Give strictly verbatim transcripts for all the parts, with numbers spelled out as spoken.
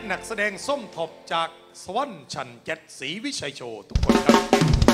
นักแสดงส้มทบจากสวรรค์ชันเจ็ดศรีวิชัยโชว์ทุกคนครับ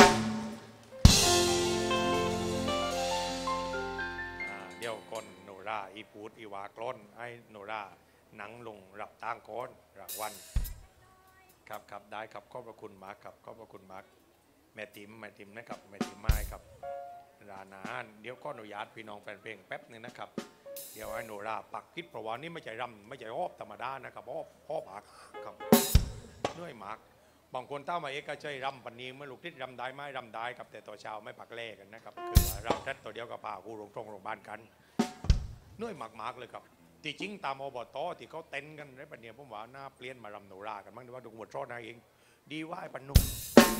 เดี๋ยวก่อนโนราอีปูดอีวากล้อนไอ้โนราหนังลงรับตางก้อนรางวัลครับครับได้ครับขอบพระคุณมากครับขอบพระคุณมากแม่ติ๋มแม่ติ๋มนะครับแม่ติ๋มไม้ครับร้านอาหารเดี๋ยวก็อนุญาตพี่น้องแฟนเพลงแป๊บนึงนะครับเดี๋ยวให้โนราปักคิดเพราะว่านี่ไม่ใช่รำไม่ใช่ฮอบธรรมดานะครับฮอบฮอบอักครับด้วยหมากบางคนถ้ามาเอกใจรำปันนี้เมื่อลูกทิศรำได้ไม่รำได้ครับแต่ตัวชาวไม่ปักเล่กันนะครับคือรำทัดตัวเดียวกับป่ากูโรงตรงโรงพยาบาลกันด้วยหมากหมากเลยครับที่จริงตามอบตที่เขาเต้นกันในปันนี้ผมว่าหน้าเปลี่ยนมารำโนรากันบ้างดีว่าดูหมดรอดนายเองดีว่าไอ้ปนุ่ม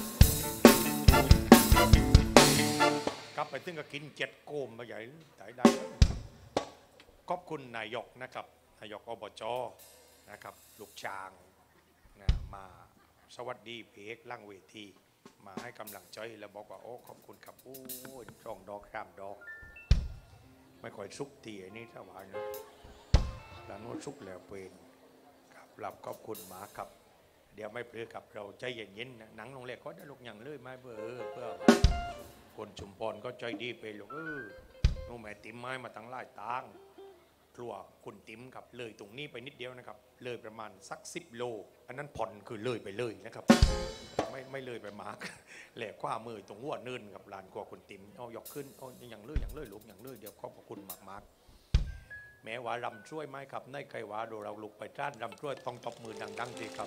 กลับไปถึงก็กินเจ็ดโกมมาใหญ่ได้ได้ขอบคุณนายกนะครับนายกอบจนะครับลูกช้างนะมาสวัสดีเพกล่างเวทีมาให้กำลังใจแล้วบอกว่าโอ้ขอบคุณครับโอ้ยสองดอกสามดอกไม่ค่อยซุกทีไอ้นี่ถ้าว่านะแล้วนู้นซุกแล้วเป็นครับรับขอบคุณมาครับเดี๋ยวไม่เปลือกับเราใจเย็นๆนะหนังลงเล็กก็ได้ลูกอย่างเลยไม่เบื่อเพื่อคนชุมพรก็ใจดีไปลูกเออนู่นแม่ติ๋มไม้มาตั้งหลายตังครัวคุณติ๋มกับเลยตรงนี้ไปนิดเดียวนะครับเลยประมาณสักสิบโลอันนั้นผ่อนคือเลยไปเลยนะครับไม่ไม่เลยไปมากแหลกขว้ามือตรงหัวเนินกับลานครัวคุณติ๋มเอายกขึ้นเอาอย่างเลยอย่างเลยลูกอย่างเลยเดี๋ยวขอบคุณมากมากแม้ว่ารำช่วยไหมครับในใครว่าโดเราลุกไปจ้านรำช่วยต้องตบมือดังๆสิครับ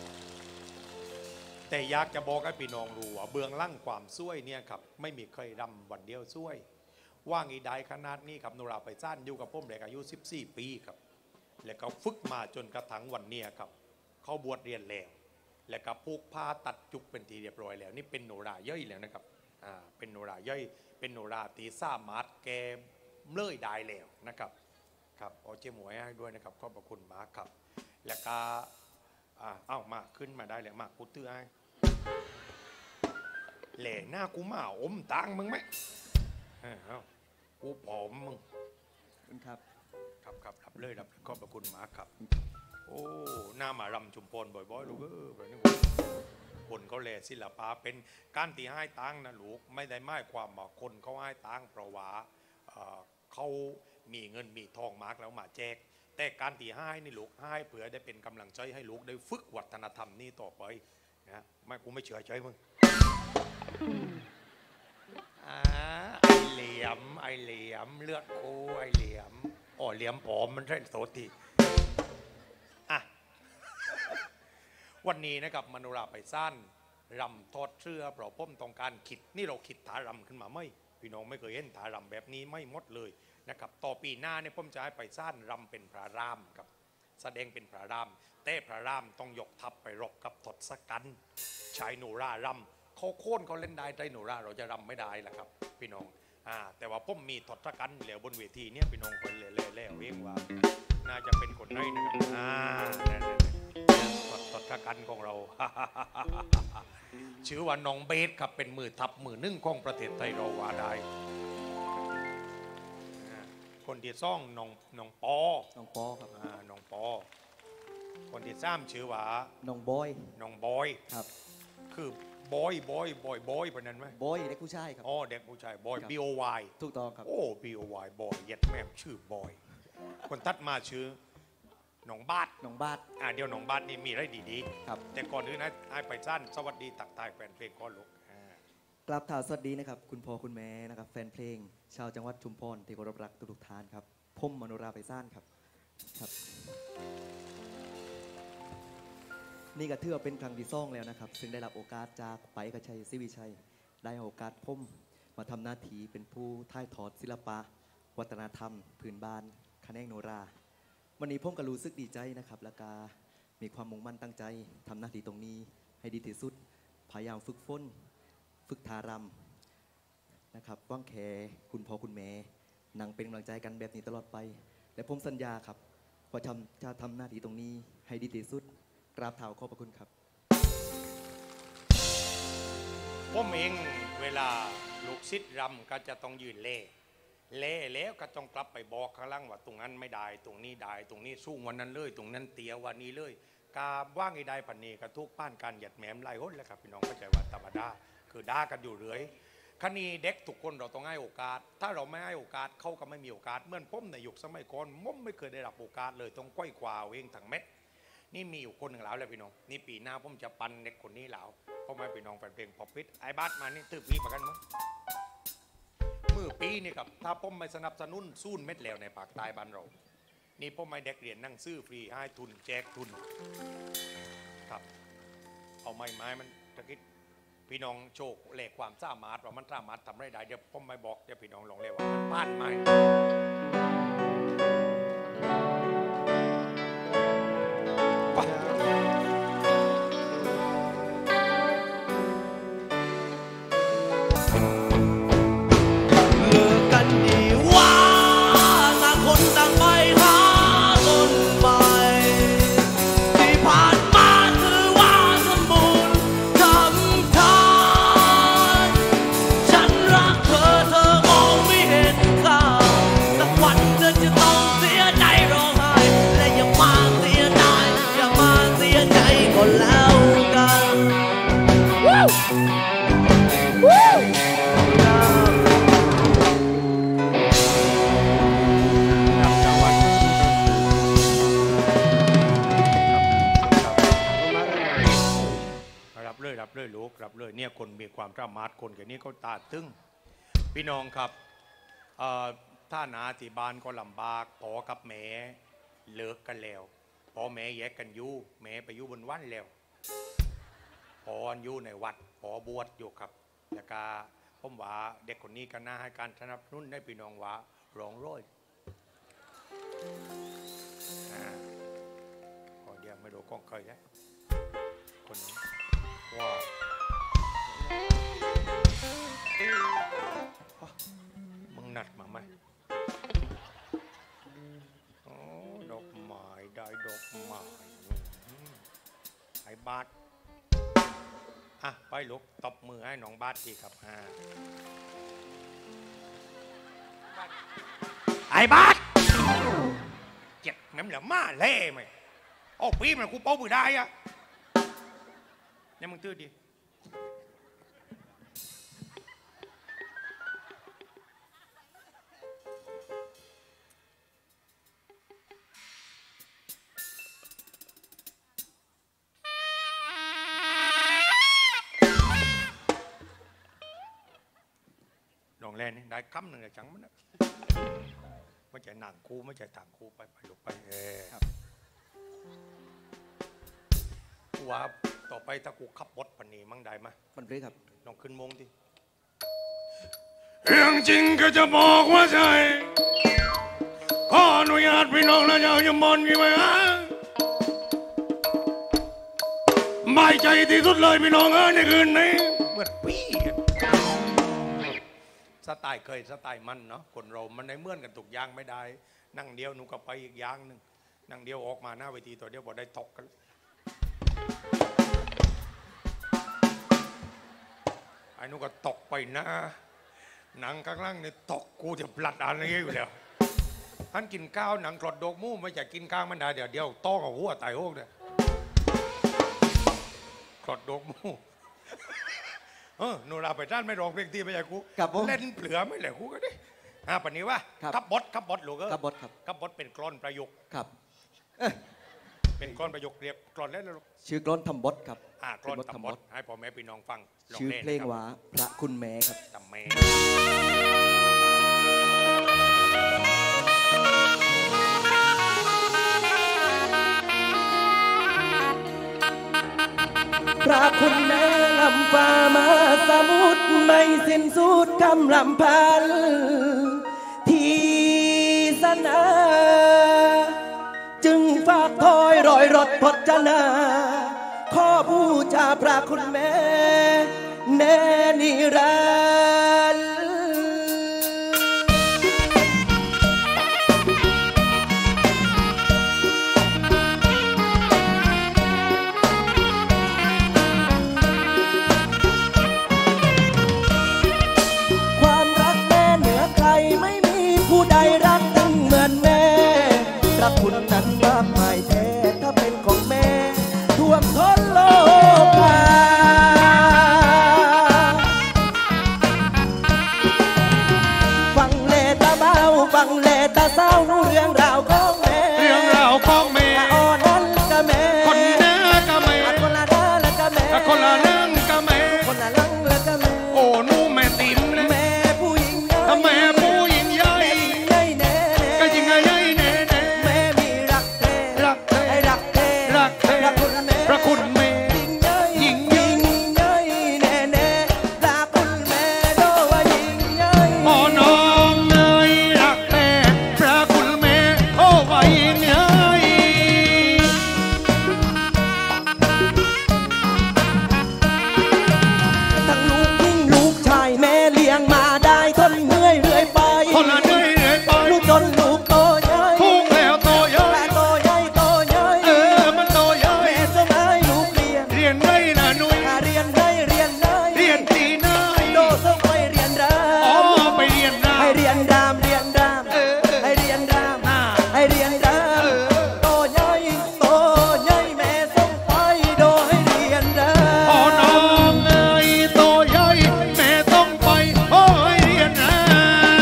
แต่อยากจะบอกให้พี่น้องรู้ว่าเบื้องล่างความช่วยเนี่ยครับไม่มีใครรำวันเดียวช่วยว่างอีได้ขนาดนี้ครับโนราไปจ้านอยู่กับผมเด็กอายุสิบสี่ปีครับแล้วก็ฝึกมาจนกระทั่งวันนี้ครับเขาบวชเรียนแล้วแล้วก็ผูกผ้าตัดจุกเป็นทีเรียบร้อยแล้วนี่เป็นโนราย่อยแล้วนะครับอ่าเป็นโนราย่อยเป็นโนราตีซ่ามาร์ทแกเลื่อยได้แล้วนะครับครับเอาเจ้าหมวยให้ด้วยนะครับขอบพระคุณมากครับแล้วก็อ่าเอ้ามาขึ้นมาได้แล้วมากูตื้อให้แหล่หน้ากูมาอมตังมึงไหมเอ้ากูผอมมึงคุณครับครับครับรับเลยรับขอบพระคุณมากครับโอ้หน้ามารำชุมพลบ่อยๆลูกเออแบบนี้คนเขาแหล่ศิลปะเป็นการตีให้ตังนะลูกไม่ได้หมายความว่าคนเขาให้ตังเพราะว่าเขามีเงินมีทองมากแล้วมาแจกแต่การตีให้นี่ลูกให้เผื่อได้เป็นกำลังใจให้ลูกได้ฝึกวัฒนธรรมนี้ต่อไปนะไม่กูไม่เชื่อใจมึงไอเหลี่ยมไอเหลี่ยมเลือดโคไอเหลี่ยมอ๋อเหลี่ยมผอมมันใช่โสติอ่ะวันนี้นะครับมโนราไปสั้นรำทอดเสื้อเพราะผมต้องการคิดนี่เราคิดถารำขึ้นมาไม่พี่น้องไม่เคยเห็นถารำแบบนี้ไม่หมดเลยนะครับต่อปีหน้าเนี่ยผมจะให้ไปสั้นรำเป็นพระรามครับแสดงเป็นพระรามแต่พระรามต้องยกทัพไปรบกับทศกัณฐ์ชายโนรารำเขาโค่นเขาเล่นได้ใจโนราเราจะรำไม่ได้แหละครับพี่น้องอ่าแต่ว่าผมมีทศกัณฐ์เหลวบนเวทีเนี่ยพี่น้องคนเล่เล่เล่เองว่าน่าจะเป็นคนไหนนะครับอ่าทศกัณฐ์ของเราชื่อว่าน้องเบสครับเป็นมือทัพมือนึ่งของประเทศไทยเราว่าได้คนที่ซ่องน้องน้องปอน้องปอครับอ่าน้องปอคนที่สามชื่อว่าน้องบอยน้องบอยครับคือบอยบอยบอยบอยเป็นนั้นไหมบอยเด็กผู้ชายครับอ๋อเด็กผู้ชายบอย B O Y ถูกต้องครับโอ้ B O Y บอยเย็ดแม่ชื่อบอยคนตัดมาชื่อน้องบาทน้องบาทอ่าเดี๋ยวน้องบาทนี่มีอะไรดีๆครับแต่ก่อนอื่นนะให้ไปสั้นสวัสดีตักทายแฟนเพลงก้อนลูกกราบข่าวสวัสดีนะครับคุณพ่อคุณแม่นะครับแฟนเพลงชาวจังหวัดชุมพรที่เคารพรักทุกท่านครับผมมโนราไปซ่านครับครับนี่ก็ถือว่าเป็นครั้งที่สองแล้วนะครับซึ่งได้รับโอกาสจากไปกชัยศรีวิชัยได้โอกาสผมมาทำหน้าที่เป็นผู้ถ่ายทอดศิลปะวัฒนธรรมพื้นบ้านแขนงโนราวันนี้ผมก็รู้สึกดีใจนะครับและก็มีความมุ่งมั่นตั้งใจทำหน้าที่ตรงนี้ให้ดีที่สุดพยายามฝึกฝนฝึกทารำนะครับว่างแขคุณพ่อคุณแม่นั่งเป็นกำลังใจกันแบบนี้ตลอดไปและผมสัญญาครับว่าจะทำหน้าที่ตรงนี้ให้ดีที่สุดกราบเท้าขอบพระคุณครับผมเองเวลาลูกศิษย์รำก็จะต้องยืนเล่เล่แล้วก็ต้องกลับไปบอกข้างล่างว่าตรงนั้นไม่ได้ตรงนี้ได้ตรงนี้สู้วันนั้นเลยตรงนั้นเตี้ยวันนี้เลยกาว่างไอ้ได้ปันนี้กระทุกป้านการหยัดแหมมไล่หุ้นแล้วครับพี่น้องเข้าใจว่าธรรมดาคือด่ากันอยู่เรื่อยคณีเด็กทุกคนเราต้องให้โอกาสถ้าเราไม่ให้โอกาสเขาก็ไม่มีโอกาสเหมื่อนผมในยุคสมัยก่อนผมไม่เคยได้รับโอกาสเลยต้องก้อยกว่าเองทั้งเม็ดนี่มีอยู่คนหนึ่งแล้วเลยพี่น้องนี่ปีหน้าผมจะปันเด็กคนนี้แล้วเพราะไม่พี่น้องแฟนเพลงพอปิดไอ้บัสมานี่ตื้อปีเหมือนกันมั้งมือปีนี่ครับถ้าผมไม่สนับสนุนสู้เม็ดแล้วในปากตายบ้านเรานี่ผมไม่เด็กเรียนนั่งซื้อฟรีให้ทุนแจกทุนครับเอาไม้ไม้มันตะกี้พี่น้องโชคแหลกความสามารถว่ามันสามารถทำได้ได้เดี๋ยวผมไม่บอกเดี๋ยวพี่น้องลองเรียกว่ามันพลาดไหมเนี่ยคนมีความสามารถคนแค่นี้เขาตาตึงพี่น้องครับถ้าหนาที่บ้านก็ลำบากพ่อกับแม่เลิกกันแล้วพ่อแม่แยกกันอยู่แม่ไปอยู่บนวัดแล้วพ่ออยู่ในวัดพ่อบวชอยู่ครับแล้วก็ผมว่าเด็กคนนี้ก็น่าให้การสนับสนุนได้พี่น้องว่าร้องร้อยอ๋อเดี๋ยวไม่รู้กล้องเคยนะคนนี้ว้าวมึงนัดมาไหมโอ้ดอกไม้ได้ดอกไม้ไอ้บาสอ่ะไปลุกตบมือให้น้องบาสทีครับอ่าไอ้บาสเจ็บแม่มเหลือมาเล่ไหมโอ้ปีมันกูเป้ามือได้อะเนี่ยมึงตื้อดิลองเล่นได้คำหนึ่งจังมันนะไม่ใช่หนังคู่ไม่ใช่ต่างคู่ไปไปลุกไปเออครับว่าต่อไปถ้ากูขับบทปันนี้มั่งได้ไหมมันเลยครับลองขึ้นมงดิเรื่องจริงก็จะบอกว่าใช่ขออนุญาตพี่น้องและชาวชุมพรกี่ไหมฮะไม่ใจที่สุดเลยพี่น้องเออในคืนนี้เมื่อปีสไตล์เคยสไตล์มันเนาะคนเรามันในเมื่อนกันถูกย่างไม่ได้นั่งเดียวหนูก็ไปอีกย่างหนึ่งนั่งเดียวออกมาหน้าเวทีตัวเดียวบอกได้ตกกันไอ้หนูก็ตกไปนะหนังข้างล่างเนี่ยตกกูจะปลัดอะไรอยู่แล้วท่านกินข้าวหนังกรดโดกมู่ไม่จะกินข้างมันได้เดี๋ยวเดียวโต้กับหัวไตโฮกเนี่ยกรดโดกมู่เออหนูเราไปด้านไม่ร้องเพลงตีไม่ใช่กูเล่นเปลือไม่แหละกูก็ดิอ่าปันนี้ว่าขับบดขับบดหลูกเออขับบดครับขับบดเป็นกลอนประยุกต์ครับเป็นกลอนประยุกต์เรียบกลอนเล่นแล้วชื่อกลอนทำบดครับอ่ากลอนทำบดให้พ่อแม่พี่น้องฟังชื่อเพลงว่าพระคุณแม่ครับทำแม่พระคุณแม่ลำฟ้ามาสมุทรไม่สิ้นสุดคำลำพันที่สนาจึงฝากถอยรอยรถพจนาขอบูชาพระคุณแม่แน่นิรันดร์พระคุณนั้นมากมายแท้ถ้าเป็นของแม่วมท้นโลกาฟังเลตาเบาฟังเลตาเศร้ารู้เรื่องราวของแม่เรื่องราวของแม่อ่อนนั้นกะแม่คนเนื้อกะแม่คนละด้าละกะแม่คนละนั่งกะแม่คนละลังละกะแม่โอ้นูแม่ติ๋มนะแม่ผู้หญิงใหญ่แม่ผู้หญิงใหญ่ใหญ่แน่ก็ยิงใหญ่แน่แน่แม่มีรักแท้รักแท้รักแท้รักแท้พระคุณแม่พระคุณแม่ยิ่งใหญ่ยิ่งใหญ่ใหญ่แน่แน่รักคุณแม่โดว่ายิ่งใหญ่อ๋อน้องเนยรักแท้พระคุณแม่โอ้ว่ายิ่งใหญ่ทั้งลูกยิ่งลูกชายแม่เลี้ยงมาได้ทนเหนื่อยเรื่อยไปทนเหนื่อยเรื่อยไปลูกจนลูกโตใหญ่ทุกแล้วโตใหญ่แม่โตใหญ่โตใหญ่เออมันโตใหญ่แม่ส่งให้ลูกเรียนเรียนได้นะนุ้ยเรียนได้เรียนได้เรียนตีน้อยโดส่งไปเรียนรามอ๋อไปเรียนรามให้เรียนรามเรียนรามให้เรียนรามให้เรียนรามโตใหญ่โตใหญ่แม่ส่งไปโดให้เรียนรามอ๋อน้องเอ๋ยโตใหญ่แม่ต้องไปโอ้ยเรียนราม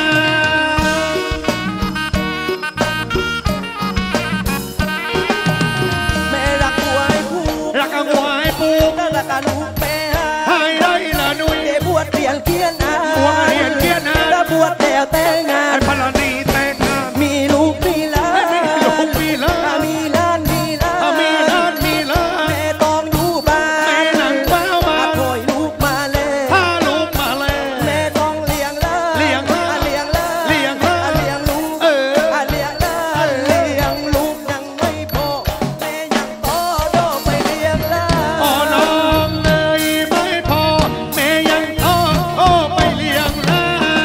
แม่รักหัวให้ผูกรักหัวให้ผูกรักลูกแม่ให้ได้ละนุ้ยบวชเรียนเกียนอาบวชเรียนเกียนอาแล้วบวชแล้วแต่งงานพลันีแต่งงานมีลูกมีหลานมีลูกมีหลานมีหลานมีหลานมีหลานมีหลานแม่ต้องอยู่บ้านแม่นั่งเฝ้าบ้านคอยลูกมาเลยพาลูกมาเลยแม่ต้องเลี้ยงหลานเลี้ยงหลานเลี้ยงหลานเลี้ยงหลานเลี้ยงลูกเออเลี้ยงหลานเลี้ยงลูกยังไม่พอแม่ยังโตโตไปเลี้ยงหลานอ๋อน้องเนยไม่พอแม่ยังโตโอ้ไปเลี้ยงหลาน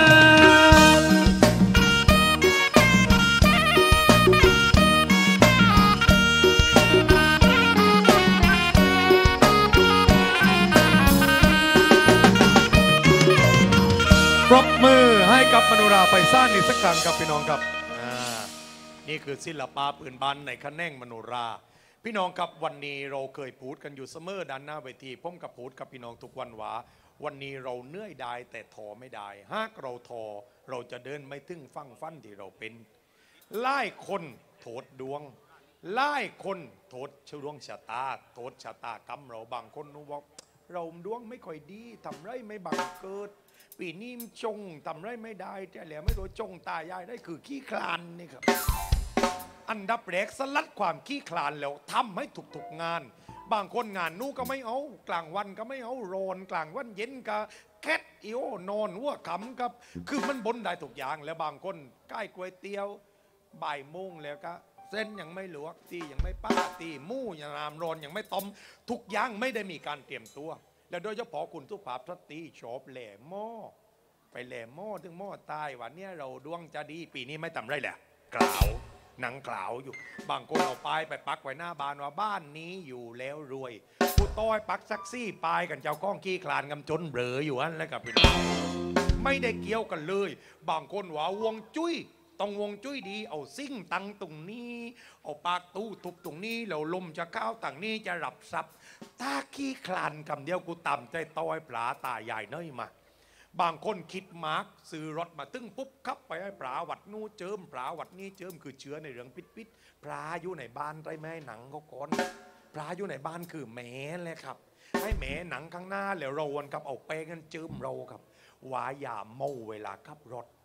ปรบมือให้กับมโนราไปสร้างอีกสักครั้งครับพี่น้องครับอ่านี่คือศิลปะปืนบานในคะแนนมโนรา พี่น้องครับวันนี้เราเคยพูดกันอยู่เสมอด้านหน้าเวทีผมกับพูดกับพี่น้องทุกวันว่าวันนี้เราเหนื่อยได้แต่ทอไม่ได้หากเราทอเราจะเดินไม่ถึงฟังฟันที่เราเป็นไล่คนโทษดวงไล่คนโทษชดวงชะตาโทษชะตากรรมเราบางคนนู้บอกเราดวงไม่ค่อยดีทำไรไม่บังเกิดปีนี้จงทำไรไม่ได้แต่แล้วไม่รู้จงตายายได้คือขี้คลานนี่ครับอันดับแรกสลัดความขี้คลานแล้วทำให้ถูกๆงานบางคนงานนู้ก็ไม่เอากลางวันก็ไม่เอาโรนกลางวันเย็นก็แคทอิโอนอนหัวขำครับคือมันบนได้ทุกอย่างแล้วบางคนใกล้ก๋วยเตี๋ยวบ่ายโมงแล้วก็เส้นยังไม่ลวกตียังไม่ป้าตีหมู่ยังรามโรนยังไม่ต้มทุกอย่างไม่ได้มีการเตรียมตัวแล้วโดยเฉพาะคุณทุกภาพสตรีชอบแหล่หม้อไปแหล่หม้อถึงหม้อตายวันนี้เราดวงจะดีปีนี้ไม่ทำไรแหละกล่าวหนังกล่าวอยู่บางคนเอาป้ายไปปักไว้หน้าบ้านว่าบ้านนี้อยู่แล้วรวยผู้ต้อยปักซักซี่ปลายกันเจ้าก้องขี้คลานกำจนเบลออยู่อันแล้วกับพี่น้องไม่ได้เกี่ยวกันเลยบางคนว่าวงจุ้ยต้องวงจุ้ยดีเอาซิ่งตังตรงนี้เอาปากตู้ทุบตรงนี้แล้วลมจะเข้าต่างนี้จะรับซับถ้าขี้คลานคำเดียวกูต่ำใจต้อยปลาตาใหญ่เนยมาบางคนคิดมาร์กซื้อรถมาตึ้งปุ๊บขับไปให้ปลาวัดนู้เจิมปลาวัดนี้เจิมคือเชื้อในเรื่องพิษพิษปลาอยู่ในบ้านไรแม่หนังเขาก่อนปลาอยู่ในบ้านคือแหมเลยครับให้แหมหนังข้างหน้าแล้วเราวนกับเอาแป้งกันเจิมเราครับวาอย่าเมาเวลาขับรถ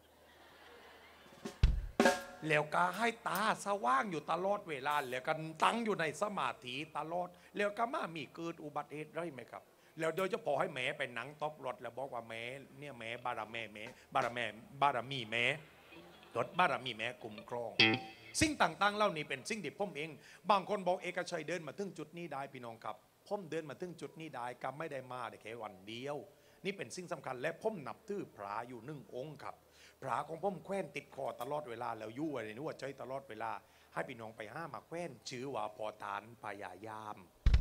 แล้วก็ให้ตาสว่างอยู่ตลอดเวลาแล้วกันตั้งอยู่ในสมาธิตลอดแล้วก็มามีเกิดอุบัติเหตุได้ไหมครับแล้วโดยเฉพาะให้แม่ไปหนังตบรถแล้วบอกว่าแม่เนี่ยแม่บารมีแม่บารมีบารมีแม่รถบารมีแม่กลุ่มครองสิ่งต่างๆเหล่านี้เป็นสิ่งที่ผมเองบางคนบอกเอกชัยเดินมาถึงจุดนี้ได้พี่น้องครับผมเดินมาถึงจุดนี้ได้ก็ไม่ได้มาได้แค่วันเดียวนี่เป็นสิ่งสำคัญและผมนับถือพระอยู่หนึ่งองค์ครับพระของผมแขวนติดคอตลอดเวลาแล้วยู่อะไรนู้ว่าใจตลอดเวลาให้พี่น้องไปห้ามาแขวนชื่อว่าพอทานพยายาม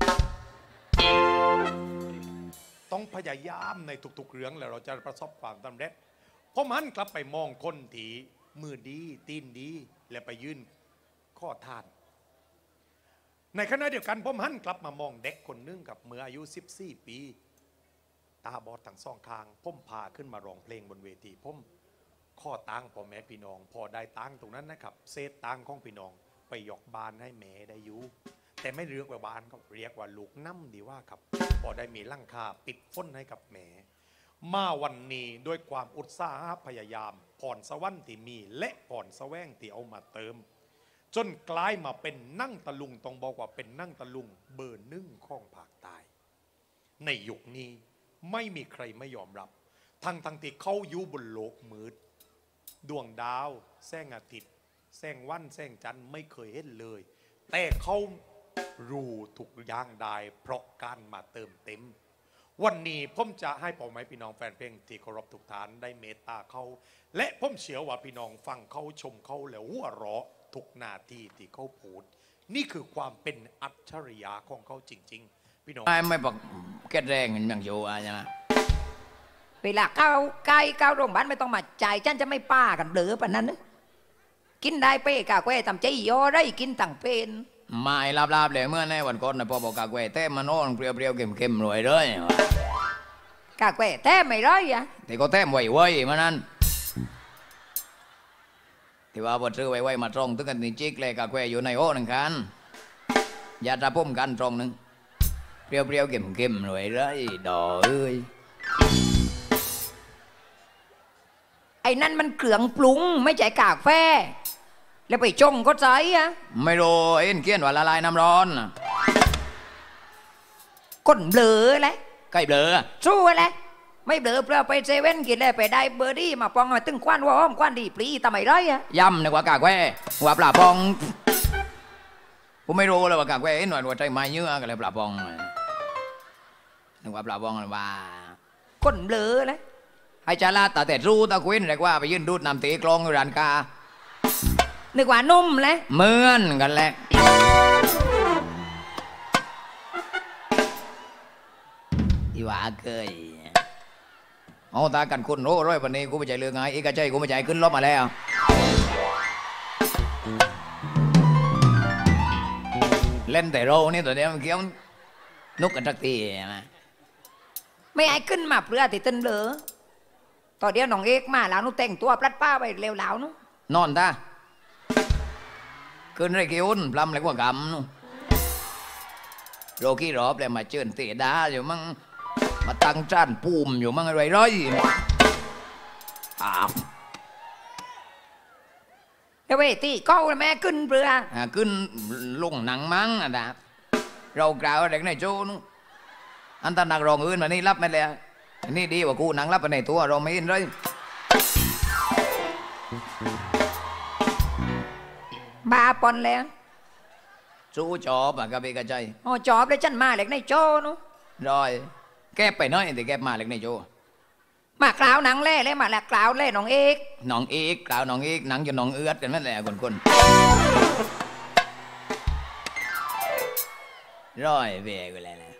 ต้องพยายามในทุกๆเรื่องแล้วเราจะประสบความสำเร็จผมหันกลับไปมองคนที่มือดีตีนดีแล้วไปยื่นข้อทานในขณะเดียวกันผมหันกลับมามองเด็กคนนึงกับเมื่ออายุสิบสี่ปีตาบอดทั้งสองข้างผมพาขึ้นมาร้องเพลงบนเวทีผมข้อตังพ่อแม่พี่น้องพอได้ตังตรงนั้นนะครับเศษตังของพี่น้องไปยกบานให้แม่ได้อยู่แต่ไม่เรียกว่าบานครับเรียกว่าลูกน้ำดีว่าครับพอได้มีลังคาปิดฝนให้กับแม่มาวันนี้ด้วยความอุตสาหะพยายามผ่อนสวรรค์ที่มีและผ่อนแสวงที่เอามาเติมจนกลายมาเป็นนั่งตะลุงต้องบอกว่าเป็นนั่งตะลุงเบอร์หนึ่งของภาคใต้ในยุคนี้ไม่มีใครไม่ยอมรับทั้งทั้งที่เขาอยู่บนโลกมืดดวงดาวแสงอาทิตย์แสงวันแสงจันทร์ไม่เคยเห็นเลยแต่เขารู้ทุกอย่างได้เพราะการมาเติมเต็มวันนี้ผมจะให้พ่อแม่พี่น้องแฟนเพลงที่เคารพทุกท่านได้เมตตาเขาและผมเชื่อว่าพี่น้องฟังเขาชมเขาแล้วหัวเราะทุกนาทีที่เขาพูดนี่คือความเป็นอัจฉริยะของเขาจริงๆพี่น้องไม่ไม่ปักแก้แรงอย่างโยอะไรนะเวลาเข้าใกล้เข้าโรงพยาบาลไม่ต้องมาจ่ายฉันจะไม่ป้ากันเบลอปะนั้นนะกินได้เป้กาแควทำใจย่อได้กินต่างเป็นไม่ลาบลาบเลยเมื่อในวันก่อนนะพอบอกกาแควแท้มันโน่นเปรี้ยวเปรี้ยวเค็มเค็มรวยเลยกาแควแท้ไม่ร้อยอะแต่ก็แท้ไวไวมานั้นที่ว่าพอซื้อไวไวมาตรงตึกกันนี่จิกเลยกาแควอยู่ในโอ่หนึ่งคันยาตะพุ่มกันตรงหนึ่งเปรี้ยวเปรี้ยวเค็มเค็มรวยเลยดอเอ้ยไอ้นั่นมันเครื่องปรุงไม่ใช่กากแฟแล้วไปจงก็ใจอะไม่รู้เอ็นเกี้ยนว่าละลายน้ำร้อนก้นเบลอแหละใกล้เบลอสู้แหละไม่เบลอเปล่าไปเซเว่นกินเลยไปได้เบอร์ดี้มาปองมาตึงควันว่าอ้อมควันดีปรีทำไมไรอะย่ำนึกว่ากากแฟว่าปลาปองผมไม่รู้เลยว่ากากแฟเอ็นหน่อยว่าใจไม้เยอะกันเลยปลาปองนึกว่าปลาปองว่าก้นเบลอแหละให้จาราตาแต่รู้ตาควินเรียกว่าไปยืนดูดน้ำตีกลองอยู่ร้านกานึกว่านุ่มเลยเหมือนกันแหละอีว่าเกยเอาตากันคุณโอ้ร้อยวันนี้กูไม่ใจเรื่องไงอีกระใจกูไม่ใจขึ้นรถมาแล้วเล่นแต่โรนี่ตัวเนี้ยมันเกี้ยวนกกันทักทีมาไม่ไอ้ขึ้นมาเพื่อติดตึนเบลอต่อเดียวน้องเอกมาแล้วนุแต่งตัวปลัดป้าไปเร็วแล้วนุนอนตาขึ้นไรกิ้วพลำอะไรกว่ากำนุโรกี้รอบเลยมาเชิญเตะดาอยู่มั่งมาตั้งจ้านปูมอยู่มั่งอะไรร้อยอ้าวเดี๋ยวไปตีก้าวแม่ขึ้นเปลืออ่าขึ้นลงหนังมั้งนะดาเรากล่าวอะไรในโจ้นุอันตรนักรองอื่นมานี่รับไม่เลยนี่ดีกว่ากูหนังรับไปในตัวเราไม่เห็นเลยบาปอนแล้วสู้จอบอ่ะกับเอกใจอ๋อจอบเลยฉันมาเล็กในโจ้นู้รอยแก้ไปน้อยแต่แก้มาเล็กในโจ้มากล่าวหนังเล่เลยมาแล้วกล่าวเล่น้องเอกน้องเอกกล่าวน้องเอกหนังจะน้องเอื้อดกันนั่นแหละคนคนร้อยเบี้ยกูเลยนะ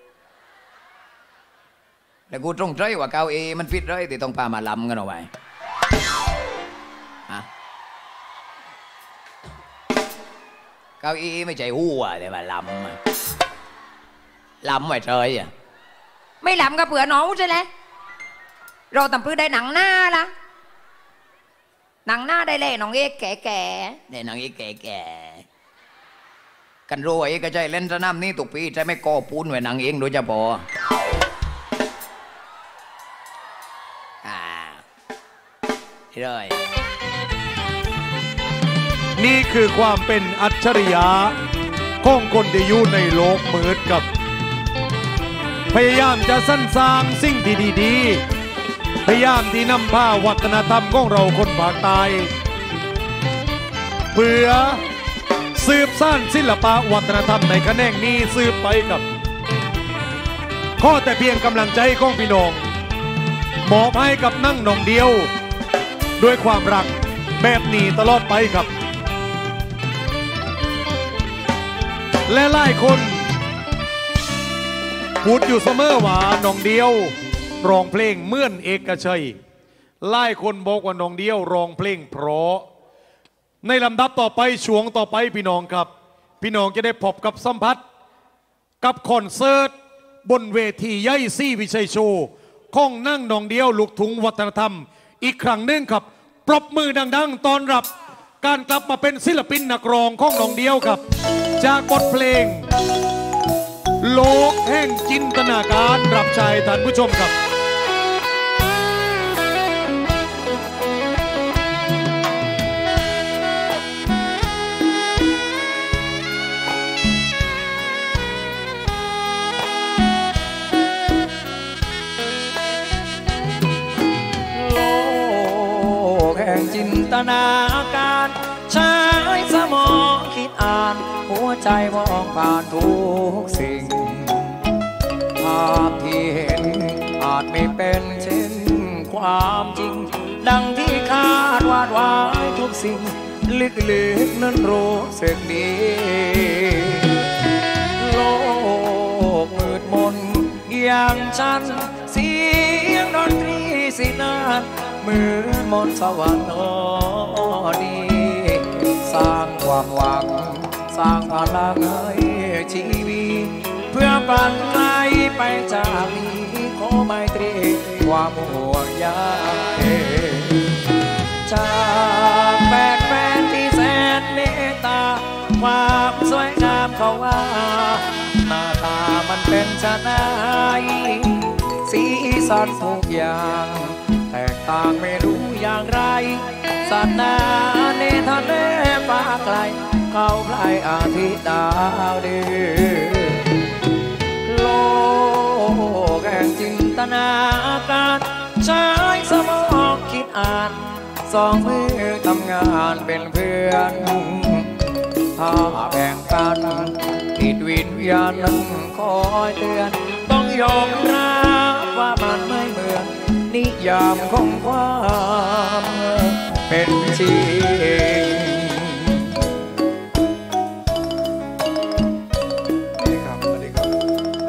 แล้วกูตรงใจว่าเก้าเอมันฟิตเลยแต่ต้องพามาลำกันเอาไว้ฮะเก้าอี้ไม่ใช่หัวแต่ว่าลำลำไว้เฉยอ่ะไม่ลำก็เผื่อน้องใช่ไหมเราทำพื้นได้หนังหน้าละหนังหน้าได้เลยน้องเอกแก่แก่ได้น้องเอกแก่แก่กันรู้ไอ้ก็ใจเล่นสนามนี้ตุกปีใช่ไม่ก่อปูนไว้หนังเองโดยเฉพาะเลยนี่คือความเป็นอัจฉริยะของคนที่อยู่ในโลกมืดกับพยายามจะสรรสร้างสิ่งที่ดีๆพยายามที่นำพาวัฒนธรรมของเราคนภาคใต้เพื่อสืบสานศิลปะวัฒนธรรมในแขนงนี้สืบไปกับข้อแต่เพียงกำลังใจของพี่น้องมอบให้กับนั่งหนองเดียวด้วยความรักแบบนี้ตลอดไปครับและหลายคนพูดอยู่เสมอว่าน้องเดียวร้องเพลงเหมือนเอกชัยหลายคนบอกว่าน้องเดียวร้องเพลงเพราะในลำดับต่อไปช่วงต่อไปพี่น้องครับพี่น้องจะได้พบกับสัมผัสกับคอนเสิร์ตบนเวทีใหญ่ซี่วิชัยโชว์ของนั่งนองเดียวลูกทุ่งวัฒนธรรมอีกครั้งหนึ่งครับปรบมือดังๆต้อนรับการกลับมาเป็นศิลปินนักร้องของนองเดียวครับจากบทเพลงโลกแห่งจินตนาการรับใช้ท่านผู้ชมครับจินตนาการใช้สมองคิดอ่านหัวใจมองผ่านทุกสิ่งภาพที่เห็นอาจไม่เป็นเช่นความจริงดังที่คาดวาดไว้ทุกสิ่งลึกๆนั้นรู้สึกดีโลกมืดมนอย่างฉันเสียงดนตรีสินานเหมือนมนต์สวรรค์นี้สร้างความหวังสร้างพลังให้ชีวิตเพื่อปั่นไกลไปจากนี้ขอไมตรีความห่วงใยจากแฟนแฟนที่แสนเมตตาความสวยงามเขาว่าหน้าตามันเป็นชะนายสีสันทุกอย่างแตกต่างไม่รู้อย่างไรสัตว์นาในทะเลฟ้าไกลเข้าใกล้อาทิตย์ดาวเดือนโลกแห่งจินตนาการใช้สมองคิดอ่านสองมือทำงานเป็นเพื่อนถ้าแบ่งกันติดวิญญาณนั้นคอยเตือนต้องยอมรับว่ามันไม่เหมือนนิยามของความเป็นจริงครับสวัสดีครับ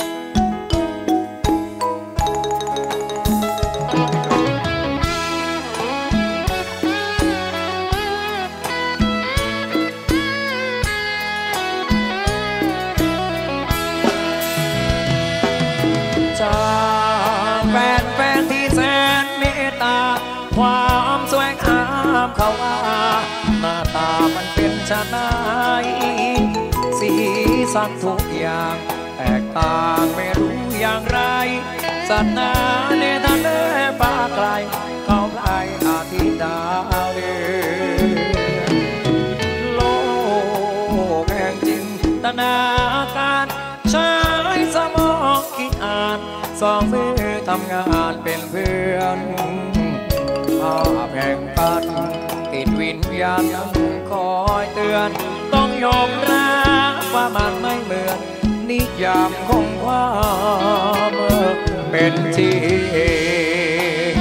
จากแฟนแฟนที่แสนเมตตาความสวยงามเขาว่าหน้าตามันเป็นชะนายสีสันทุกอย่างแตกต่างไม่รู้อย่างไรสัตว์นาในทะเลฟ้าไกลเข้าใกล้อาทิตย์ดาวเดือนโลกแห่งจินตนาการใช้สมองคิดอ่านสองมือทำงานเป็นเพื่อนภาพแห่งปันติดวิญญาณนั้นคอยเตือนต้องยอมรับว่ามันไม่เหมือนนิยามของความเป็นจริง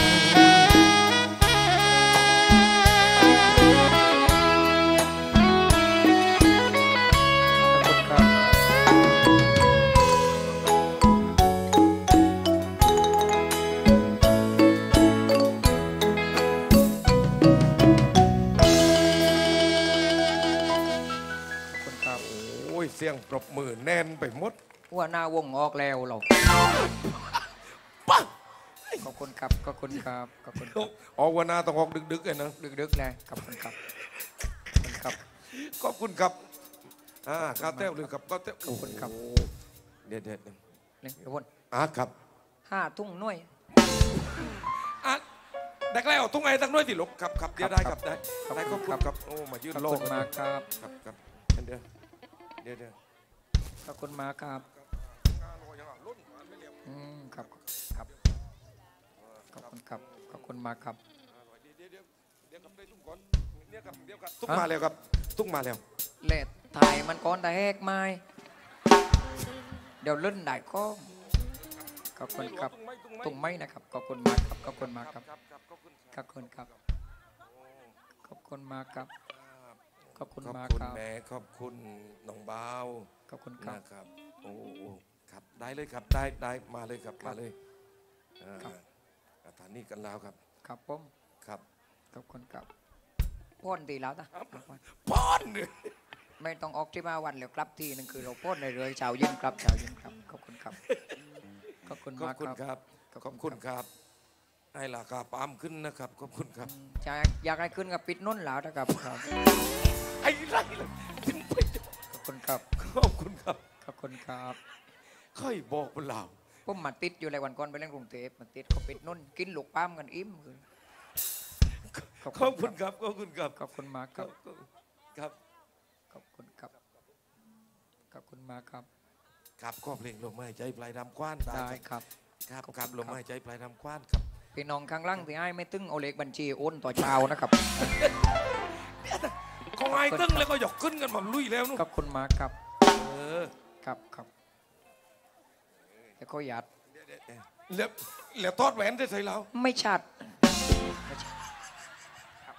เสียงปรบมือแน่นไปหมดว่าหน้าวงออกแล้วเราขอบคุณครับขอบคุณครับขอบคุณครับออกวันนาต้องออกดึกๆเลยนะดึกๆเลยขอบคุณครับขอบคุณครับขอบคุณครับอ่าข้าวเต้าหรือกับข้าวเต้าขอบคุณครับเด็ดเด็ดเล่นกระวนอ่าครับห้าทุ่งน้อยอ่ะได้แล้วทุ่งไงตั้งน้อยสิลูกครับครับเดี๋ยวได้ครับได้ขอบได้ขคุอบณคุคณรับครับโอ้มายืนขอบโลคุกณมากครับครับครับเดี๋ยวเดี๋ยวเดี๋ยวขอบคุณมากครับอืมครับครับขอบคุณครับขอบคุณมากครับเดี๋ยวเดี๋ยวเดี๋ยวกับได้ทุ่งก่อนเดี๋ยวกับเดี๋ยวกับทุ่งมาแล้วครับทุ่งมาแล้วเลดถ่ายมันก่อนแต่แหกไม้เดี๋ยวลื่นได้ข้อขอบคุณครับตุ้งไม้นะครับขอบคุณมากครับขอบคุณมากครับขอบคุณครับขอบคุณมากครับขอบคุณขอบมากคุณครับแม่ขอบคุณน้องบ่าวขอบคุณครับนะครับโอ้โอ้ครับได้เลยครับได้ได้มาเลยครับมาเลยอ่าสถานีกันแล้วครับครับผมครับขอบคุณครับพ่นดีแล้วนะป้อนเลยไม่ต้องออกที่มาวันแล้วครับทีนึงคือเราโพดในเรือชาวเย็นครับชาวเย็นครับขอบคุณครับขอบคุณขอบมากคุณครับครับขอบคุณครับให้ราคาปาล์มขึ้นนะครับขอบคุณครับจะอยากให้ขึ้นกับปิดนุ่นแล้วนะครับครับไอ้ไรล่ะขอบคุณครับขอบคุณครับขอบคุณครับค่อยบอกเปล่าผมมาติดอยู่ในวันก่อนไปเล่นกรุงเทพมาติดเขาปิดนุ่นกินลูกป้ามกันอิ่มคือขอบคุณครับขอบคุณครับขอบคุณมากครับครับขอบคุณครับขอบคุณมากครับครับก็เพลงลมหายใจปลายน้ำคว้านได้ครับครับขอบคุณครับครับลมหายใจปลายน้ำคว้านครับพี่น้องข้างล่างที่ให้ไม่ตึงเอาเลขบัญชีโอนต่อเช้านะครับเขาไอ้ตึ้งแล้วก็หยอกขึ้นกันมาลุยแล้วนู่นขอบคุณมากครับเออครับครับจะขอหยัดแล้วแล้วทอดแหวนได้ใส่เราไม่ชัดไม่ชัดครับ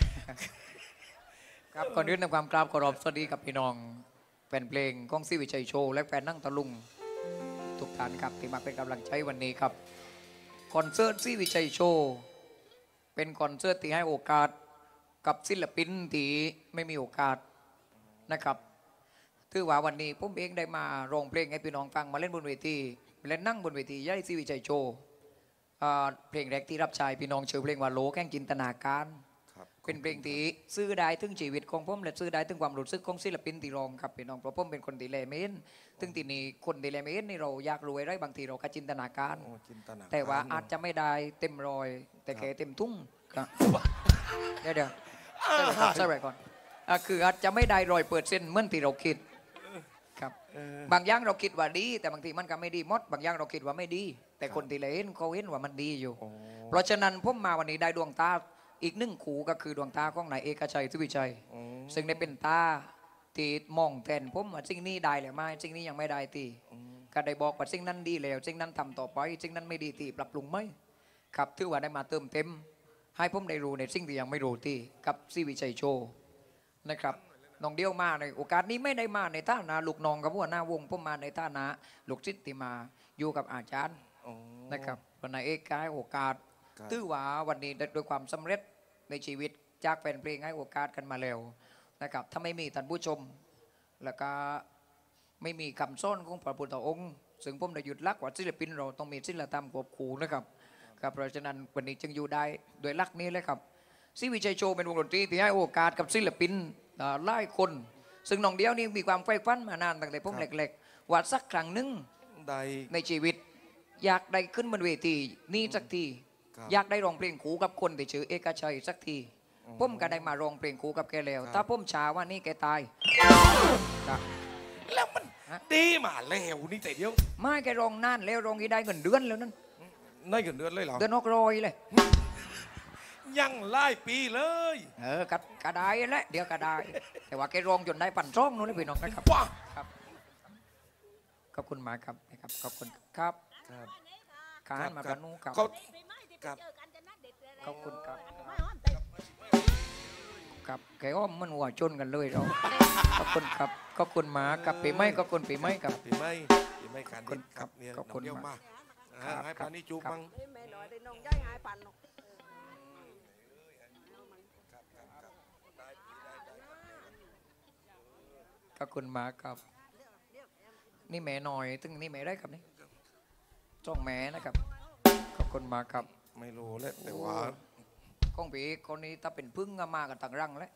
ครับก่อนอื่นทำความกราบขอรบสวัสดีกับพี่น้องแฟนเพลงก้องซีวิชัยโชว์และแฟนนั่งตะลุงทุกท่านครับที่มาเป็นกำลังใจวันนี้ครับคอนเสิร์ตซีวิชัยโชว์เป็นคอนเสิร์ตที่ให้โอกาสกับศิลปินที่ไม่มีโอกาสนะครับถือว่าวันนี้ผมเองได้มาร้องเพลงให้พี่น้องฟังมาเล่นบนเวทีเล่นนั่งบนเวทีย่ายซีวิชัยโชว์อ่าเพลงแรกที่รับใช้พี่น้องชื่อเพลงว่าโลแห่งจินตนาการครับเป็นเพลงที่ซื้อได้ถึงชีวิตของผมและซื้อได้ถึงความรู้สึกของศิลปินที่ร้องครับพี่น้องเพราะผมเป็นคนที่แลไม่เห็นถึงที่นี่คนที่แลไม่เห็นนี่เราอยากรวยได้บางทีเราก็จินตนาการโอ้จินตนาการแต่ว่าอาจจะไม่ได้เต็มรอย แต่แค่เต็มทุ่งครับเดี๋ยวเดี๋ยวใช่ไหมก่อนอ่ะคืออาจจะไม่ได้รอยเปิดเส้นเหมื่อนที่เราคิดครับเออบางอย่างเราคิดว่าดี แต่บางทีมันก็ไม่ดีหมดบางอย่างเราคิดว่าไม่ดี แต่คนที่เห็นเขาเห็นว่ามันดีอยู่โอ้เพราะฉะนั้นผมมาวันนี้ได้ดวงตาอีกหนึ่งขู่ก็คือดวงตาของนายเอกชัยสุวิชัยโอ้ซึ่งได้เป็นตาที่มองแทนผมว่าสิ่งนี้ได้หรือไม่สิ่งนี้ยังไม่ได้ตีก็ได้บอกว่าสิ่งนั้นดีแล้วสิ่งนั้นทำต่อไปสิ่งนั้นไม่ดีตีปรับปรุงไหมครับถือว่าได้มาเติมเต็ม ให้ผมได้รู้ในสิ่งที่ยังไม่รู้ตีกับซีวิชัยโชว์นะครับน้องเดียวมาในโอกาสนี้ไม่ได้มาในท่านาลูกน้องกับหัวหน้าวงผมมาในท่านาลูกศิษย์ที่มาอยู่กับอาจารย์โอ้นะครับวันนายเอกก็ให้โอกาสครับตื้อว่าวันนี้ได้ด้วยความสำเร็จในชีวิตจากแฟนเพลงให้โอกาสกันมาแล้วนะครับถ้าไม่มีท่านผู้ชม แล้วก็ไม่มีคำสอนของพระพุทธองค์ ซึ่งผมได้หยุดลักว่าศิลปินเราต้องมีศิลธรรมควบคู่นะครับครับเพราะฉะนั้นวันนี้จึงอยู่ได้โดยลักนี้เลยครับซีวิชัยโชว์เป็นวงดนตรีที่ให้โอกาสกับศิลปินอ่าหลายคน ซึ่งน้องเดียวนี่มีความใฝ่ฝันมานานตั้งแต่ผมเล็กๆว่าสักครั้งหนึ่งได้ในชีวิตอยากได้ขึ้นบนเวทีนี่สักทีครับอยากได้ร้องเพลงคู่กับคนที่ชื่อเอกชัยสักทีผมก็ได้มาร้องเพลงคู่กับแกแล้ว ถ้าผมช้าว่านี่แกตายครับแล้วมันฮะดีมาแล้วนี่แต่เดียวไม่แกร้องนานแล้วร้องอีได้เงินเดือนแล้วนั่นได้เงินเดือนเลยเหรอเดือนนอกรอยเลยยังไล่ปีเลยเออกัดกระไดแหละเดี๋ยวกระไดแต่ว่าแกร้องจนได้ปั่นช่องนู้นเลยพี่น้องนะครับว้าครับขอบคุณมากครับนะครับขอบคุณครับครับขานมากันนู้ครับเขาครับขอบคุณครับ ครับแกก็มันหัวจนกันเลยเราขอบคุณครับขอบคุณหมากับปีไม้ขอบคุณปีไม้ครับปีไม่ปีไม่การขอบคุณครับเนี่ยขอบคุณน้งเดียวมามาก กครับให้ปานี่จูบครับมั่งแม่น้อยได้น้องย่ายหายปันเนาะขอบคุณหมาครับ นี่แม่หน่อยตึงนี่แม่ได้ครับนี่จ้องแม่นะครับขอบคุณหมาครับไม่รู้แหละแต่ว่าของปีคนนี้ถ้าเป็นพึ่งก็มากันต่างรังแล้ว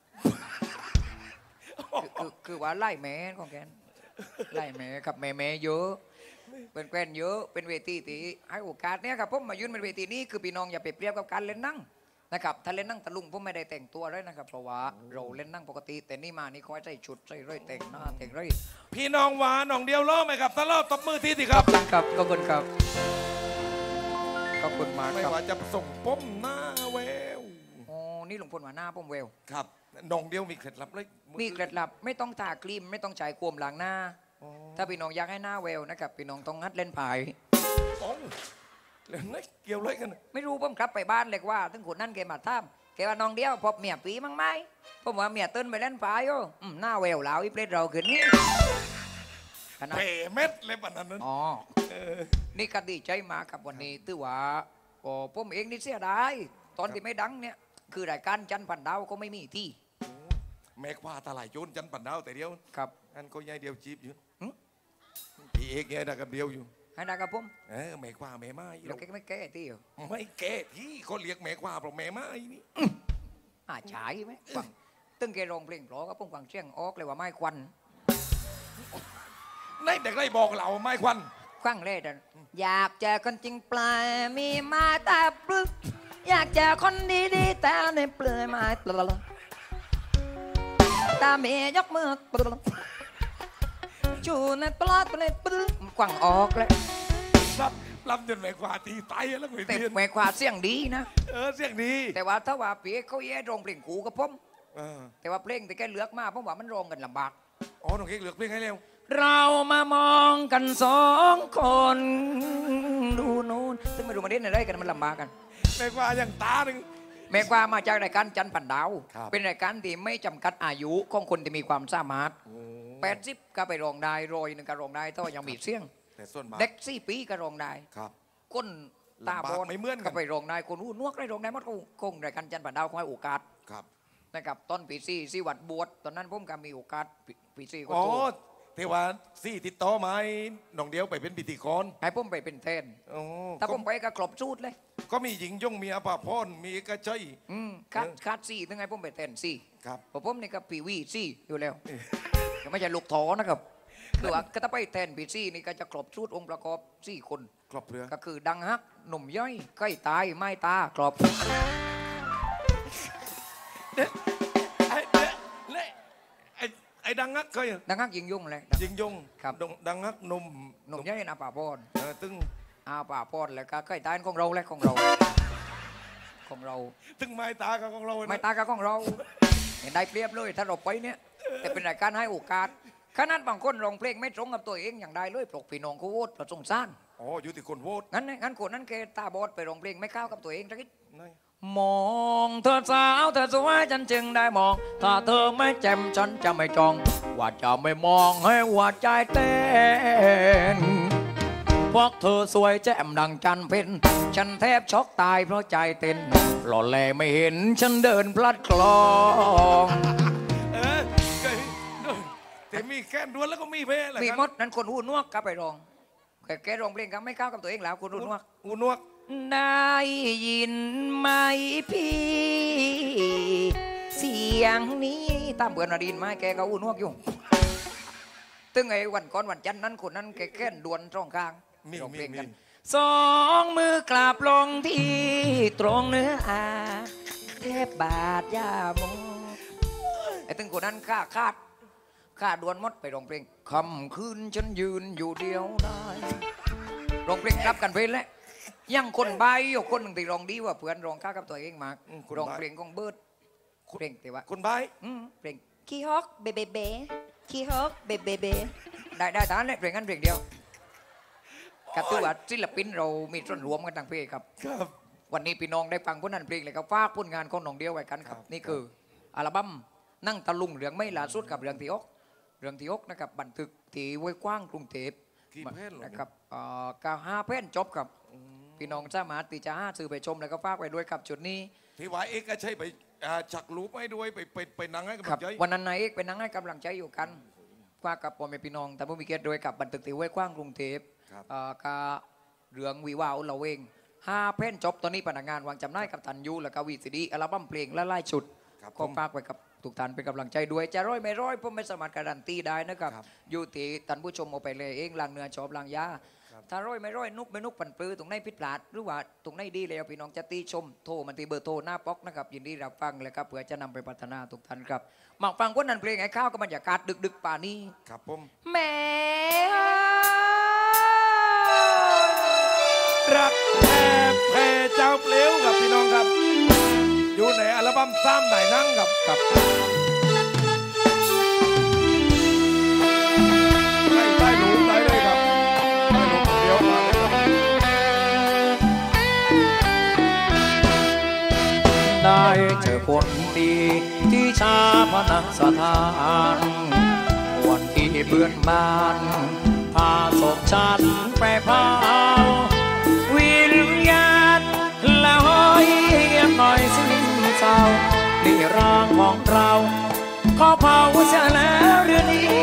คือคือคือว่าไล่แม่ของแกนไล่แม่ครับแม่แม่เยอะ เป็นแกนเยอะเป็นเวทีที่ให้โอกาสเนี่ยครับผมมายืนเป็นเวทีนี้คือพี่น้องอย่าไปเปรียบกับการเล่นนั่งนะครับถ้าเล่นนั่งตะลุงผมไม่ได้แต่งตัวเลยนะครับเพราะว่าเราเล่นนั่งปกติ แต่นี่มานี่เขาให้ใส่ชุดใส่เร่อยแต่งหน้าแต่งเร่อยพี่น้องหวานน้องเดียวล้อไหมครับถ้าล้อตบมือทีสิคขรัอบบคุณครับขอบคุณครับขอบคุณมากไม่ครับว่าจะส่งป้มหน้าแววโอ้นี่หลวงพ่อมาหน้าผมเวลครับน้องเดียวมีเคล็ดลับเลยมีเคล็ดลับไม่ต้องทาครีมไม่ต้องใช้โคมล้างหน้าอ๋อถ้าพี่น้องอยากให้หน้าเวลนะครับพี่น้องต้องงัดเล่นไผ่โอ้แล้วนี่เกี่ยวอะไรกันไม่รู้ผมครับไปบ้านเล็กว่าทั้งคนนั่นแกมาท่ามแกว่าน้องเดียวพบเมียปีมั้งไหมผมว่าเมียตื่นไปเล่นไผ่โอ้อืมหน้าเวลแล้วอีเปรตเราขึ้นนี่ขนาดเป๋เม็ดเลยปะนั้นนั้นอ๋อเออนี่ก็ดีใจมากครับวันนี้ถือว่าโอ้ผมเองนี่เสียดายตอนที่ไม่ดังเนี่ยคือรายการจันทร์พันดาวก็ไม่มีที่แม่คว้าตาไหลโจนจันปันดาวแต่เดียวครับอันก็ยายเดียวจีบอยู่หึพี่เอกยายดักกับเดียวอยู่ให้ได้กับผมเออแม่คว้าแม่ไม้เราแกไม่แก้ที่อยู่ไม่แก่ที่เขาเรียกแม่คว้าเพราะแม่ไม้นี่อาฉายไหมฟังตึ้งแกร้องเพลงเพราะก็ผมฟังเสียงออกเลยว่าไม้ควันในเด็กได้บอกเราไม้ควันครั้งแรกอะอยากเจอคนจริงปลายมีมาตาปลึกอยากเจอคนดีๆแต่ในเปลือยไม้ปลาตาเมียยกมือปลาจูในปลาตัวในปลึกกว่างออกเลยรับรับจนแม่คว้าตีไตแล้วไม่แต่เตียนแม่ควาเสียงดีนะเออเสียงดีแต่ว่าถ้าว่าพี่เขาแย่ร้องเพลงกูกับผมเออแต่ว่าเพลงที่แกเลือกมาผมว่ามันร้องกันลำบากอ๋อน้องเค้กเลือกเพลงให้เร็วเรามามองกันสองคนดูนู้นซึ่งไม่รู้มาเล่นอะไรกันมันลำบากกันแม่คว้าอย่างตาหนึ่งแม่กว่ามาจากรายการจันทร์ปันดาวครับเป็นรายการที่ไม่จำกัดอายุของคนที่มีความสามารถโอ้แปดสิบก็ไปร้องได้ร้อยหนึ่งก็ร้องได้ถ้าว่ายังมีเสียงแต่ส่วนมากเด็กสี่ปีก็ร้องได้ครับก้นตาบอดลำบากไม่เหมือนกันก็ไปร้องได้คนหูนวกได้ร้องได้หมดคงรายการจันทร์ปันดาวคอยโอกาสครับนะครับตอนปีสี่สี่วัดบวชตอนนั้นผมก็มีโอกาสปีปีสี่ก็อ๋อโตเทว่าซี่ติดต่อมาให้น้องเดียวไปเป็นพิธีกรให้ผมไปเป็นแทนอ๋อถ้าก็ผมไปก็ครบสูตรเลยก็มีหญิงยงมีอภาพรมีเอกชัยอืมคัดเออคัดสี่ถึงไงผมไปแทนสี่ครับเพราะผมนี่ก็ปีวีซี่อยู่แล้วก็ไม่ใช่ลูกถอนะครับคือว่าก็ถ้าไปแทนปีซี่นี่ก็จะครบชุดองค์ประกอบสี่คนครอบเรือก็คือดังฮักหนุ่มย่อยใกล้ตายไม่ตาครอบไอ้เละไอ้ไอ้ดังงักเคยดังฮักยิงยุ่งเลยยิงยงครับดงดังงักหนมหนุ่มย่อยนาป่าปอนเออตึงอาป่าปอนแล้วก็ใกล้ตายของเราและของเราของเราตึงไม้ตากับของเรานะไม่ตากับของเราเห็นได้เปรียบเลยถ้าเราไปเนี่ยแต่เป็นรายการให้โอกาสขนาดบางคนร้องเพลงไม่ตรงกับตัวเองอย่างใดเลยปลกพี่น้องเขาโวตประสงสารอ๋ออยู่ที่คนโหวตงั้นงั้นคนนั้นแกตาบอดไปร้องเพลงไม่เข้ากับตัวเองสักนิดนี่มองเธอสาวเธอสวยฉันจึงได้มอง ถ้าเธอไม่แจ่มฉันจะไม่จอง ว่าจะไม่มองให้หัวใจเต้นเพราะเธอสวยแจ่มดังจันทร์เพ็ญฉันแทบช็อกตายเพราะใจเต้นหล่อแลไม่เห็นฉันเดินพลัดคลองเออเคยแต่มีแค่นดวนแล้วก็มีเพลงแหละมีมดนั้นคนหูนวกก็ไปร้องแกแกร้องเพลงก็ไม่เข้ากับตัวเองแล้วคนหูนวกอูนวกได้ยินไหมพี่เสียงนี้ตามเบือนมาดินมาแกก็หูนวกอยู่ตึงไอ้วันก่อนวันจันทร์นั้นคนนั้นแกแค่นดวนตรงกลางมีร้องมีเพลงมีกันสองมือกราบลงที่ตรงเนื้ออาเทพบาทยาโมไอ้ตึงคนนั้นฆ่าคาดฆ่าดวนมดไปร้องเพลงคำคืนฉันยืนอยู่เดียวได้ร้องเพลงรับกันเพลงแล้วยังคนใบอยู่คนหนึ่งที่ร้องดีว่าเพื่อนร้องข้ากับตัวเองมากอืมคนร้องใบ้เพลงของเบิร์ดเพลงแต่ว่าคนใบ้อืมเพลงขี้ฮอกเบเบเบขี้ฮอกเบเบเบได้ได้ท่านเลยเพลงนั้นเพลงเดียวกับตัวว่าศิลปินเรามีส่วนรวมกันทางเพลงครับครับวันนี้พี่น้องได้ฟังผลงานเพลงเลยครับฝากผลงานของน้องเดียวไว้กันครับครับนี่คืออัลบั้มนั่งตะลุงเรื่องไม่ล่าสุดกับเรื่องที่อกเรื่องที่อกนะครับบันทึกที่ห้วยกว้างกรุงเทพกี่เพลงเหรอนะครับเอ่อกาห้าเพลงจบครับพี่น้องสามารถที่จะห้าซื้อไปชมแล้วก็ฝากไว้ด้วยครับจุดนี้ที่ว่าเอกชัยไปอ่าฉักรูปให้ด้วยไปไปไปนั่งให้กำคลัรับงใจวันนั้นนายเอกเป็นนังให้กำลังใจอยู่กันฝากกับพ่อแม่พี่น้องแต่ผู้มีเกียรติด้วยกับบันทึกที่ห้วยกว้างกรุงเทพครับเอ่อกาเรื่องวิวาวเราเองห้าเพลงจบตอนนี้พนักงานวางจำหน่ายกับทันยูและกวีซีดีอัลบั้มเพลงและไล่ชุดครับผก็มฝากไว้กับทุกท่านเป็นกำลังใจด้วยจะร้อยไม่ร้อยผมไม่สามารถการันตีได้นะครับครับอยู่ที่ท่านผู้ชมเอาไปเลยเองล้างเนื้อชอบล้างยาถ้าร้อยไม่ร้อยนุกไม่นุกปั่นปลือตรงไหนผิดพลาดหรือว่าตรงไหนดีแล้วพี่น้องจะตีชมโทรมันตีเบอร์โทรหน้าป๊อกนะครับยินดีรับฟังเลยครับเพื่อจะนำไปพัฒนาทุกท่านครับมาฟังคนนั้นเพลงไอ้ข้าวกับบรรยากาศดึกๆป่านี้ครับผมแม่รักแทบแพ้เจ้าเปลวกับพี่น้องครับ อยู่ในอัลบั้มซ้ำไหนนั่งกับกับไม่ได้หลูไหนเลยครับได้หลูเดียวมาเลยครับได้เจอคนดีที่ชาพนักสถานวันที่เบื่อนบานพาศพฉันไปเผาวิญญาณแล้วห้อยหน่อยสิ้นเศร้านี่ร่างของเราขอเผาเสียแล้วเรือนี้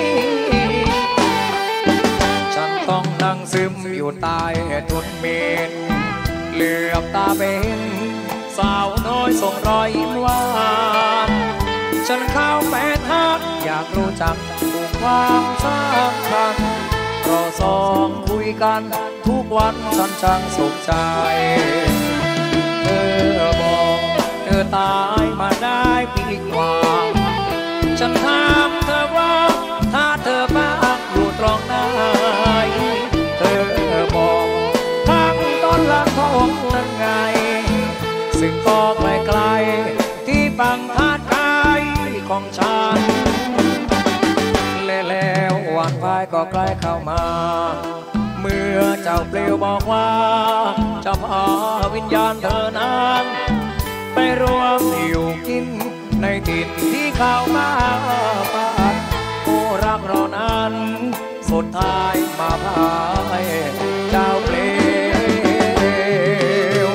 ฉันต้องนั่งซึมอยู่ใต้ต้นเมนเหลือบตาเป็นสาวน้อยส่งรอยยิ้มหวานฉันเข้าไปทักอยากรู้จักผู้ความสำคัญเราสองคุยกันทุกวันฉันช่างสุขใจเธอบอกเธอตายมาได้ปีกว่าฉันถามเธอว่าถ้าเธอพักอยู่ตรงไหนเธอบอกข้างต้นลำโพงนั่นไงซึ่งก็ไกลๆที่บังทาดกายของฉันแล้ววันพายก็ใกล้เข้ามาเมื่อเจ้าเปลวบอกว่าจะพาวิญญาณเธอนั้นไปรวมอยู่กินในถิ่นที่เข้ามาปานผู้รักเรานั้นสุดท้ายมาพายเจ้าเปลว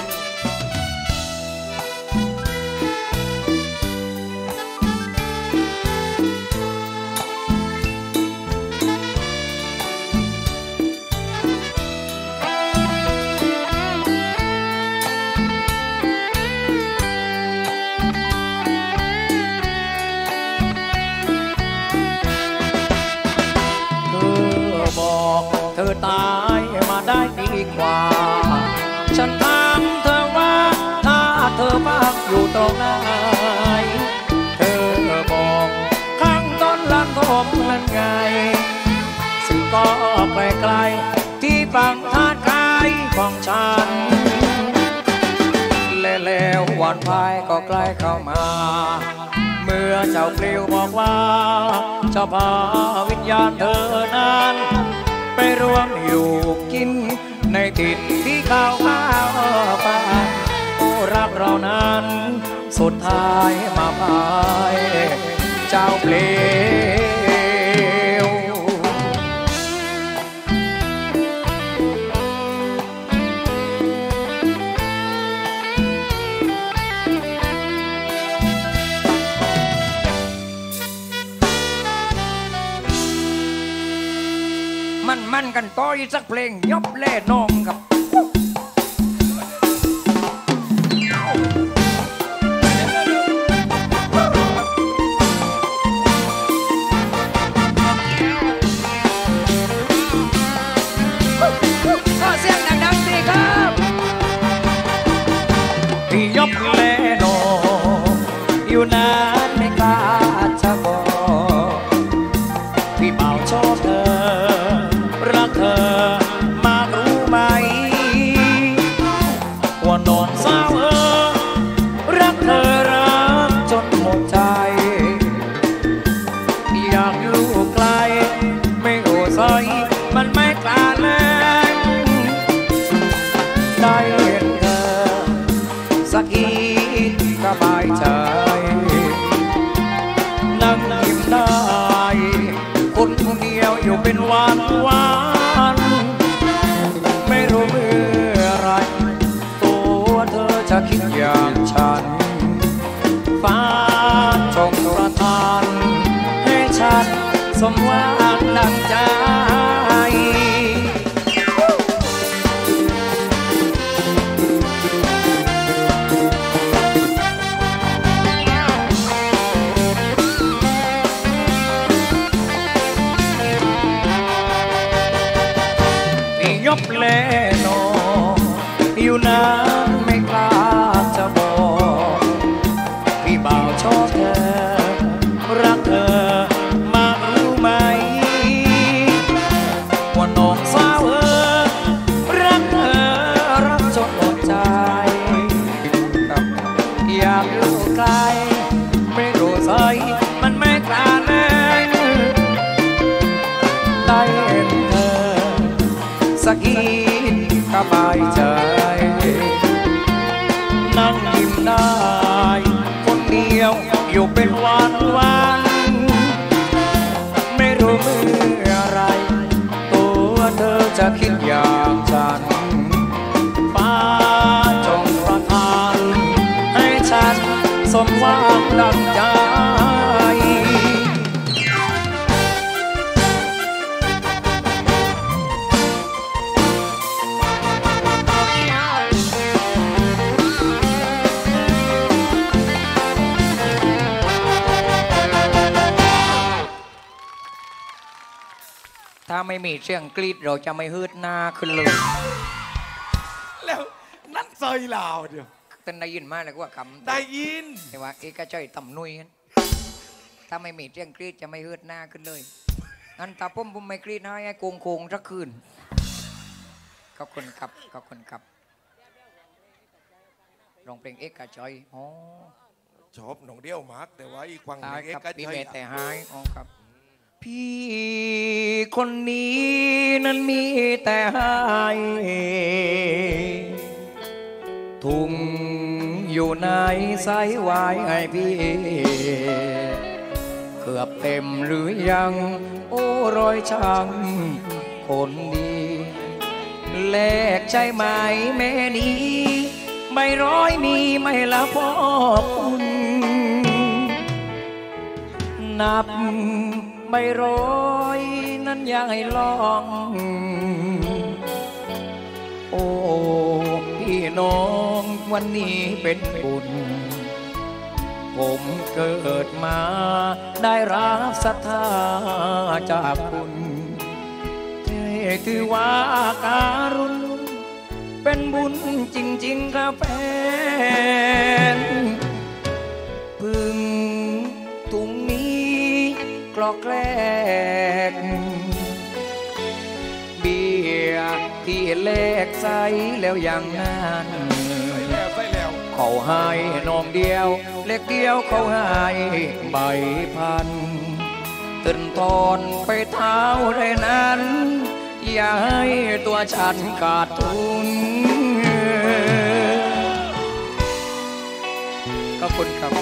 เธอตายมาได้ปีกว่าฉันถามเธอว่าถ้าเธอพักอยู่ตรงไหนเธอบอกข้างต้นลำธมนั่นไงซึ่งก็ไกลๆที่ฝั่งทาดกายของฉันและแล้ววันพายก็ใกล้เข้ามาเมื่อเจ้าเปลวบอกว่าจะพาวิญญาณเธอนั้นไปรวมอยู่กินในถิ่นที่ข้าวข้าวปานผู้รักเรานั้นสุดท้ายมาพายเจ้าเปลวมันมันกันต่ออีกสักเพลงยบเล่นองกับขอเสียงดังๆสิครับที่ยบเล่นองอยู่นานไม่กล้าจะบอกพี่เบาชอบเธอรักเธอมารู้ไหมว่าน้องสาวเออรักเธอรักจนหมดใจอยากอยู่ไกลไม่โอ้ซอยมันไม่กล้าเล่นได้เห็นเธอสักทีก็สบายใจนั่งยิ้มได้คนคนเดียวอยู่เป็นวันวันไม่รู้เมื่อไรตัวเธอจะคิดอย่างฉันฟ้าจงประทานให้ฉันสมหวังดังใจยบเล่นออยู่นานไม่กล้าจะบอกพี่บ่าวชอบเธอรักเธอมารู้ไหมว่าน้องสาวเออรักเธอรักจนหมดใจอยากอยู่ไกลไม่รู้ใจมันไม่กล้าเล่นได้เห็นเธอสักทีก็สบายใจนั่งยิ้มได้คนเดียวอยู่เป็นวันวันไม่รู้เมื่อไรตัวเธอจะคิดอย่างฉันฟ้าจงประทานให้ฉันสมหวังดังใจถ้าไม่มีเสียงกรีดเราจะไม่ฮืดหน้าขึ้นเลยแล้วนั่นซอยลาวเดียวเต้นได้ยินมากเลยว่าคำได้ยินแต่ว่าเอกชัยต่ำนุยนั้นถ้าไม่มีเสียงกรีดจะไม่ฮืดหน้าขึ้นเลยงั้นตาผมผมไม่กรีดให้ให้โกงโกงสักคืนขอบคุณครับขอบคุณครับร้องเพลงเอกชัยอ๋อชอบหนองเดียวมากแต่ว่าอีกฝั่งหตานึ่ยงเอครับกพี่ชัเมยแต่หายอ๋อครับพี่คนนี้นั้นมีแต่ให้ถุงอยู่ในสายวายให้พี่เกือบเต็มหรือยังโอ้รอยช่างคนดีแลกใจไหมแม่นี้ไม่ร้อยมีไม่ละพอคุณนับไม่ร้อยนั้นอยากให้ลองโอ้พี่น้องวันนี้เป็นบุญผมเกิดมาได้รับศรัทธาจากคุณถือว่าการุณเป็นบุญจริงๆครับแฟนพึ่งตุงนี้กลอกแกล้งเบียร์ที่แลกใสแล้วอย่างนั้นแล้วไปแล้วเขาให้น้องเดียวเล็กเดียวเขาให้ใบพันตื่นตอนไปเท้าได้นั้นอย่าให้ตัวฉันขาดทุนขอบคุณครับ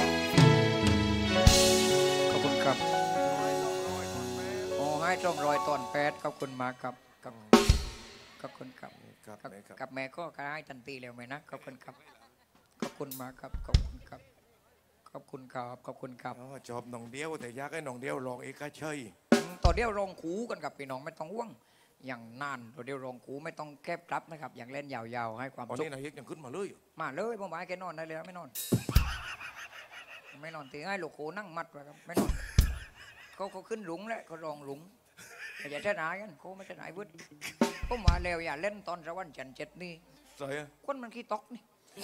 ขอบคุณครับโอ้ให้จงรอยตอนแปดขอบคุณมากครับครับขอบคุณครับครับกับครับกับแม่ก็ให้ทันทีแล้วไหมนะขอบคุณครับขอบคุณมากครับขอบคุณครับขอบคุณครับขอบคุณครับอ๋อชอบหนองเดียวแต่อยากให้หนองเดียวลองเอกชัยต่อเดียวรองคูกันกับพี่น้องไม่ต้องห่วงอย่างนานต่อเดียวรองคูไม่ต้องแคบกลับนะครับอย่างเล่นยาวๆให้ความตอนสุขนี้นายกยังขึ้นมาเลยมาเลยผมบอกให้แกนอนได้เลยนะไม่นอน ไม่นอนตีให้โลโก้นั่งมัดไว้ครับไม่นอนเขาเขาขึ้นหลุงแล้วเขารองหลุงอย่าเช่นไหนกันเขาไม่เช่นไหนวุ้ยผมมาแล้วอย่าเล่นตอนสวรรค์จันทร์เจ็ดนี่สวยอะคนมันขี้ตอกนี่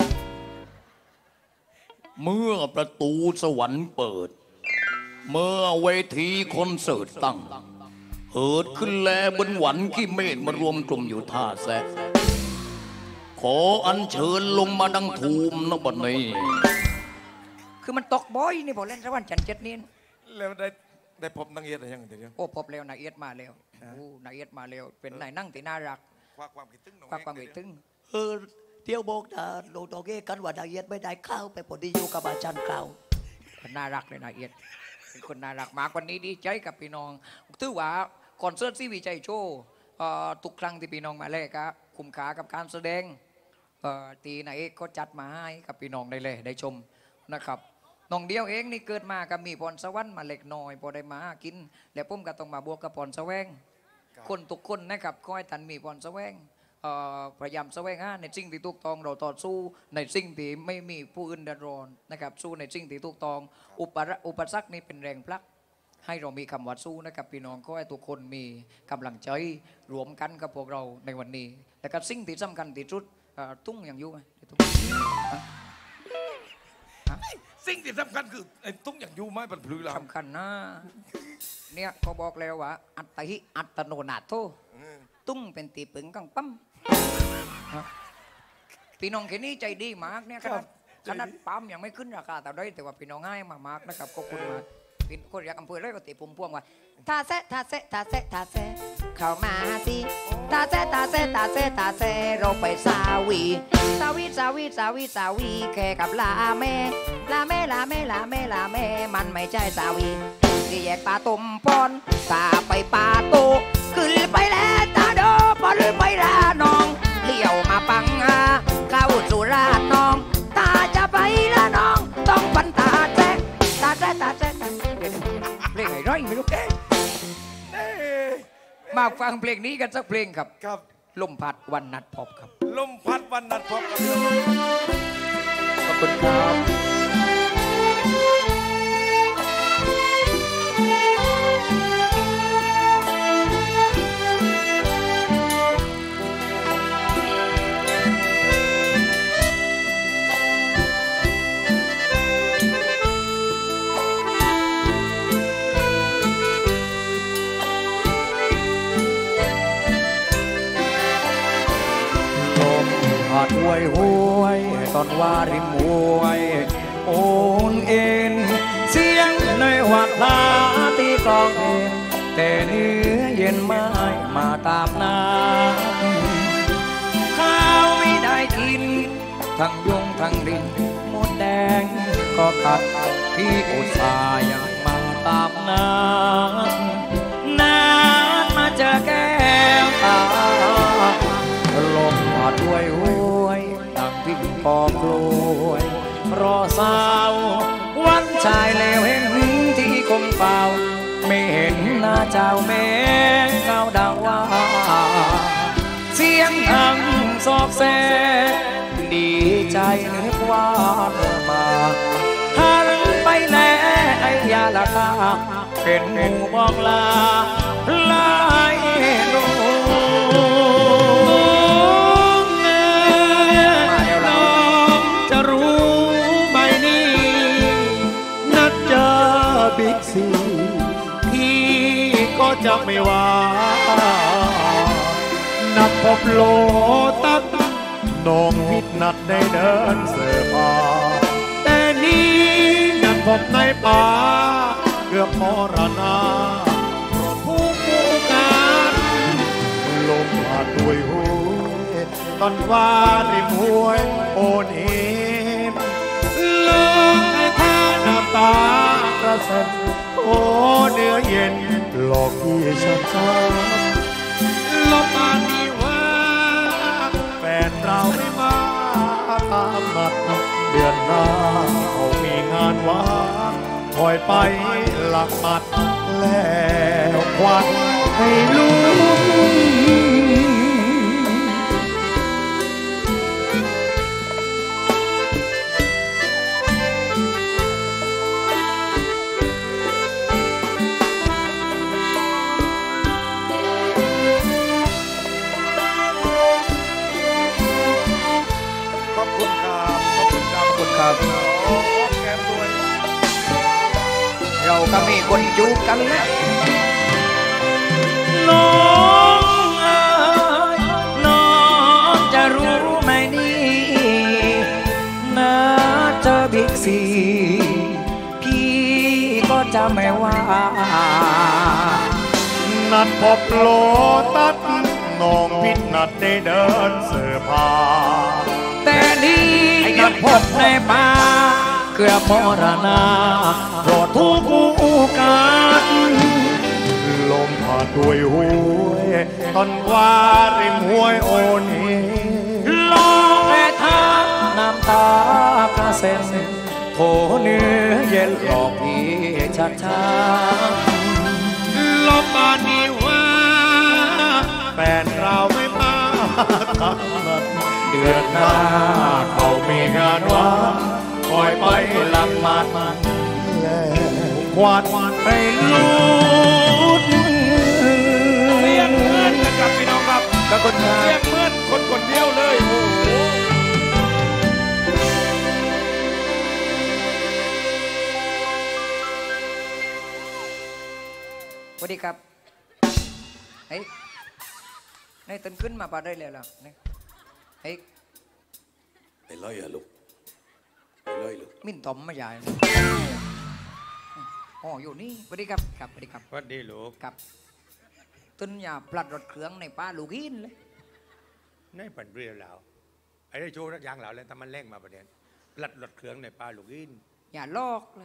เมื่อประตูสวรรค์เปิด เมื่อเวทีคอนเสิร์ตตั้งเหิดขึ้นแลบนหวันขี้เมฆมารวมกลุ่มอยู่ท่าแซะขออัญเชิญลงมาดังทูมนบัดนี้คือมันตอกบ่อยนี่พอเล่นสวรรค์จันทร์เจ็ดนี่แล้วได้ได้พบนางเอียดอะไรยังเดี๋ยวโอ้พบแล้วนายเอียดมาแล้วโอ้นายเอียดมาแล้วเป็นนายนั่งที่น่ารักคว้าความคิดถึงหนองความความคิดถึงเออเที่ยวบอกดาโลโตเกกันว่าดาเย็ดไม่ได้เข้าไปพอดีอยู่กับอาจารย์เก่าน่ารักเลยนายเอียดเป็นคนน่ารักมากวันนี้ดีใจกับพี่น้องถือว่าคอนเสิร์ตซีวีใจโชว์เอ่อทุกครั้งที่พี่น้องมาเลยครับคุ้มค่ากับการแสดงเอ่อตีนายเอกก็จัดมาให้กับพี่น้องได้เลยได้ชมนะครับน้องเดียวเองนี่เกิดมาก็มีพรสวรรค์มาเล็กน้อยพอได้มาหากิน แล้วผมก็ต้องมาบวกกับพรแสวงคนทุกคนนะครับขอให้ท่านมีพรแสวงเอ่อพยายามแสวงหาในสิ่งที่ถูกต้องเราต่อสู้ในสิ่งที่ไม่มีผู้อื่นเดือดร้อนนะครับสู้ในสิ่งที่ถูกต้องอุปสรรคอุปสรรคนี้เป็นแรงผลักให้เรามีคำว่าสู้นะครับพี่น้องขอให้ทุกคนมีกำลังใจรวมกันกับพวกเราในวันนี้และก็สิ่งที่สำคัญที่สุดเอ่อตุ้งอย่างอยู่ไหมตุ้งฮะฮะสิ่งที่สำคัญคือไอ้ตุ้งอย่างยูไม้บรรพลือเราสำคัญนะเนี่ยเขาบอกแล้วว่าอัตหิอัตโนนาโถตุ้งเป็นตีปึงกังปั๊มฮะพี่น้องแค่นี้ใจดีมากเนี่ยครับขนาดปั๊มยังไม่ขึ้นราคาแต่ได้แต่ว่าพี่น้องง่ายมามากนะครับขอบคุณมากพี่คนอยากอำเภอเลยก็ตีปุ่มพวงว่าทาเซทาเซทาเซทาเซเข้ามาสิทาเซทาเซทาเซทาเซเราไปสาวีสาวีสาวีสาวีสาวีแค่กับลาเมลาเมลาเมลาเมลาเมมันไม่ใช่สาวีที่แยกปลาตุ่มปอนตาไปปลาโตขึ้นไปแล้วตาโดปอนไปลาน้องเลี้ยวมาปังอาเข้าสุราษฎร์น้องตาจะไปละน้องต้องปันตาแซตาแซตาแซตาเพลงไอ้ร้อยไม่รู้แกมาฟังเพลงนี้กันสักเพลงครับครับลมพัดวันนัดพบครับลมพัดวันนัดพบกันขอบคุณครับทถวยหวยตอนว่าริมหวยโอนเอ็นเสียงในวัดลาตีกลองเองแต่เนื้อเย็นไม้มาตามน้ำข้าวไม่ได้กินทั้งยุงทั้งดินหมดแดงก็ขัดที่อุตส่าห์ยังมาตามน้ำนานมาเจอแก้วตาลมมาด้วยหวยดังพิงปอบรวยรอสาววันชายแล้วเห็นที่คมเปล่าไม่เห็นหน้าเจ้าแม่เงาดาวว่าเสียงดังซอกแซดีใจนึกว่าเธอมาหันไปแน่ไอ้ยาละกาเป็นหมู่บอกลาลายลงน้องจะรู้ไหมนี่นัดเจอบิ๊กซีพี่ก็จะไม่ว่านัดพบโลตัสน้องพิดนัดได้เดินเสื้อผ้าแต่นี้นัดพบในป่าเกือบมรณะผู้ผู้การลมผ่านด้วยหูตอนว่าริมห้วยโอนเอ็นลงในท่าน้ำตากระเซ็นโอ้เนื้อเย็นหลอกที่ช้ำช้ำลมผ่านที่ว่าแฟนเราไม่มาตามนัดเดือนหน้าเขามีงานว่างคอยไปหลักมัดแล้วควันให้ลุงขอบคุณครับขอบคุณครับขอบคุณครับโอ้แก้มด้วยเราก็มีคนจูบกันนะน้องเอ๋ยน้องจะรู้ไหมนี่นะเจอบิ๊กซีพี่ก็จะไม่ว่านัดพบโลตัสน้องพิดนัดได้เดินเสื้อผ้าแต่นี่นัดพบในป่าเกือบมรณะโปรดทุกโอกาสลมผ่านด้วยหวยตอนว่าริมห้วยโอนเอ็นลองแม่ท่าน้ำตากระเซ็นโถเนื้อเย็นหลอกพี่ชัดช้าลมบานนี้ว่าแฟนเราไม่มาทำนัดเดือนหน้าเขามีงานว่างคอยไปหลังมัดแล้วควันไปลุดเรียกเพื่อนนะครับพี่น้องครับก็คนงาเรียนกเพื่อนคนคนเดียวเลยโอ้โหสวัสดีครับเฮ้ยนี่ตื่นขึ้นมาปาได้เลยเหรอนี่เฮ้ยไปเลยอะลูกไปเลยลูกมิ้นตอมไม่ใหญ่อ๋ออยู่นี่สวัสดีครับครับสวัสดีครับสวัสดีลูกครับตุนอย่าพลัดรถเครื่องในป้าลูกอินเลยในปันเรียวแล้วไอ้ได้โชว์รักยางแล้วแล้วแต่มันแรงมาประเด็นหลัดหลดเครื่องในปลาลูกอินอย่าลอกเลย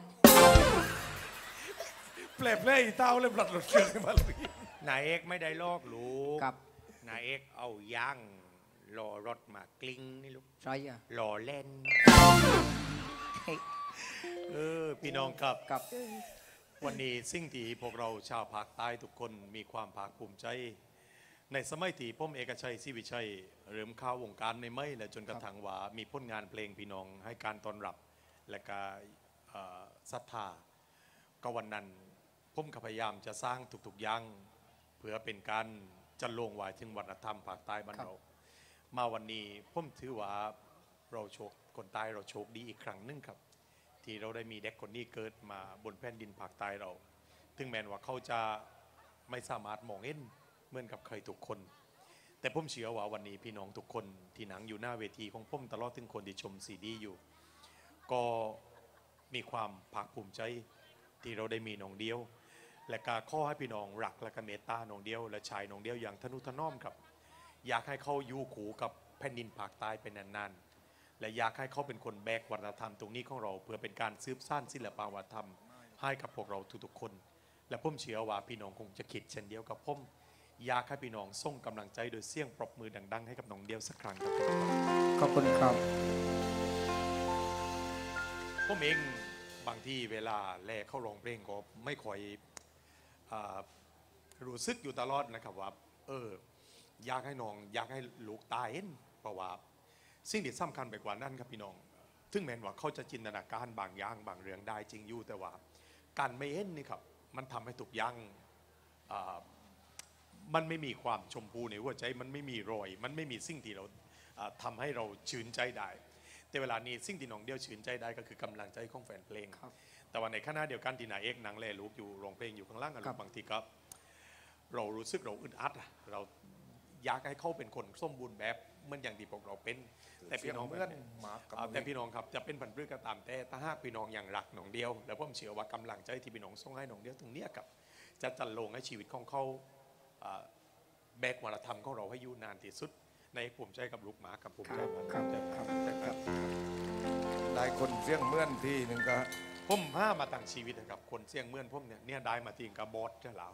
เปลบเล่ยเต้าเลยหลัดหลดเครื่องในปลาลูกอินนายเอกไม่ได้ลอกลูกครับนายเอกเอาย่างรอรถมากลิ้งนี่ลูกใช่อะรอเล่นเฮ้ยเออพี่น้องครับครับวันนี้สิ่งที่พวกเราชาวภาคใต้ทุกคนมีความภาคภูมิใจ ในสมัยที่พ่อเอกชัยศรีวิชัยเริ่มเข้าวงการในไม่และจนกระทั่งว่ามีผลงานเพลงพี่น้องให้การต้อนรับ และก็เอ่อศรัทธาก็วันนั้นผมก็พยายามจะสร้างทุกๆอย่างเพื่อเป็นการจันโลงไว้ถึงวัฒนธรรมภาคใต้บ้านเรา มาวันนี้ผมถือว่าเราโชคคนใต้เราโชคดีอีกครั้งหนึงครับ ที่เราได้มีเด็กคนนี้เกิดมาบนแผ่นดินภาคใต้เรา ถึงแม้ว่าเขาจะไม่สามารถมองเห็นเหมือนกับใครทุกคนแต่ผมเชื่อว่าวันนี้พี่น้องทุกคนที่หนังอยู่หน้าเวทีของผมตลอดถึงคนที่ชมซีดีอยู่ก็มีความภาคภูมิใจที่เราได้มีน้องเดียวและการข้อให้พี่น้องรักและก็เมตตาน้องเดียวและชายน้องเดียวอย่างทนุถนอมครับอยากให้เขาอยู่ขู่กับแผ่นดินภาคใต้เป็นนานๆและอยากให้เขาเป็นคนแบกวัฒนธรรมตรงนี้ของเราเพื่อเป็นการสืบสานศิลปวัฒนธรรมให้กับพวกเราทุกๆคนและผมเชื่อว่าพี่น้องคงจะคิดเช่นเดียวกับผมอยากให้พี่น้องส่งกำลังใจโดยเสียงปรบมือดังๆให้กับน้องเดียวสักครั้งครับขอบคุณครับผมเองบางที่เวลาแลเข้าร้องเพลงก็ไม่ค่อยรู้สึกอยู่ตลอดนะครับว่าเอออยากให้น้องอยากให้ลูกตายเห็นเพราะว่าสิ่งที่สำคัญไปกว่านั้นครับพี่น้องถึงแม้ว่าเขาจะจินตนาการบางอย่างบางเรื่องได้จริงอยู่แต่ว่าการไม่เห็นนี่ครับมันทำให้ทุกอย่างมันไม่มีความชมพูในหัวใจมันไม่มีรอยมันไม่มีสิ่งที่เราทำให้เราชื่นใจได้แต่เวลานี้สิ่งที่น้องเดียวชื่นใจได้ก็คือกำลังใจของแฟนเพลงแต่ว่าในขณะเดียวกันที่นายเอกนางเล่ลูกอยู่ร้องเพลงอยู่ข้างล่างกันบางทีก็เรารู้สึกเราอึดอัดเราอยากให้เขาเป็นคนสมบูรณ์แบบเหมือนอย่างที่พวกเราเป็นแต่พี่น้องแต่พี่น้องครับจะเป็นผันพืชก็ตามแต่ถ้าหากพี่น้องยังรักน้องเดียวแล้วผมเชื่อว่ากำลังใจที่พี่น้องส่งให้น้องเดียวตรงนี้ครับจะจันลงให้ชีวิตของเขาแบกวัฒนธรรมของเราให้อยู่นานที่สุดในภูมิใจกับลูกหมากับภูมิใจมากครับครับได้คนเสียงเมื่อนทีหนึ่งก็ผมห้ามาตั้งชีวิตนะครับคนเสียงเมื่อนผมเนี่ยเนี่ยได้มาทีกับบอสเจ้าเหล่า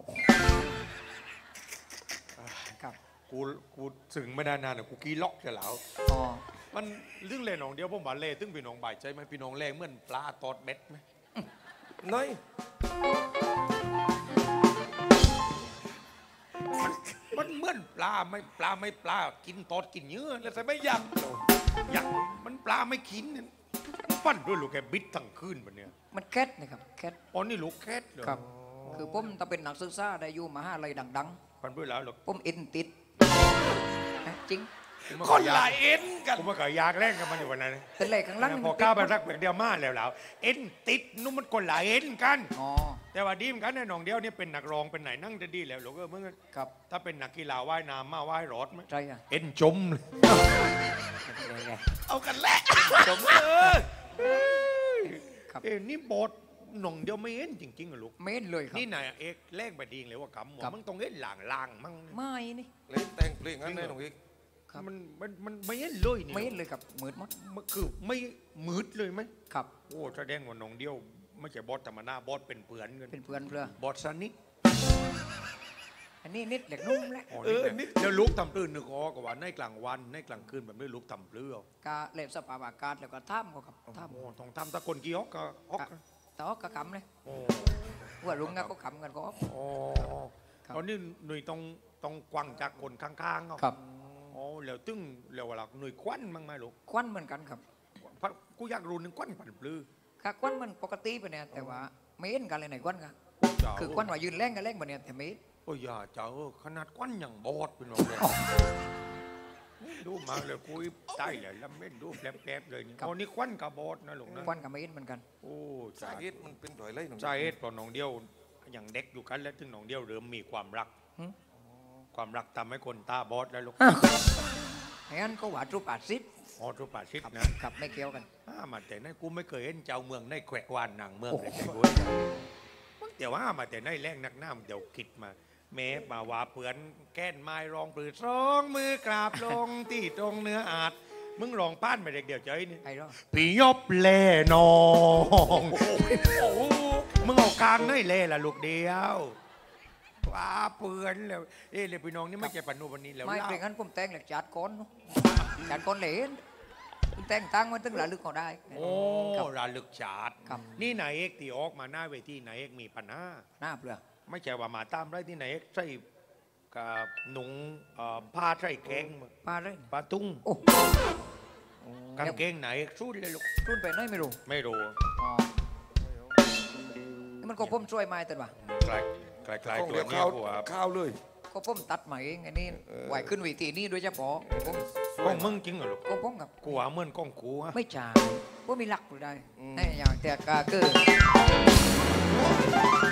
ครับกูกูถึงไม่ได้นานกูกีล็อกเจ้าเหล่ามันเรื่องเล่นน้องเดียวผมว่าเล่ตึ้งพี่น้องบ่ายใจไหมพี่น้องเล่เหมือนปลาตอดเบ็ดไหมน้อยมันเหมือนปลาไม่ปลาไม่ปลากินตอดกินเนื้อแล้วแต่ไม่ยักยักมันปลาไม่กินปั้นด้วยลูกแกบิดทั้งคืนแบบเนี้ยมันแคทนะครับแคทอ๋อนี่ลูกแคทเหรอครับคือผมถ้าเป็นนักศึกษาได้อยู่มหาลัยดังๆปั้นด้วยแล้วหรอผมเอ็นติดจริงคนละเอ็นกันผมก็อยากแรงกันมันอยู่วันนั้นเป็นแรกข้างล่างพอก้าวไปสักเดียวมาแล้วแล้วเอ็นติดนู้นมันคนละเอ็นกันแต่ว่าดีมกันในน้องเดียวนี่เป็นนักร้องเป็นไหนนั่งจะดีแล้วหรอกเมื่อครับถ้าเป็นนักกีฬาว่ายน้ำมาว่ายรถไหมใช่อะเอ็นจมเลยเอากันแหละจมเออครับเอ็นนี่บทน้องเดียวไม่เอ็นจริงๆอะลูกไม่เอ็นเลยครับนี่นายเอกแรงไปดีเลยว่ากำหมดมึงต้องเอ็นหลางลางมั่งไม่นี่เล่นแต่งเพลงงั้นเลยน้องเอกมันมันมันไม่เห็นเลยนี่ไม่เห็นเลยครับมืดมั้งคือไม่มืดเลยไหมครับโอ้แสดงว่าน้องเดียวไม่ใช่บอสธรรมดาบอสเป็นเพื่อนกันเป็นเพื่อนเพื่อบอสสนิทอันนี้นิดเล็กนุ่มแหละเออนิดเดี๋ยวลุกทำปลื้นนึกอ๋อก็ว่าในกลางวันในกลางคืนแบบไม่ลุกทำปลื้นกาเล็บสภาพอากาศแล้วก็ท่ามก็กับท่ามโอ้ต้องทำตะกนกี่ฮอกก็ฮอกแต่ฮอกก็ขำเลยว่าลุงก็ขำกันก็โอ้ตอนนี้หน่วยต้องต้องกวางจากคนข้างๆครับอ๋อแล้วตึ้งแล้วเวลาหน่วยควันมั้งไหมลูกควันเหมือนกันครับกูอยากรู้นึงควันผันปลื้ค่ะควันมันปกติไปเนี่ยแต่ว่าไม่เห็นกันเลยไหนควันกันคือควันว่ายืนแรงกันแรงแบบเนี่ยแต่ไม่โอ้ยอย่าเจ้าขนาดควันอย่างบอดเป็นน้องเลยดูมาเลยคุยใต้เลยแล้วไม่ดูแผลบๆเลยนี่อ๋อนี่ควันกับบอดนะลูกนะควันกับไม่เห็นเหมือนกันโอ้สาเหตุมันเป็นอะไรสาเหตุเพราะน้องเดียวอย่างเด็กอยู่กันแล้วถึงน้องเดียวเริ่มมีความรักความรักทำให้คนตาบอดแล้วลูกงั้นก็ว่ารูปอาซิดอ๋อรูปอาซิดนะกับไม่เกี่ยวกันมาแต่นั่นกูไม่เคยเห็นเจ้าเมืองในแขวกวานนางเมืองเลยกูเดี๋ยวว่ามาแต่ในแรงนักน้ำเดี๋ยวคิดมาเมฟมาว่าเปือนแก้นไม้รองปลือสองมือกราบลงที่ตรงเนื้ออาจมึงรองป้านมาเด็กเดี๋ยวใจนี่พี่ยบเล่นองมึงเอากลางได้เล่ละลูกเดียวว่าเปือนแล้วเอ๊ะเลยพี่น้องนี่ไม่ใช่ปนุวันนี้แล้วไม่เป็นงั้นผมแต่งหลักจัดก้อนจัดก้อนเหลนแต่งตั้งมันตั้งหลายลึกก็ได้โอ้ระลึกจัดนี่นายเอกที่ออกมาหน้าเวทีนายเอกมีปัญหาหน้าเปลือกไม่ใช่ว่ามาตามไรที่นายเอกใส่กับหนุ่งผ้าใส่แกงผ้าเลยผ้าตุ้งกางเกงไหนสู้เลยลูกสู้ไปไหนไม่รู้ไม่รู้นี่มันก็ผมช่วยมาแต่ว่าคล้ายคล้ายตัวนี้หัวข้าวเลยก็ผมตัดใหม่เองไอ้นี่ไหวขึ้นเวทีนี่โดยเฉพาะกล้องมึงจริงเหรอลูกก็ผมกับกูว่าเหมือนกล้องกูไม่จ่าว่ามีหลักอยู่ได้ในอย่างแต่กาเกอร์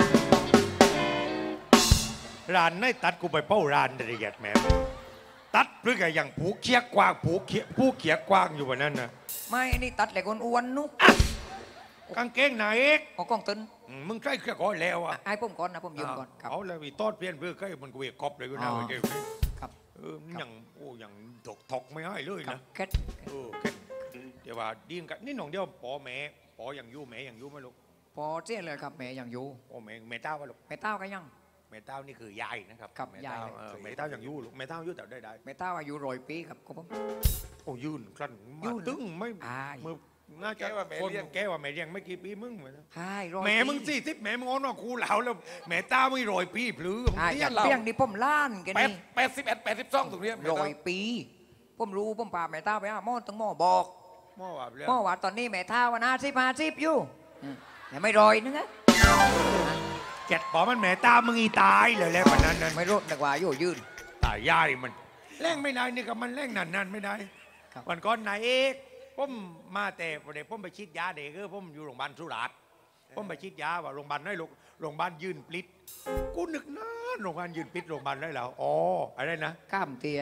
ร้านไม่ตัดกูไปเป้าร้านละเอียดแม่ตัดรือไงอย่างผูเขียกว้างผูเขียผู้เขียกว้างอยู่วันนั้นนะไม่นี่ตัดเหล็กอ้วนๆนุ๊กกางเกงไหนเอกเอากล้องตึนอืมมึงใช่แค่ก้อนแล้วอ่ะไอ้ผมก่อนนะผมยืมก่อนครับเอาแล้วมีต้นเพี้ยนเพื่อใกล้มันกูเอกกอบเลยกูนะอ๋อเดี๋ยวนี้ครับเออมันอย่างโอ้อย่างถกถกไม่ให้เลยครับนะแค่เออแค่เดี๋ยวว่าดีกันนี่หนองเดียวปอแม่ปออย่างยู่แม่อย่างยู่ไหมลูกพอเจ๊เลยครับแม่ยังอยู่โอ้แม่แม่เต้าวะลูกแม่เต้าก็ยังแม่เต้านี่คือยายนะครับครับแม่ยายเต้าเออแม่เต้าอย่างยู่ลูกแม่เต้าอยู่แต่ได้ได้แม่เต้าอายุร้อยปีครับครับผมโอ้ยืนคลั่นยืมาน ตึ้งไม่อ้ายมือน่าจะคนแก้ว่าแม่เลี้ยงไม่กี่ปีมึงเหมือนใช่ร้อยแม่มึงปีสี่สิบแม่มึงอ้อนว่ากูเหลาแล้วแม่เต้าไม่รอยปีพลื้ออ่าเตี้อย ย่าน เพียงนี่ผมล้านแกันแปดนี่แปดสิบเอ็ดแปดสิบสองตรงนี้ร้อยปี ผมรู้ผมพาแม่เต้าไปหาหมอตั้งหมอบอกหม้อว่าแล้วหมอว่าตอนนี้แม่เต้าวันอาสิบห้าสิบอยู่อืมแต่ไม่รอยนึงนะเจ็ดปอมันแม่เต้ามึงอีตายเลยแล้ววันนั้นนั้นไม่รดดีกว่าอยู่ยืนตายยายมันแรงไม่ได้นี่ก็มันแรงนานๆไม่ได้ครับวันก่อนนายเอกผมมาแต่เด็กผมไปฉีดยาเด็กคือผมอยู่โรงพยาบาลสุราษฎร์ผมไปฉีดยาว่าโรงพยาบาลได้โรงพยาบาลยืนปลิดกูนึกนานโรงพยาบาลยืนปลิดโรงพยาบาลได้แล้วอ๋ออะไรนะข้ามเตีย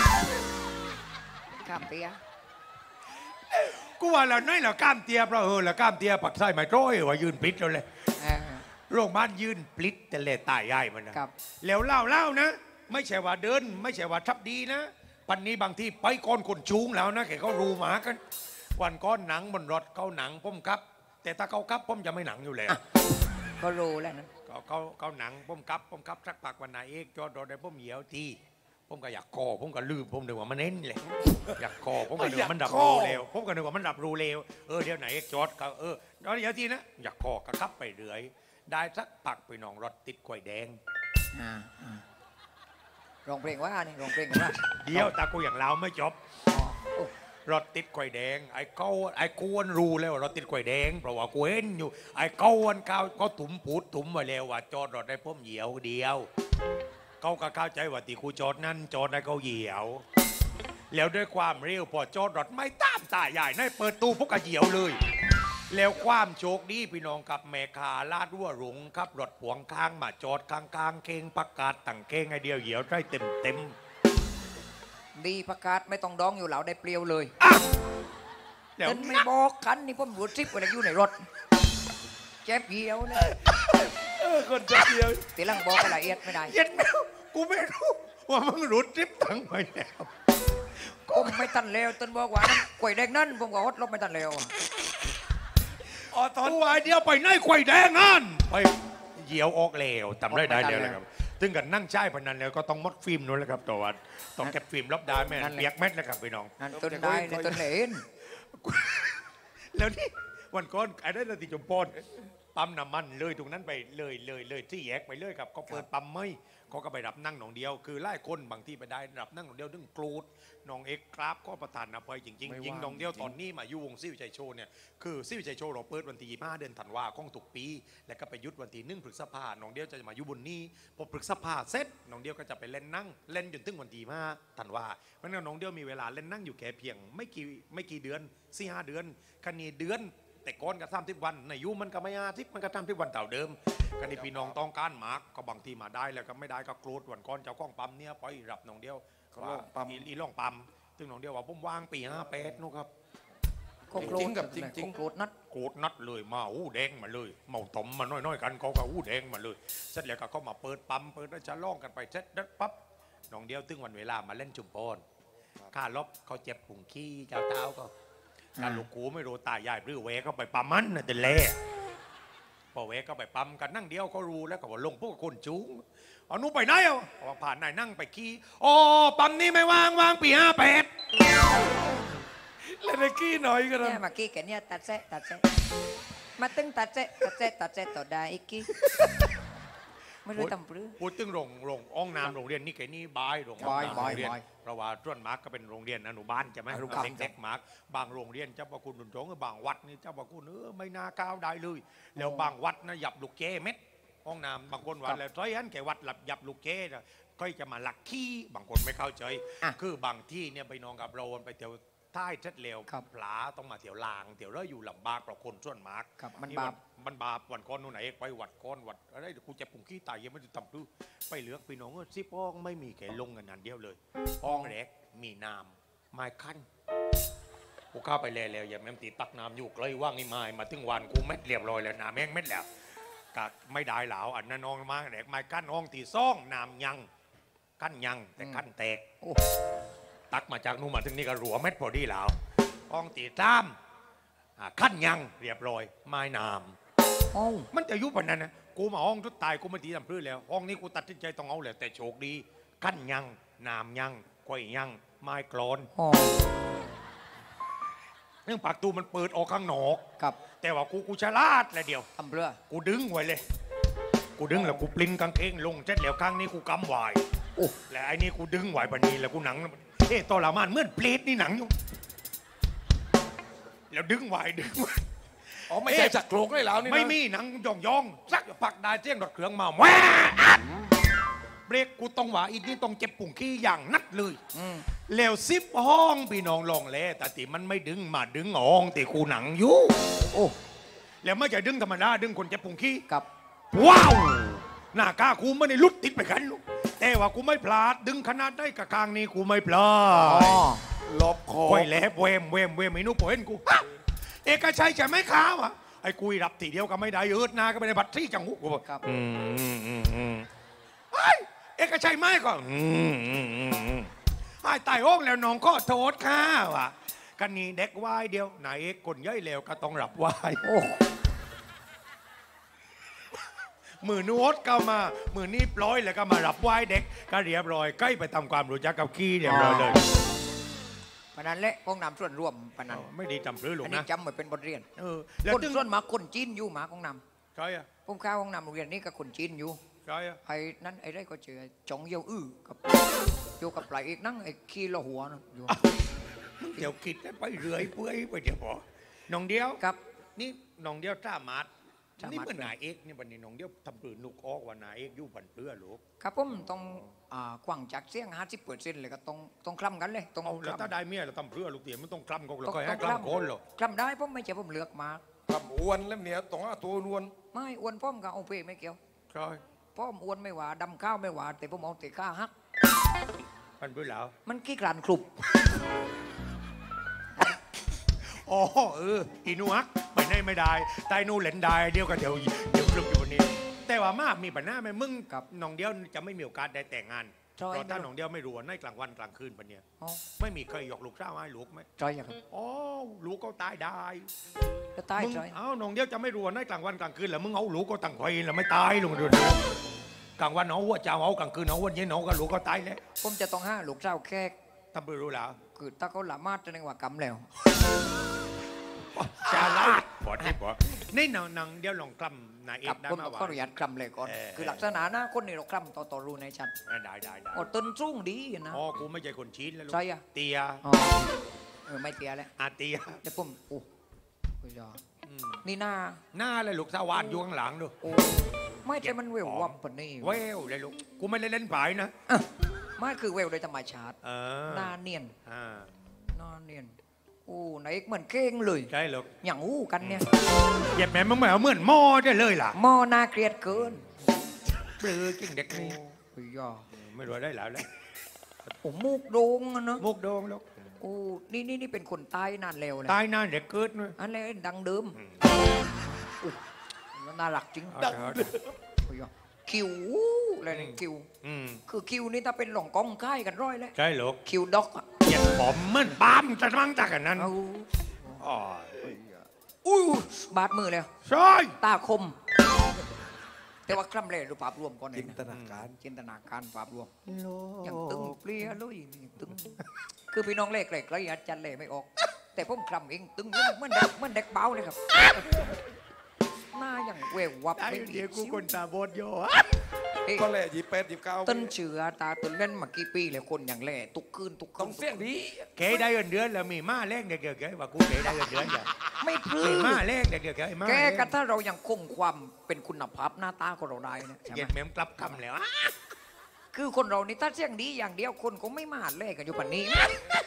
ข้ามเตียกูว่าแล้วนั่นแหละกล้ามเตียเพราะเออแล้วกล้ามเตียปักไส้ไม่โจ้ยว่ายืนปลิดแล้วเลยเออโรงพยาบาลยืนปลิดแต่เลยตายยายมันนะครับ แล้วเล่าเล่านะ ไม่ใช่ว่าเดิน ไม่ใช่ว่าทับดีนะปันนี้บางที่ไปก้อนคนชูงแล้วนะแกเขารู้หมากัน วันก้อนหนังบนรถเขาหนังผมครับ แต่ถ้าเขาครับผมจะไม่หนังอยู่แล้วก็รู้แล้วนะเขาเขาเขาหนังผมครับผมครับสักปักวันไหนเอกจอดรถได้ผมเหยียวทีผมก็อยากกอผมก็ลืมผมนึกว่ามันเน้นเลยอยากกอผมก็นึกว่ามันดับรูเร็วผมก็นึกว่ามันดับรูเร็วเออเดี๋ยวไหนเอกจอดก็เออตอนเหยียวทีนะอยากกอก็ขับไปเรื่อยได้สักปักไปหนองรถติดกล้วยแดงอ่าอ่าร้องเพลงว่านี่ร้องเพลงกันว่าเดี๋ยวตากูอย่างเราไม่จบอ๋อโอ้รถติดไข่แดงไอ้เก้าไอ้กวนรู้แล้วว่ารถติดไข่แดงเพราะว่ากูเห็นอยู่ไอ้เก้าวันเก้าก็ถุมปูดถุมไว้แล้วว่าจอดรถได้พ่มเหยียวเดียวเขาก็เข้าใจว่าที่กูจอดนั่นจอดได้เขาเหยียว แล้วด้วยความเร็วพอจอดรถไม่ตามตาใหญ่ในเปิดตู้พวกกระเหยียวเลย แล้วความโชคดีพี่น้องกับแม่คาลาดวัวหลงครับรถผวงข้างมาจอดข้างๆเข่งประกาศตั้งเข่งไอเดียวเหยียวได้เต็มเต็มดีประกาศไม่ต้องดองอยู่เหล่าได้เปลียวเลยๆแล้วเดินไม่บอกกันนี่ผมรูดซิปเวลาอยู่ในรถเจ็บเหี่ยวเลยเออคนจะเหยียวตีลังบอกละเอียดไม่ได้เย็ดแมวกูไม่รู้ว่ามึงรุดทริปทั้งไปแล้วผมไม่ตันเลวต้นบอกว่านั่นกล้วยแดงนั่นผมก็ฮดลบไม่ตันเลวอะอ๋อตอนวายเดียวไปไหนไข่แดงนั่นไปเหยียวออกแล้วทำได้ได้แล้วนะครับถึงกันนั่งใช้พนันแล้วก็ต้องมดฟิล์มนู้นแหละครับตัววันต้องเก็บฟิล์มรับได้แม่นเปียกเม็ดนะครับพี่น้องนั่นต้นได้ในต้นเหลนแล้วนี่วันก่อนไอ้ได้นาทีจมพรปั๊มน้ำมันเลยตรงนั้นไปเลยเลยเลยที่แยกไปเลยครับก็เปิดปั๊มไม่เขาก็ไปรับนั่งหนองเดียว คือไล่คนบางที่ไปได้รับนั่งหนองเดียวดึงกรูดน้องเอกครับก็ประทานอภัยจริงๆยิงหนองเดียวตอนนี้มาอยู่วงซิ่วใจโชว์เนี่ยคือซิ่วใจโชว์เราเปิดวันที่ยี่สิบห้าเดือนธันวาคมทุกปี แล้วก็ไปยุดวันที่หนึ่งพฤษภาหนองเดียวจะมาอยู่บนนี้พอพฤษภาเสร็จหนองเดียวก็จะไปเล่นนั่งเล่นจนถึงวันที่ห้าธันวาเพราะงั้นหนองเดียวมีเวลาเล่นนั่งอยู่แค่เพียงไม่กี่ไม่กี่เดือนสี่ห้าเดือนคันนี้เดือนแต่ก่อนก็ทำทิพวันในยุมันก็ไม่อาทิพมันก็ทำทิพวันเต่าเดิมกันนี้พี่น้องต้องการหมากก็บางทีมาได้แล้วก็ไม่ได้ก็โกรธวันก่อนเจ้าก้องปั๊มเนี่ยไปรับหนองเดียวว่าอีอีล่องปั๊มซึ่งหนองเดียวว่าผมวางปีห้าแปดนู่นครับคงโกรธกับจริงๆโกรธนัดโกรธนัดเลยมาอู้แดงมาเลยเมาถมมาน้อยๆกันเขาก็อู้แดงมาเลยเสร็จแล้วก็เขามาเปิดปั๊มเปิดแล้วจะล่องกันไปเสร็จแล้วปั๊บหนองเดียวถึงวันเวลามาเล่นจุ่มพรข้าลบเขาเจ็บผุงขี้เจ้าเท้าก็การลูกกูไม่รู้ตายายหรือเวก็ไปปั๊มมันน่ะแต่เล่พอเวก็ไปปั๊มกันนั่งเดียวเขารู้แล้วก็ว่าลงพวกคนจูงเอาหนูไปไหนอ่ะว่าผ่านนายนั่งไปขี้อ๋อปั๊มนี้ไม่วางวางปีห้าแปดแล้วในกี้หน่อยก็ได้เนี่ยเมื่อกี้แกเนี่ยตัดแซะตัดแซะมาตึงตัดแซะตัดแซะตัดแซะต่อได้อีกกี้ไม่รู้ทำปรือพูดถึงโรงโรงอ้องน้ำโรงเรียนนี่แกนี่บายโรงบายน้ำบายโรงเรีนบายเพราะว่าส่วนมากก็เป็นโรงเรียนอนุบาลใช่ไหมอนุบาลเด็กๆมากบางโรงเรียนเจ้าพระคุณหนุนสงฆ์บางวัดนี่เจ้าพระคุณเออไม่น่าก้าวได้เลย แล้วบางวัดนะหยับลูกเกเม็ดห้องน้ำบางคนว่าแล้วร้อยอันแกวัดหลับหยับลูกเกนะก็จะมาหลักขี้บางคนไม่เข้าใจคือบางที่เนี่ยไปนอนกับเราไปเที่ยวท้ายเช็ดเร็วครับปลาต้องมาเที่ยวลางเที่ยวเรื่อยอยู่ลำบากเพราะคนส่วนมากครับมันนี่บาปวัมันบาปวันก้อนนู่นไหนไปวัดก้อนวัดอะไรเดี๋ยวกูจะปุ่งขี้ตายยังไม่ได้ทำดูไปเหลือกพี่น้องก็ซิปห้องไม่มีแขนลงกันนันเดียวเลยห้องแรกมีน้ำไม้ขั้นกูเข้าไปแล้วอย่าแม่มตีตักน้ำอยู่เลยว่างนี่ไม้มาถึงวันกูเม็ดเรียบร้อยแล้วน้ำแม่งเม็ดแล้วกะไม่ได้หลาวอันนั้นน้องมากแรกไม้ขั้นห้องตีซ่องน้ำยังขั้นยังแต่ขั้นแตกโอ้ตักมาจากนู่นมาถึงนี่ก็รัวเม็ดพอดีแล้วห้องตีตามอ่าขั้นยังเรียบร้อยไม้น้ำโอ้มันจะยุบปานนั้นนะกูมาห้องทุดตายกูไม่ตีทำพื้นแล้วห้องนี้กูตัดสินใจต้องเอาแล้วแต่โชคดีขั้นยังน้ำยังก้อยยังไม้กรอนโอ้เรื่องปากตูมันเปิดออกข้างนอกกับแต่ว่ากูกูฉลาดแล้วเดียวทำเรือกูดึงไว้เลย กูดึงแล้วกูปลินกางเกงลงเจ็ดแล้วข้างนี้กูกำไว้โอ้และไอ้นี่กูดึงไว้ปานนี้แล้วกูหนังเอ๊ะตอนละมันเหมื่อนเปรตนี่หนังอยู่แล้วดึงไว้ดึงไว้อ๋อไม่ใช่จากโครงได้แล้วนี่นะไม่มีหนังยองยองสักปักได้เสียงรถเครื่องมาแหวดเบรกกูต้องว่าอีนี่ต้องเจ็บปุ่งขี้อย่างนัดเลยอืมแล้วซิปห้องพี่น้องลองแลแต่ติมันไม่ดึงมาดึงห้องติกูหนังอยู่โอ้แล้วไม่ใช่ดึงธรรมดาดึงคนเจ็บปุ่งขี้กับว้าวหน้ากากูไม่ได้ลุดติดไปกันลูกแต่ว่ากูไม่พลาดดึงขนาดได้กับกลางนี้กูไม่พลาอ๋อดลบคอค่อยแลบเวมเวมเวมไอ้นุ๊กเห็นกูฮะเอกชัยจะไม่ค้าวะไอ้กุยรับทีเดียวก็ไม่ได้ยืดนาก็ไม่ได้บัตรที่จังหุกกูบอกครับอืมอืมอืมอืมไอ้เอกชัยไม่ก็อืมอืมอืมอืมไอ้ตายห้องแล้วน้องก็โทษข้าวะกันนี่เด็กวายเดียวไหนเอกคนย่อยแล้วก็ต้องรับวายโอ้มือนู้ดก็มามือนี้ปล่อยแล้วก็มารับวายเด็กก็เรียบร้อยใกล้ไปทำความรู้จักกับขี้เรียบร้อยเลยปะนั้นแหละห้องน้ำส่วนร่วมปะนั้นไม่ดีจำพื้นหรอกอันนี้นะจำไว้เป็นบทเรียนเออแล้วคนตึงส่วนมากคนจีนอยู่หมาของน้ใช่อะำผมเข้าห้องน้ำโรงเรียนนี่กับคนจีนอยู่ใช่อะไอ้นั่นไอ้ได้ก็เจอจงเยี่ยวอื้อกับอยู่กับปลายอีกนั่งไอ้ขี้ละหัวนะอยู่เดี๋ยวคิดไปเรื่อยเปื่อยไปเดี๋ยวพอน้องเดียวกับนี่น้องเดียวจ้ามาดจ้ามาดนี่เป็นนายเอกนี่บันนี้น้องเดียวทำปืนลูกออกว่านายเอกอยู่บันเปลือลูกครับผมต้องอ่ากว้างจากเสียงห้าสิบเปอร์เซ็นต์เลยก็ต้องต้องคล่ำกันเลยต้องเอาแล้วคถ้าล่ำได้เมียเราทำเปลือลูกเตี๋ยมันต้องคล่ำก็ต้เราองก็ให้ต้องคล่ำโคนหรอกคล่ำได้ผมไม่ใช่ผมเลือกมาลำอ้วนแล้วเนี่ยต้องเอาตัวอ้วนไม่อ้วนพ่อมกับเอาเปไม่เกี่ยวใช่พ่อมอ้วนไม่หวาดำข้าวไม่หวาแต่ผมเอาแต่ข้าฮักมันเปลือแล้วมันขี้กรันคลุบอ๋อเอออีนูฮักไปไหนไม่ได้ตายนูเหลนได้เดียวก็เดี๋ยวเดี๋ยวกลุกอยู่วันนี้ แต่ว่ามามีปัญหาไหมมึงกับน้องเดียวจะไม่มีโอกาสได้แต่งงานเพราะถ้าน้องเดียวไม่รู้ว่าในกลางวันกลางคืนปะเนี่ยอ๋อไม่มีใครหยอกลูกสาวให้ลูกไหมจอยอย่างครับอ๋อลูกก็ตายได้จะตายมึงจอยเอ้าน้องเดียวจะไม่รู้ว่าในกลางวันกลางคืนแล้วมึงเอาลูกก็ตั้งไว้แล้วไม่ตายลงดูนะกลางวันเอาหัวเจ้าเอากลางคืนเอาหัวเย็นเอาก็ลูกก็ตายแล้วผมจะต้องห้าลูกเจ้าแค่ทำไปรู้แล้วคือถ้าเขาละมาดจะนึกว่ากรรมแล้วจาลาดปอดนี่ปอดนี่นางนางเดียวลองกล้ำนายเอกับกได้ผมมาขอว่าอนุญาตคลำเลยก่อนเออคือลักษณะหน้าคนนี่เราคลำต่อต่อรูในชั้นได้ได้ได้โอ้ต้นสูงดีนะอ๋อกูไม่ใช่คนชีนแล้วลูกใช่อะเตียอ๋อเออไม่เตียแล้วอาเตียเดี๋ยวผมโอ้โอ้ยออืมนี่หน้าหน้าเลยลูกสาวานอยู่ข้างหลังดูโอ้ไม่แต่มันเวววับปะนี่เวลเลยลูกกูไม่ได้เล่นผายนะอ่ะไม่คือเววโดยธรรมชาติเออหน้าเนียนอ่าหน้าเนียนโอ้ไหนเหมือนเก้งเลยใช่ลูกอย่างอู้กันเนี่ยเหยียบแม่มึงไม่เอาเหมือนหม้อได้เลยล่ะหม้อหน้าเกลียดเกินเบลือจริงเด็กนี่โอ้ยยอไม่รู้ได้แล้วแหละโอ้มูกโดงอะเนาะมุกโดงลูกโอ้นี่นี่นี่เป็นคนใต้นานแล้วเลยตายนานเด็กเกิดเนอะอันนี้ดังเดิมอุ๊ยมันน่ารักจริงเอาเถอะโอ้ยคิวอะไรนี่คิวอืมคือคิวนี่ถ้าเป็นหล่องกองค่ายกันร้อยแล้วใช่ลูกคิวด็อกอะเหยียบผมมันปั๊มจะมั่งจากกันนั้นเอาอ๋ออุ้ยบาดมือแล้วใช่ตาคม แต่ว่าคล่ำเล่ดูภาพรวมก่อนเลยจินนะตนาการจินตนาการภาพรวมอย่างตึงเปลี่ยเลยอย่างตึงคือพี่น้องเล็กเล็กเลยอาจารย์เล่ไม่ออก แต่ผมคลำเองตึงเหมือนเด็กเหมือนเด็กเบาเลยครับหน้าอย่างเวววับไอ้ไม่มีเดี๋ยวกูคนตาบอดโยเอ้ยก็แหละยี่แปดยี่เก้าต้นเชือตาต้นเล่นมากี่ปีเลยคนอย่างแหล่ตุกคืนตุกคืนต้องเสียงดีเก๋ได้เงินเดือนแล้วมีมาแรกเด็กๆเก๋ว่ากูเก๋ได้เงินเดือนจ้ะไม่พลื้มีมมาแรกเด็กๆเก๋มาแกกันถ้าเรายังคงความเป็นคุณภาพหน้าตาของเราได้นะใช่ไหเก็มบแม่มกลับคำแล้วคือคนเรานี่ถ้าเสียงดีอย่างเดียวคนก็ไม่มาหัดเล่กันอยู่ปันนี้ เล่น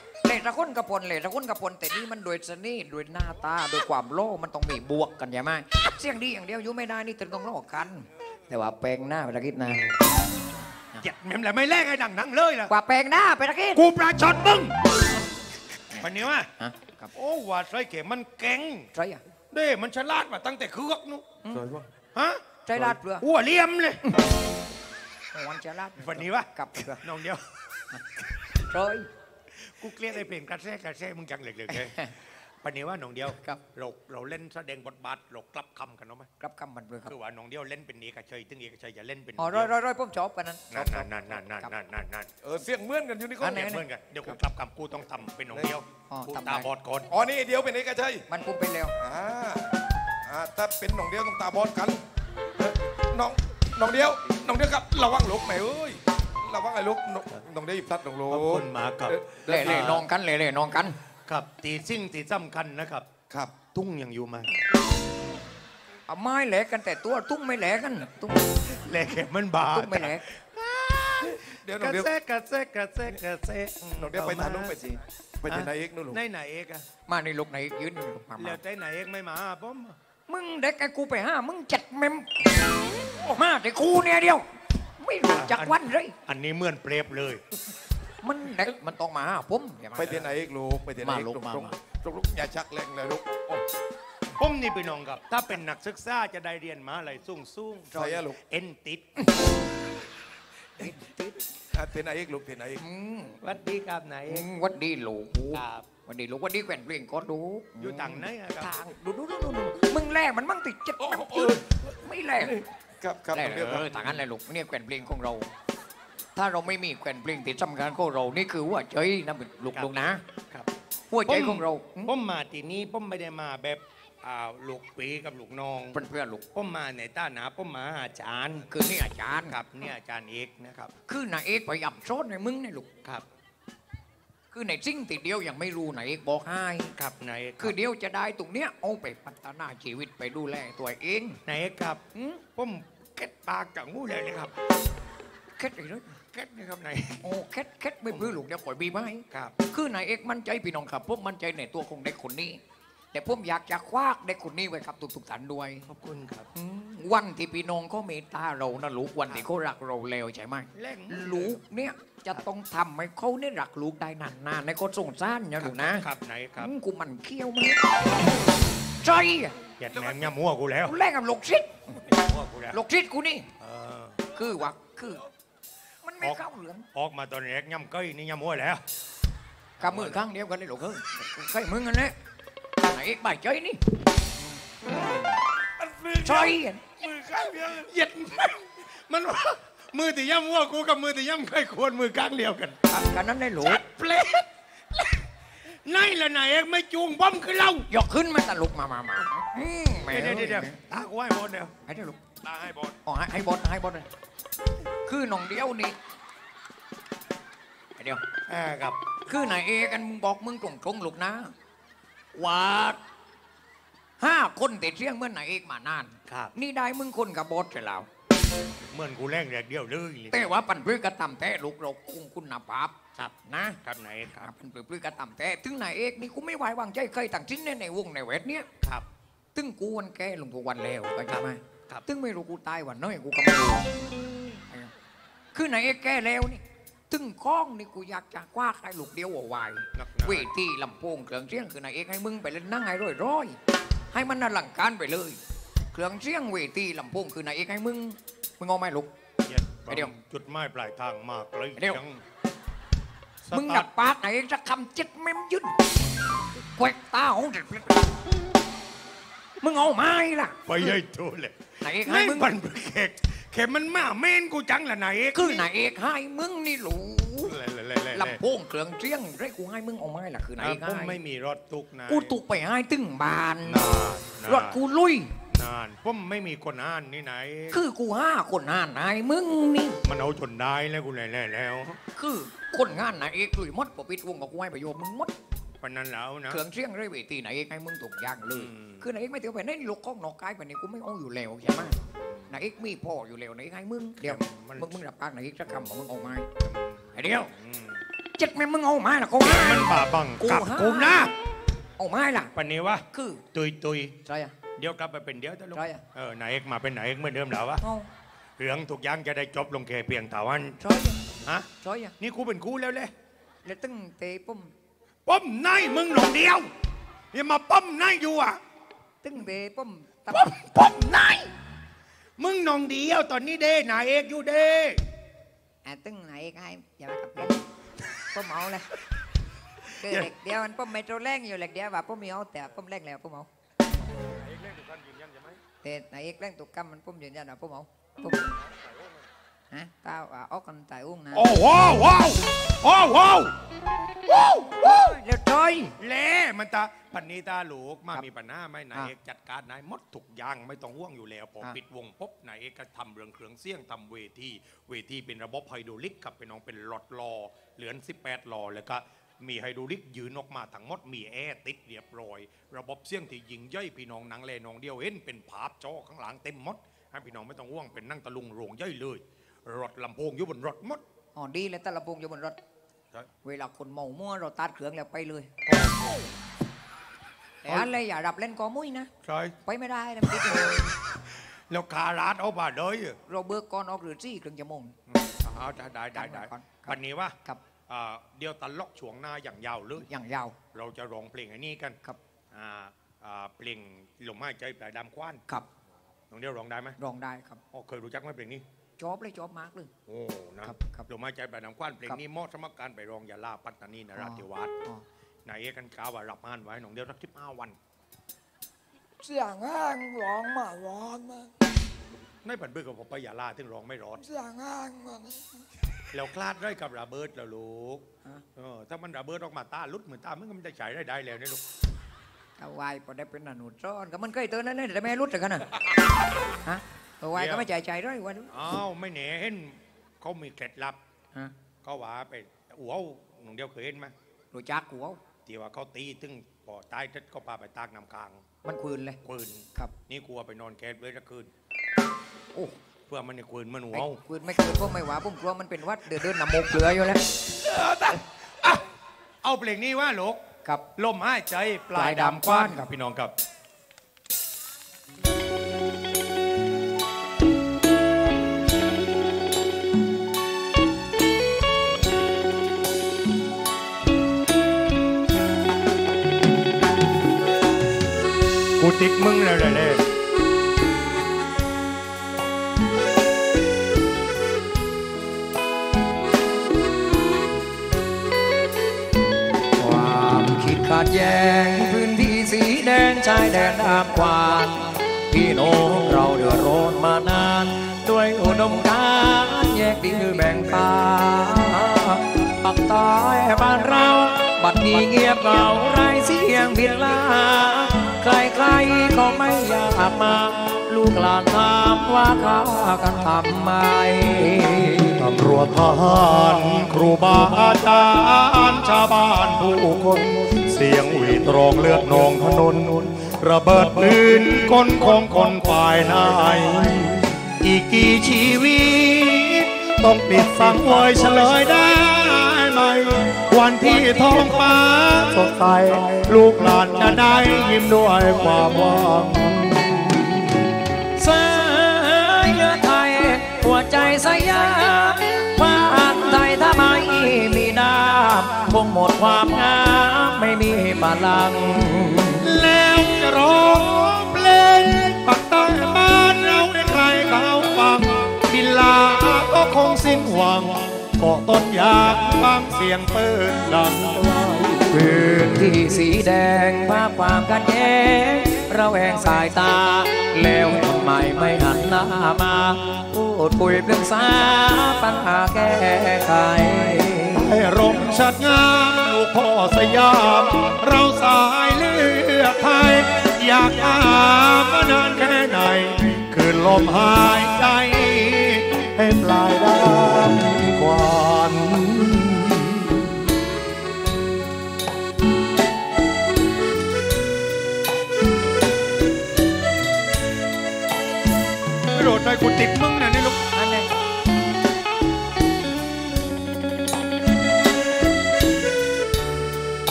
ตะคนกระพลเลยตะคนกระพลแต่นี่มันโดยเสน่ห์โดยหน้าตาโดยความโล่มันต้องมีบวกกันใช่ไหมเสียงดีอย่างเดียวอยู่ไม่ได้นี่ต้องโล่กัน แต่ว่าแปลงหน้าไปตะกี้นะเจ็ดแม่มแหละไม่แลกไอ้ดังนังเลยล่ะกว่าแปลงหน้าไปตะกี้กูประชดมึงวันนี้ว่าฮะครับโอ้ว่าไส้เข็มมันเก่งใช่อะเด้มันฉลาดมาตั้งแต่คือกนู้ฮะใช่ลาดเปลือกหัวเลี่ยมเลยวันจะลาดวันนี้วะกลับไปเปลือกน้องเดียวใช่กูเกลียดไอ้เพลงกระแซกกระแซมึงจังเหล็กๆเลยวันนี้ว่าน้องเดียวครับเราเราเล่นแสดงบทบาทเรากลับคำกันเนาะไหมกลับคำมันเปลือกครับคือว่าน้องเดียวเล่นเป็นเอกชัยถึงเอกชัยจะเล่นเป็นอ๋อร้อยร้อยร้อยผมชอบกันนั้นนั่นนั่นนั่นนั่นนั่นนั่นนั่นนั่นเออเสียงเหมือนกันอยู่นี่ก็อันไหนเหมือนกันเดี๋ยวกูกลับคำกูต้องทำเป็นน้องเดียวอ๋อกูทำไมตาบอดก่อนอ๋อนี่เดียวเป็นเอกชัยมันปุ่มเป็นแล้วอ่าอ่าถ้าเป็นน้องเดียวต้องตาบอดกันเออน้องน้องเดียวน้องเดียวครับระวังลูกไหมเอ้ยระวังไอ้ลูกน้องน้องเดียวหยิบพลัดน้องลูขอบกคุณมากับเล่เล่นองกันเล่เล่นองกันครับตีสิ่งตีสำคัญนะครับครับตุ้งยังอยู่ไหมเอาไม้แหลกกันแต่ตัวตุ้งไม่แหลกกันตุ้งแหลกมันบาดตุ้งไม่แหลกเดี๋ยวกน้องระเดียวแซกกระแซกกระแซกกระแซกน้องเดียวไปทางนู้นไปสิไปที่ไหนเอกนู่นลูกในไหนเอกอะมาในลูกไหนยืนอยู่มามาแล้วใจไหนเอกไม่มาผมมึงเด็กไอ้กูไปห้ามึงจัดเมมมาแต่กูเนี่ยเดียว ไม่รู้จักวันเลยอันนี้เหมือนเปรบเลยมันเด็กมันต้องมาหาผมอย่ามาไปที่ไหนเอกลูกไปที่ไหนมาเอกลูกตรงมาตรงมาตรงลูกอย่าชักแรงเลยลูกโอ้ผมนี่พี่น้องครับ ถ้าเป็นนักศึกษาจะได้เรียนมหาอะไรสูงสูงใครอะลูกเอ็นติดอ่ะที่ไหนเอกลูกที่ไหนเอกอืมวัดดีครับไหนอืมวัดดีลูกครับวัดดีลูกวัดดีแกว่นเพลงก็ดูอยู่ต่างไหนอะครับทางดูดูดูดูดูมึงแลกมันมั่งติดจัดมันยืนไม่แลกครับครับแลน้กองเลเดียวครับยต่างกันเลยลูกเนี่ยแกว่นเพลงของเรา ถ้าเราไม่มีแกว่นเพลงติดสำคัญของเรานี่คือหัวใจนะลูกลูกนะครับ หัวใจของเราผมมาที่นี้ผมไม่ได้มาแบบอ่าลูกปีกับลูกน้องเพื่อนเพื่อนลูกผมมาในต้าหนาผมมาหาอาจารย์คือนี่อาจารย์ครับเนี่ยอาจารย์เอกนะครับคือนายเอกไปอับโซนในมึงเนี่ยลูกครับคือในสิ่งติดเดียวยังไม่รู้นายเอกบอกให้ครับไหนคือเดียวจะได้ตรงเนี้ยเอาไปพัฒนาชีวิตไปดูแลตัวเองไหนครับอืมผมเก็ดปากกับงูเลยนะครับเคล็ดอีกเลยเก็ดนะครับไหนโอ้เคล็ดเคล็ดไม่พื้นลูกเดี๋ยวก่อยบีไหมครับคือนายเอกมั่นใจพี่น้องครับผมมั่นใจในตัวของเด็กคนนี้ แต่ผมอยากจะคว้าเด็กคนนี้ไว้กับทุกๆท่านด้วยขอบคุณครับอืมวันที่พี่น้องเขาเมตตาเรานะลูกวันที่เขารักเราแล้วใช่ไหมแรงลูกเนี่ยจะต้องทำให้เขาเนี่ยรักลูกได้นานๆในคนสงสารนะลูกนะครับไหนครับอืมกูมันเคี้ยวมันใจอะเหยียดแหนมยำมัวกูแล้วกูแลกกับลูกชิดมัวกูแล้วลูกชิดกูนี่เออคือว่าคือ มันไม่เข้าเหลืองออกมาตอนแรกยำเก้ยนี่ยำมัวแล้วกำมือข้างเดียวกันเลยลูกเอ้ยใครมึงกันเนี่ยไหนเอกบ่ายใจนี่ใช่มือข้างเดียวเหยียดมันว่ามือตียำมัวกูกับมือตียำเก้ยควรมือข้างเดียวกันกันนั้นได้หลูกเปลดนายละนายเองไม่จูงป้อมคือเรายกขึ้นมาตะลุกมามามาอืมแหม่เดี๋ยวเดี๋ยวเดี๋ยวตากูให้หมดเดียวให้ได้ลูกตาให้หมดอ๋อให้ให้บดให้บดเลยคือน้องเดียวนี่ไอ้เดียวอ่าครับคือนายเอกันมึงบอกมึงตรงตรงๆลูกนะว่าห้าคนติดเสียงเมื่อนายเอกมานานครับนี่ได้มึงคนกับบดใช่แล้วเหมือนกูแรงแรกเดียวเลยแต่ว่าปันพื้กระตำแต่ลูกเราคงคุณภาพครับนะครับไหนคครัรับบปันพื้กระตำแต่ถึงนายเอกนี่กูไม่ไว้วางใจเคยต่างชิ้นในในวงในเวทเนี้ยครับตึงกูวันแก่ลงทุกวันแล้วก็ใช่ไหมครับตึงไม่รู้กูตายวันน้อยกูก็ไม่รู้คือไหนไอ้แก่แล้วนี่ตึงคล้องนี่กูอยากจะคว้าใครลูกเดียวเอาไว้นักหนาเวทีลำโพงเครื่องเสียงคือไหนเอกให้มึงไปเล่นนั่งให้ร้อยร้อยๆให้มันน่าหลังการไปเลย เครื่องเสียงเวทีลำโพงคือไหนเอกให้มึงมึงเอาไหมลูกเหยียดไอ้เดี๋ยวจุดหมายปลายทางมากเลยไอ้เดี๋ยวจังมึงดับปากไหนเอกจะคำจิตเมมยืนแควกตาของเด็กมึงเอาไหมล่ะไปใหญ่โตเลยไหนเอกไม่ให้มึงปันเข็กเข็มมันมาเมนกูจังละไหนเอกคือไหนเอกให้มึงนี่หลูเลยเลยเลยลำโพงเครื่องเสียงไรกูให้มึงเอาไหมล่ะคือไหนอ่าเอกผมให้ไม่มีรถตุกนะกูตุกไปให้ตึงบานนานนานรถกูลุยนานผมไม่มีคนอ่านนี่ไหนคือกูห้าคนงานนายมึงนี่มันเอาจนได้แล้วกูเลยแล้วแล้วคือคนงานนายเอกลุยหมดปปิดวงกับกูให้ประโยชน์มึงหมดปนนั้นแล้วนะเครื่องเสียงไรเวทีไหนเอกให้มึงถูกอย่างเลยอืมคือนายเอกไม่เที่ยวไปในลูกข้องนอกกายไปนี่กูไม่เอาอยู่แล้วใช่ไหมนายเอกมีพ่ออยู่แล้วนายเอกให้มึงเดี๋ยวมึงมึงรับปากนายเอกสักคำของมึงเอาไหมไอ้เดียวอืมเจ็ดแม่มึงเอาไม้ล่ะกูว่ามันบาบังกับกูนะเอาไม้ล่ะปันนี้วะคือตุยตุยใช่อะเดี๋ยวกลับไปเป็นเดี๋ยวจะลูกใช่อะเออนายเอกมาเป็นนายเอกเหมือนเดิมแล้ววะเอาเรื่องทุกอย่างจะได้จบลงแค่เพียงเท่านั้นใช่อะฮะใช่อะนี่กูเป็นกูแล้วเลยแล้วตึ้งเตะปุ้มป้อมนายมึงหลงเดียวอย่ามาป้อมนายอยู่อ่ะตึ้งเตะปุ้มตับป้อมป้อมนายมึงหนองเดียวตอนนี้เด้นายเอกอยู่เด้อ่ะตึ้งไหนไงอย่ามากับเล่นปุ้มเอาเลยคือเด็กเดียวมันปุ้มไม่โตแรงอยู่เด็กเดียวว่าปุ้มมีเอาแต่ปุ้มแรงแล้วปุ้มเอาแต่ไหนเอกแรงตุกกำมันปุ้มยืนยันว่าปุ้มเอาปุ้มฮะตาว่าออกกันตายอุ้งนะโอ้ว้าวว้าวโอ้ว้าวว้าวว้าวเร็วจอยเล่มันตาปันนี้ตาหลูกมามีปัญหาไหมนายเอกจัดการนายหมดทุกอย่างไม่ต้องห่วงอยู่แล้วพอปิดวงปุ๊บนายเอกก็ทำเรื่องเครื่องเสียงทำเวทีเวทีเป็นระบบไฮดรอลิกกับเป็นน้องเป็นหลอดลอเหลือนสิบแปดลอแล้วก็มีไฮดรอลิกยืนออกมาทั้งหมดมีแอร์ติดเรียบร้อยระบบเสียงที่ยิงย่อยพี่น้องหนังเลนองเดียวเห็นเป็นภาพจอข้างหลังเต็มหมดให้พี่น้องไม่ต้องห่วงเป็นนั่งตะลุงโรงย่อยเลยรถลำโพงอยู่บนรถหมดอ๋อดีเลยแต่ละปุงอยู่บนรถใช่เวลาคนเมามั่วเราตัดเครื่องแล้วไปเลยแต่อันเลยอย่าดับเล่นกอมุ้ยนะใช่ไปไม่ได้นะติดอยู่แล้วคาร้านเอาบาเลยเราเบิกก่อนออกหรือจี้ครึ่งชั่วโมงเอาได้ได้ได้ได้ก่อนครับวันนี้ว่าครับอ่าเดี๋ยวตลกช่วงหน้าอย่างยาวเลยอย่างยาวเราจะร้องเพลงอันนี้กันครับอ่าอ่าเพลงลมหายใจปลายดำคว้านครับน้องเดียวร้องได้ไหมร้องได้ครับอ๋อเคยรู้จักไหมเพลงนี้จอบเลยจอบมากเลยโอ้นะครับครับลมหายใจปลายดำคว้านเพลงครับนี้เหมาะสำหรับการไปร้องยาลาปัตตานีนราธิวาสอ๋อนายเอกกันกล่าวว่ารับงานไว้น้องเดียวสักสิบห้าวันเสียงห้างร้องมาร้อนมากในผันเบื่อกับผมไปยาลาถึงร้องไม่ร้อนเสียงห้างมันแล้วคลาดได้กับระเบิดแล้วลูกเออถ้ามันระเบิดออกมาตาลุดเหมือนตามึงก็มันจะใช้ได้ได้แล้วเนี่ยลูกถ้าวายพอได้เป็นอนุซ้อนก็มันเคยเตือนนั่นเลยแต่ไม่รู้จักกันน่ะฮะตัววายก็ไม่ใจใจด้วยวันอ้าวไม่แหน่เห็นเขามีเคล็ดลับฮะเขาว่าไปอ้วหนุ่งเดียวเคยเห็นไหมรู้จักกูเอาที่ว่าเขาตีตึงพอตายทึดเขาพาไปตากน้ำกลางมันคืนเลยควินครับนี่กลัวไปนอนแคสเลยสักคืนโอ้เพื่อมันในควินมันหัวไอ้เอาคืนไม่คืนพวกไม่หวาพุ่มกลัวมันเป็นวัดเดือดเดินน้ำมูกเหลืออยู่แล้วเอาเพลงนี้ว่าลูกครับลมหายใจปลายดำคว้านกับพี่น้องกับกูติดมึงเลยเลยความคิดขัดแย้งพื้นที่สีแดงชายแดนดามกวานพี่น้องเราเดือดร้อนมานาน ด้วยอุดมการณ์แยกดินแบ่งป่าปักใต้บ้านเรา บัดนี้เงียบเหงาไร้เสียงบินลาใครๆก็ไม่อยากมา ลูกหลานถามว่าฆ่ากันทำไมตำรวจทหารครูบาอาจารย์ชาวบ้านผู้คน เสียงหวีดร้องเลือดนองถนน ระเบิดปืนคนของคนฝ่ายนายอีกกี่ชีวิต ต้องปิดสังเวยเฉลยได้ไหม วันที่ท้องฟ้าสดใสลูกหลานจะได้ยิ้มด้วยความหวังสายเลือดไทยหัวใจสยามว่าไทยถ้าไม่มีดาบคงหมดความงามไม่มีพลังแล้วจะร้องเพลงปักใต้บ้านเราให้ใครเขาฟัง บินลาก็คงสิ้นหวังก็ต้นอยากฟังเสียงปืนดังไกลพื้นที่สีแดงภาพความขัดแย้งระแวงสายตา แล้วทำไมไม่หันหน้ามาพูดคุยปรึกษาปัญหาแก้ไขให้ร่มชัดงามลูกพ่อสยาม เราสายเลือดไทย อยากอามมานานแค่ไหน คืนลมหายใจ ให้ปลายดำกวานไม่โดดใจกูติดมึงนะนี่ลูกอันนี้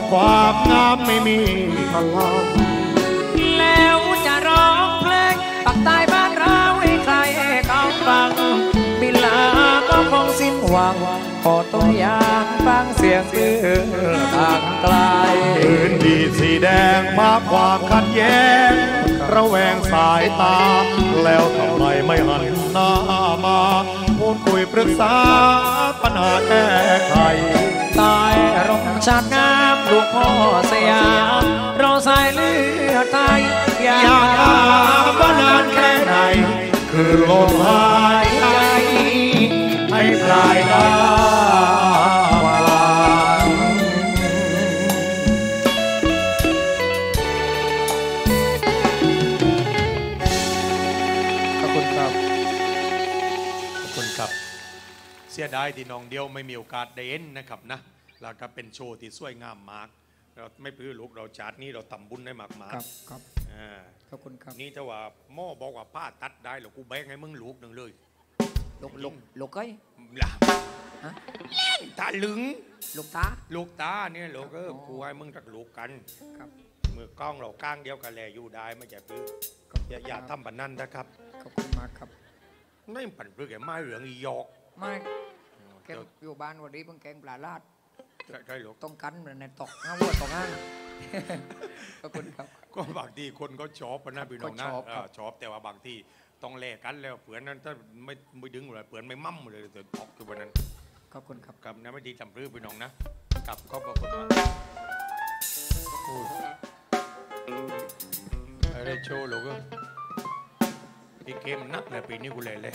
ความงามไม่มีพลังแล้วจะร้องเพลงปักใต้บ้านเราให้ใครเขาฟังบิลาก็คงสิ้นหวังขอต้องอยากฟังเสียงเอื้อทางไกลพื้นที่สีแดงภาพความขัดแย้งระแวงสายตา แล้วทำไมไม่หันหน้ามาพูดคุยปรึกษาปัญหาแก้ไขใต้ร่มชาติงามลูกพ่อสยามเราสายเลือดไทยอยาอยากกถามว่านานแค่ไหน คือลมหายใจให้คลายหน้าวาขอบคุณครับขอบคุณครับเสียดายที่น้องเดียวไม่มีโอกาสได้เห็นนะครับนะแล้วก็เป็นโชว์ที่สวยงามมากเราไม่พื้นลูกเราจาดนี้เราทำบุญได้มากมายครับครับอ่าขอบคุณครับนี่ถ้าว่าหม้อบอกว่าผ้าตัดได้แล้วกูแบ่งให้มึงลูกหนึ่งเลยลูกลูกลูกเอ้ยหลาฮะตาลึงลูกตาลูกตาเนี่ยลูกเออกูให้มึงตักลูกกันครับมือกล้องเราก้างเดียวกันแลอยู่ได้ไม่ใช่พื้นอย่าอย่าทำแบบนั้นนะครับขอบคุณมากครับไม่ปั่นเพื่อแกไม้เหลืองอีหยอกไม่แกเดี๋ยวอยู่บ้านวันนี้เพิ่งแกงปลาลาดใช่ใช่ลูกต้องกันเหมือนในตอกห้าวัวตอกห้า ขอบคุณครับก็บางทีคนก็ชอบนะพี่น้องนะก็ชอบครับเออชอบแต่ว่าบางทีต้องแลกกันแล้วเผื่อนั้นถ้าไม่ไม่ดึงเลยเผื่อไม่มั่มเลยเดี๋ยวตอกคือวันนั้นขอบคุณครับกับนะไม่ดีจำพื้พี่น้องนะกับก็ขอบคุณมากโอ้ยอะไรโชว์ลูกเอ้ยพี่เกมนักเลยปีนี้กูเลยเลย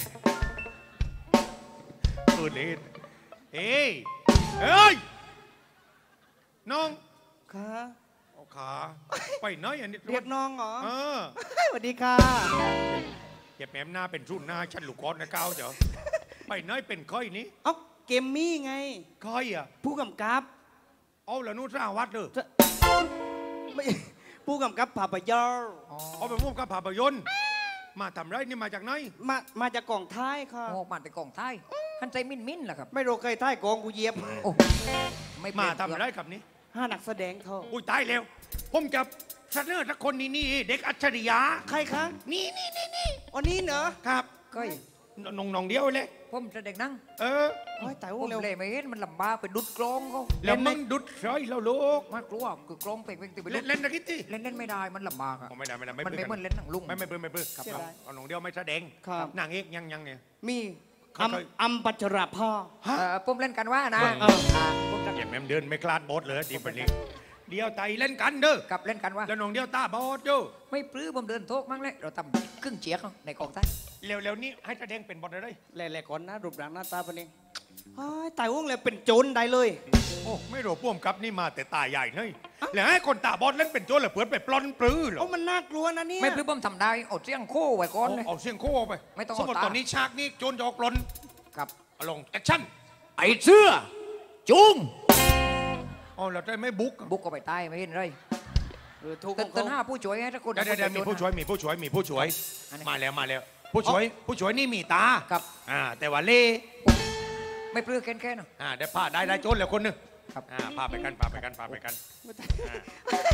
ตัวนี้เฮ้ยเฮ้ยน้องค่ะเอาขาไปน้อยอันนี้เรียกน้องเหรอเออสวัสดีค่ะเก็บแหมมหน้าเป็นรุ่นหน้าฉันลูกก้อนนะก้าวเจ้าไปน้อยเป็นค่อยนี้เอ้าเกมมี่ไงค่อยอ่ะผู้กำกับเอาละนู้นสร้างวัดเลยไม่ ผู้กำกับภาพยนตร์เอาไปมุ่งกับภาพยนตร์มาทำไรนี่มาจากไหนมามาจากกล่องท้ายค่ะโอ้มาแต่กล่องไทยท่านใจมิ้นมิ้นแหละครับไม่รู้เคยท้ายกองกูเหยียบโอ้ไม่เป็นมาทำไรกับนี้ห้านักแสดงเขาอุ้ยตายแล้วผมจะเสนอสักคนนี่นี่เด็กอัจฉริยะใครคะนี่นี่นี่นี่อันนี้เนอะครับก้อยนองนองเดียวเลยผมจะเด็กนั่งเออโอ้ยแต่ผว่าม เร็วเลยไม่เห็นมันลำบากไปดุดกลองเขาแล้วมึงดุดเฉยแล้วลูกมากลัวคือกลองเป่งเป่งติไปเล่นเล่นตะกี้ที่เล่นเล่นไม่ได้มันลำบากอ่ะไม่ได้ไม่ได้ไม่มันเปื้ไม่อนเหมือนเล่นหนังลุงไม่ไม่เปื้อนไม่เปื้อนครับเอานองเดียวไม่แสดงครับนางเอกยังยังเนี่ยมีเขาอัมเคยอัมปัชราภาเออผมเล่นกันว่านะเอออ่าผมจะเก็บแหมมเดินไม่คลาดบดเลยดีปนี้เดียวไตเล่นกันเด้อกับเล่นกันว่าแล้วน้องเดียวตาบอดอยู่ไม่ปลื้มผมเดินโทกมั้งเลยเราทำครึ่งเจียกเอาในกองไทยเร็วๆนี้ให้แสดงเป็นบอดเลยแหล่ๆก่อนนะรูปร่างหน้าตาเป็นเองเฮ้ยแต่ว่างเลยเป็นโจรได้เลยโอ้ไม่รู้พ่วงกับนี่มาแต่ตาใหญ่เนยแล้วให้คนตาบอดเล่นเป็นโจรเหรอเผื่อไปปล้นปลื้อเหรอโอ้มันน่ากลัวนะเนี่ยไม่ปลื้มผมทำได้เอาเสียงโค้ไว้ก่อนเอาเลยเอาเสียงโค้ไปไม่ต้องสมมติเอาตาตอนนี้ฉากนี้โจรจะออกปล้นครับเอาลงแอคชั่นไอ้เสื้อ จุงอ๋อเราได้ไม่บุกบุกก็ไปใต้ไม่เห็นไรเออถูกขเต้อน งเต้นเขาห้าผู้ช่วยให้ทุกคนเดี๋ยวเดี๋ยวมีผู้ช่วยมีผู้ช่วยมีผู้ช่วยอันนี้มาแล้วมาแล้ว ผู้ช่วยผู้ช่วยนี่มีตาครับอ่าแต่ว่าเล่ไม่ปลื้มแค่แค่เนาะอ่าได้ผ้าได้ได้โจรแล้วคนหนึงครับอ่าพาไปกันพาไปกันพาไปกันอ่า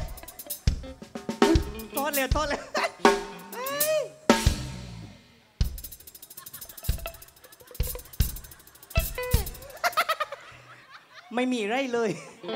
โทษเลยโทษเลยไม่มีไรเลย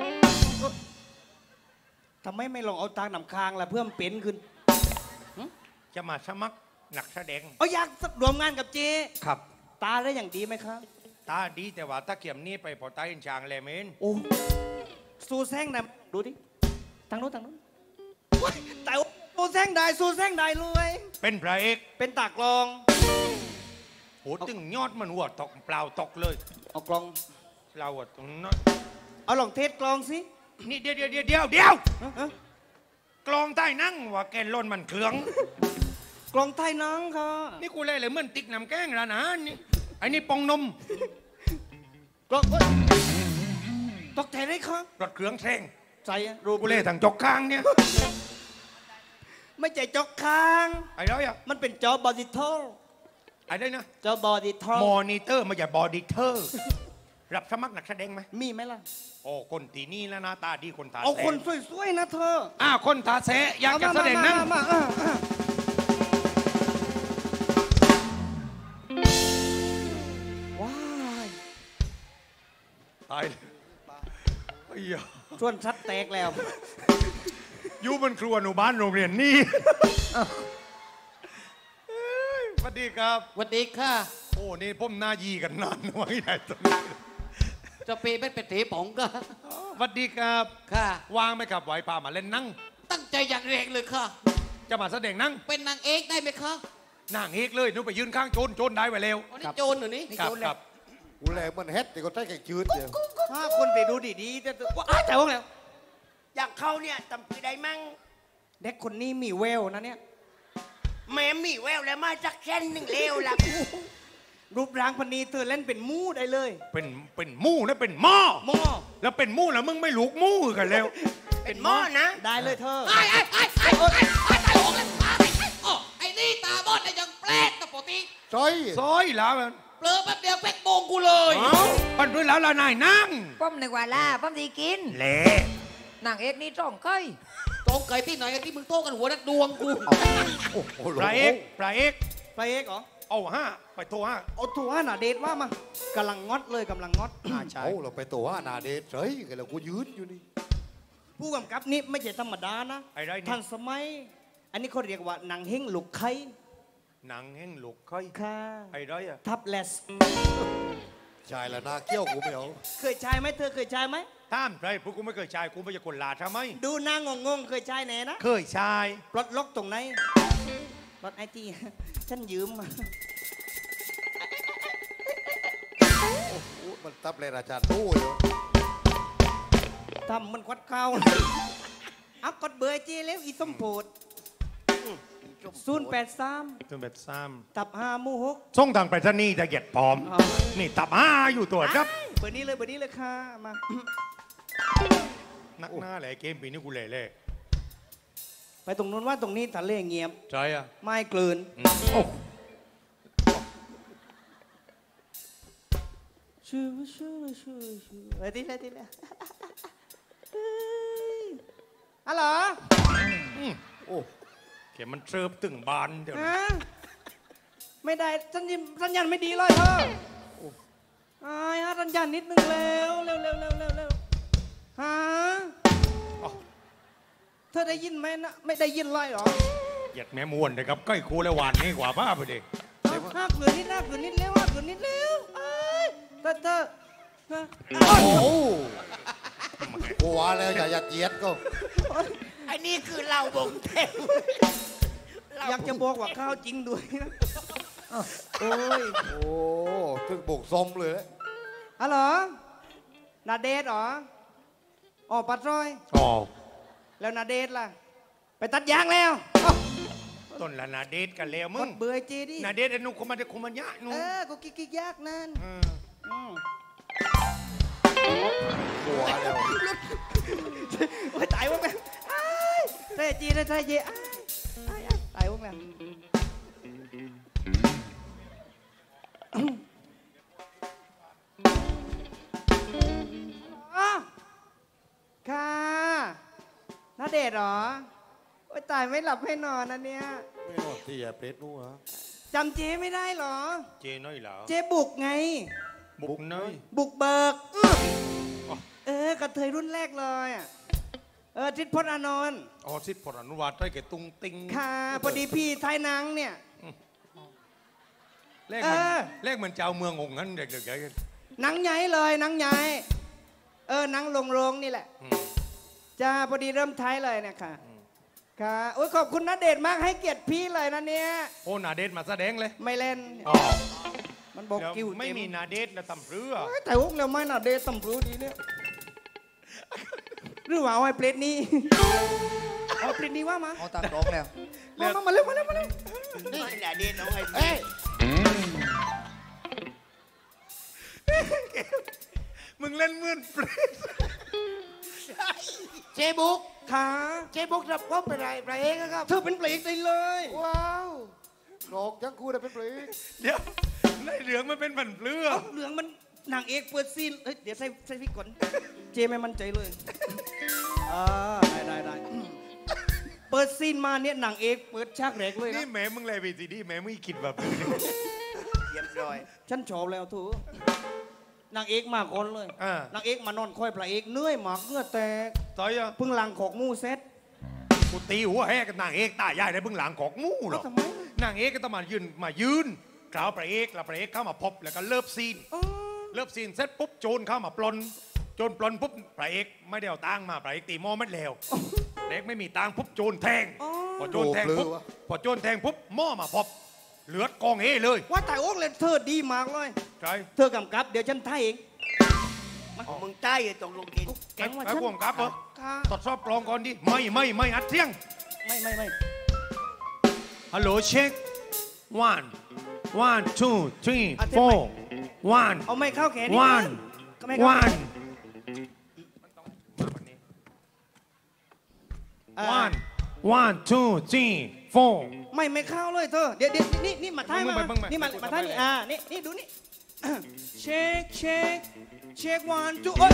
ทำไมไม่ลองเอาตานำคางล่ะเพื่อมนเป็นขึ้นจะมาสมัครหนักแสดงเอาอยากรวมงานกับเจครับตาได้อย่างดีไหมครับตาดีแต่ว่าถ้าเขียมนี่ไปพอตาเห็นช้างแลเมนโอ้สู้แซงนะดูดิทางโน้นทางโน้นว้ายแต่ว่าสู้แซงได้สู้แซงได้เลยเป็นพระเอกเป็นตากลองโหตึงยอดมันหัวตกเปล่าตกเลยเอากลองเราอะตรงนั้นเอาลองเทสกลองสินี่เดียวเดียวเดียวเดียวเดียวเอ้าเอ้ากลองใต้นั่งว่าแกนล้นมันเครื่องกลองไทยน้องค่ะนี่กูเล่เลยเหมือนติ๊กน้ำแกงร้านอาหารนี่ไอ้นี่ปองนมกลองเอ้ยตกใจได้ครับรถเครื่องแซงใจอะรูปกูเล่ทางจกข้างเนี่ยไม่ใจจอกค้างไอ้ร้อยอะมันเป็นจอบอดิทอลไอ้ได้นะจอบอดิทอลมอนิเตอร์ไม่ใช่บอดิเตอร์รับสมัครนักแสดงไหมมีไหมล่ะโอ้คนตีนี่แล้วหน้าตาดีคนตาเอาแสคนสวยๆนะเธออ้าวคนตาแสอยากจะแสดงหนั่งมามามามาเออเออว้ายตายเลยไอ้ยาชวนชัดแตกแล้วอยู่บนครัวหนูบ้านโรงเรียนนี่สวัสดีครับสวัสดีค่ะโอ้นี่ผมหน้ายีกันนานไว้ไหนตรงนี้เจะปีเป็นเป็ดถีป๋องก็สวัสดีครับค่ะวางไหมครับไหวพามาเล่นหนั่งตั้งใจอย่างแรงเลยค่ะจะมาแสดงหนั่งเป็นนางเอกได้ไหมคะนางเอกเลยหนูไปยืนข้างโจนโจนได้ไว้เร็วอันนี้โจรเหรอนี่ครับครับกูแหลกมันเฮ็ดแต่ก็ใช้แก่จืดเดียวถ้าคนไปดูดีๆจะว่าอ้าวแต่ว่าแล้วอยากเข้าเนี่ยตำปีได้มั่งเด็กคนนี้มีแววนะเนี่ยแม่มีแววแล้วมาจากแค่นหนึ่งเลวละรูปร่างพนีเธอเล่นเป็นมู้ได้เลยเป็นเป็นหมู่นะเป็นหม้อหม้อแล้วเป็นหมู่แล้วมึงไม่ลูกหมู่กันแล้วเป็นหม้อนะได้เลยเธอไอ้ไอ้ไอ้ไอ้ไอ้ไอ้ตายหงเลยตายไอ้โอ้ไอ้นี่ตาบอดไอ้ยังแปลกนะปกติซอยซอยแล้วมันเปลือแป๊บเดียวเป็ดโมงกูเลยเอ้าปันด้วยแล้วละนายนั่งป้อมนึกว่าล่าป้อมดีกินเละนางเอกนี่จ้องก้อยตรงไก่ที่ไหนที่มึงโต้กันหัวนักดวงกูโอ้โหปลาเอกปลาเอกไปเอกเหรอเอาห้าไปโทรห้าเอาถั่วหน่ะเดทว่ามากำลังงอดเลยกำลังงอดเอาเราไปตัวหนาเดชเฉยกันแล้วกูยืนอยู่นี่ผู้กำกับนี่ไม่ใช่ธรรมดานะไอ้ไรทันี่นสมัย อันนี้เขาเรียกว่าหนังเฮงลูกไข่หนังแห้งลูกค่อยค่ะไอ้ไรอะทับเลสชายละหนาเกี้ยวกูไม่เอาเคยใช้ไหมเธอเคยใช้ไหมท่ามไรพวกกูไม่เคยชายกูไม่จะคนลาทำไมดูหน้างงงๆเคยใช้แน่นะเคยชายปลดล็อกตรงไหนปลดไอที ฉันยืมมาโอ้โหมันตับเลยอาจารย์ตู้อยู่ทำมันควัดเข้า เอากดเบอร์จีแล้วอีสมโพดศูนย์แปดสามจนแบบซ้ตับห้ามูหกำส่งทางไปรษณีย์จะเหยียดพร้อมอ๋อนี่ตับห้าอยู่ตัวครับเบอร์นี้เลยเบอร์นี้เลยค่ะมานักหน้าแหละเกมปีนี้กูเละเละไปตรงนู้นว่าตรงนี้ทะเลเงียบใช่อะไม่กลืนอืมโอ้ชื่อชื่อชื่อชื่ออะไรที่ไรที่ไรฮัลโหลโอ้เกมมันเชิบตึงบานเดี๋ยวฮะไม่ได้สัญญาณสัญญาณไม่ดีเลยเธอไอ้ฮะสัญญาณนิดนึงเร็วเร็วเร็วเร็วเร็วเร็วฮะเธอได้ยินไหมนะไม่ได้ยินเลยเหรอเหยียดแม่มวนเลยครับใกล้ครูแล้วหวานนี่กว่าบ้าไปดิห้าขืนนิดห้าขืนนิดเร็วห้าขืนนิดเร็วเอ้ยเธอเธอเธอโอ้โหกูว่าแล้วอย่าอย่าเจียดก็ไอ้นี่คือเราบงเต็มอยากจะบอกว่าข้าวจริงด้วยนะโอ้ยโอ้ถึงบุกซมเลยฮัลโหลนาเดชเหรออ๋อปัดรอยอ๋อแล้วนาเดชล่ะ ไปตัดยางแล้วต้นละนาเดทกันแล้วมึกงดเบื่อจีดินาเดทไอ้หนุ่มคุมันจะคุมันยะหนุ่เอมอกูกิ๊กกิ๊กยากนั่นเอออืมกูว่าแล้วโอ้ยตายวงแม่อ้ายใส่จีได้ใส่จีอ้ายอ้ายอ้ายตายวงแม่อ๋อค่ะนาเดชน์เหรอ โอ้ยตายไม่หลับให้นอนนะเนี่ยไม่รอดที่อย่าเปรตนู้ฮะจำเจ๊ไม่ได้เหรอเจน้อยเหรอเจ๊บุกไงบุกเนยบุกเบิกอื้อเออกระเทยรุ่นแรกเลยอะเออทิศพจน์อานนท์อ๋อสิทธิ์พลอนุวัฒน์ได้แก่ตุงติงค่ะพอดีพี่ท้ายหนังเนี่ยเลขเหมือนเออเลขเหมือนเจ้าเมืององค์นั้นเด็กๆใหญ่หนังใหญ่เลยหนังใหญ่เออหนังลงโรงนี่แหละอืมจ้าพอดีเริ่มท้ายเลยเนี่ยค่ะค่ะโอ้ยขอบคุณณเดชน์มากให้เกียรติพี่เลยนะเนี่ยโอ้นาเดทมาแสดงเลยไม่เล่นอ๋อมันบอกเดี๋ยวกิ้วไม่เต็มีนาเดทนะตำเรือเอ้ยแต่วงเราไม่ณเดชน์ตำรู้ดีเนี่ยหรือว่าเอาไอ้เปรตนี้เอาเปรตนี้ว่ามาเอาตามร้องแล้วมามามาเร็วมาเร็วมาเร็วนี่แหละเด่นเอาไอ้เอ้ยมึงเล่นเหมือนเปรตเจบุกขาเจบุกรับว่าเป็นไรไรเองครับเธอเป็นเปรตได้เลยว้าวหลอกยังกูได้เป็นเปรตเดี๋ยวในเหลืองมันเป็นผันเปลือเหลืองมันนางเอกเปิดซีนเฮ้ยเดี๋ยวใส่ใส่พริกก่อนเจไม่มั่นใจเลยอ่าได้ได้ได้เปิดซีนมาเนี่ยนางเอกเปิดฉากแรกเลยนี่นะแม่มึงเลยไปสิดิแม่มึงคิดแบบนี้เยี่ยมร้อยฉันชอบแล้วทูนางเอกมาก่อนเลยอ่านางเอกมานอนคอยพระเอกเหนื่อยหมากเหงื่อแตกต่อยอ่ะเพิ่งล้างขอกหมูเซ็ตกูตีหัวแหกกับนางเอกตายายได้เบื้องหลังของมู่หรอทำไมนางเอกก็ต้องมายืนมายืนกล่าวพระเอกแล้วพระเอกเข้ามาพบแล้วก็เลิฟซีนอ๋อเลิฟซีนเสร็จปุ๊บโจรเข้ามาปลนโจรปลนปุ๊บพระเอกไม่ได้เอาตังค์มาพระเอกตีหม้อมัดแล้วพระเอกไม่มีตังค์ปุ๊บโจรแทงพอโจรแทงปุ๊บพอโจรแทงปุ๊บหม้อมาพบเลือดกองเฮเลยว่าแต่โอ๊กเลยเธอดีมากเลยใช่เธอกำกับเดี๋ยวฉันถ่ายเองมึงใต้ตรงลงดินแก๊งว่าไอ้ฉันพวกครับเหรอค่ะตรวจสอบกลองก่อนดิไม่ไม่ไม่อัดเสียงไม่ไม่ไม่ฮัลโหลเช็ค one one two three อ่ะเทป four ใหม่ one เอาไม่เข้าแขนนี่ one ก็ไม่เข้าแขน one อ่า one one two three four ไม่ไม่เข้าเลยเธอเดี๋ยวเดี๋ยวนี่นี่มาถ่ายมึมางไปมึงไปนี่มามาถ่ายนี่อ่านี่นี่ดูนี่ เช็คเช็คเช็ควันจุเอ้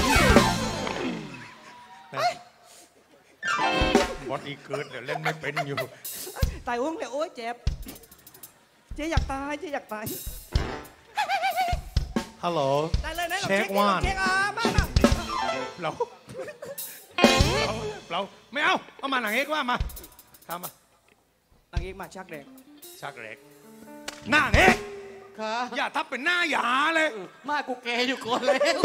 ยบอสอีเกิดเดี๋ยวเล่นไม่เป็นอยู่ตายอ้วงเลยโอ้ยเจ็บเจ๊อยากตายเจ๊อยากตายฮัลโหลได้เลยนะเราเช็คดิวันเช็คอ่ะมามาเราเราเราไม่เอาเอามาหนังเอกว่ามาทำมานางเอกมาชักแดงชักเล็กหน้าเอกค่ะอย่าทับเป็นหน้าหยาเลยมากูแกอยู่ก่อนแล้ว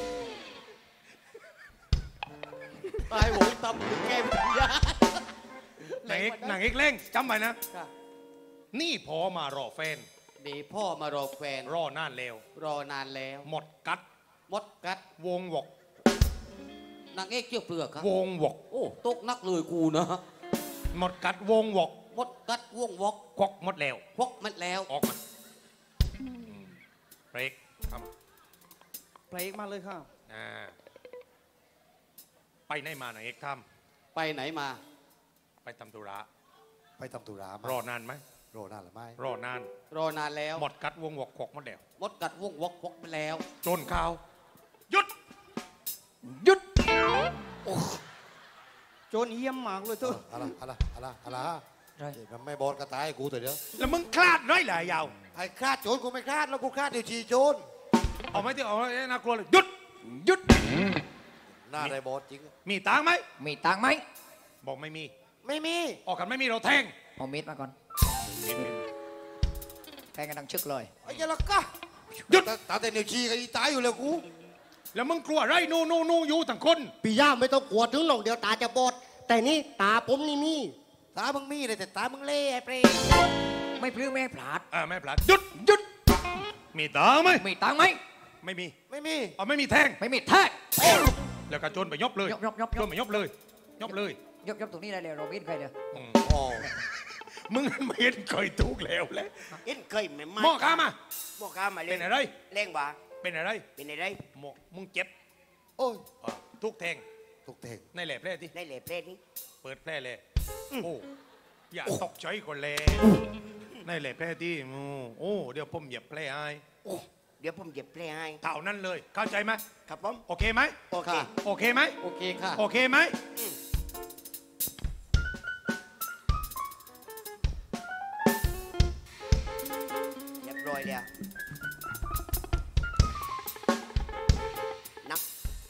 ตายโหงตำกูแกเป็นยาหนังเอกหนังเอกเล่งจำไว้นะค่ะนี่พอมารอแฟนเดี๋ยวพ่อมารอแฟนรอนานแล้วรอนานแล้วหมดกัดมดกัดวงวอกนางเอกเกี่ยวเปลือกครับวงวอกโอ้ตกนักเลยกูนะหมดกัดวงวอกมดกัดว่วงวอกควักหมดแล้วพกมันแล้วออกมาอืมเบรกทเพลงมาเลยค่ะำอ่าไปไหนมาหนังเอกทไปไหนมาำไปทำธุระไปทำตุรารอนานไหมรอนานหรือไม่รอนานรอนานแล้วหมดกัดวงวอกควักหมดแล้วมดกัดว่วงวอกพกมันแล้วโจนข่าวหยุดหยุดโจนเยี่ยมมากเลยเธออะไรอะไรอะไรอะไรมันไม่บอลกระต่ายกูแต่เดียวแล้วมึงคลาดน้อยแหละยาวไอ้คลาดโจรกูไม่คลาดแล้วกูคลาดเดี๋ยวชีโจรเอาไหมที่เอาไหมน่ากลัวเลยหยุดหยุดหน้าได้บอลจริงมีตังค์ไหมมีตังค์ไหมบอกไม่มีไม่มีออกกันไม่มีเราแทงพอามีดมาก่อนแทงกันดังชึกเลยไอ้ยันละก็หยุดตาแต่เดี๋ยวชีกับอีตายอยู่แล้วกูแล้วมึงกลัวไรนู่นู่นู่อยู่ทั้งคนพี่ย่าไม่ต้องกลัวถึงหรอกเดี๋ยวตาจะบอด แต่นี่ตาผมนี่มีตามึงมีเลยแต่ตามึงเล่ไอ้เปรไม่พลื้ไม่พลาดอ่าไม่พลาดหยุดหยุดมีตังค์ไหมมีตังค์ไหมไม่มีไม่มีเอาไม่มีแทงไม่มีแทงแล้วก็โจนไปยบเลยยบยบยบยบโจนไปยบเลยยบเลยยกยกตรงนี้ได้เลยโรบินใครเดียวอืมอ๋อมึงไม่เห็นเคยถูกแล้วแหละเอ็นเคยไม่มาหม้อข้ามาหม้อข้ามาเป็เล่นนอะไรเล่งบ่าเป็นอะไรเป็นอะไรหมอมึงเจ็บโอ้ยอ่ะทุกแทงถูกเตงในแหล่แพร่ที่ได้เหล่เพลงนี้เปิดแพร่เลยโอ้อย่าตกใจคนแลในแหล่แพร่ที่โอ้โอ้เดี๋ยวผมเหยียบแพร่ให้โอ้เดี๋ยวผมเหยียบเพลงให้เท่านั้นเลยเข้าใจไหมครับผมโอเคไหมโอเคโอเคไหมโอเคค่ะโอเคไหมเรียบร้อยแล้วนับ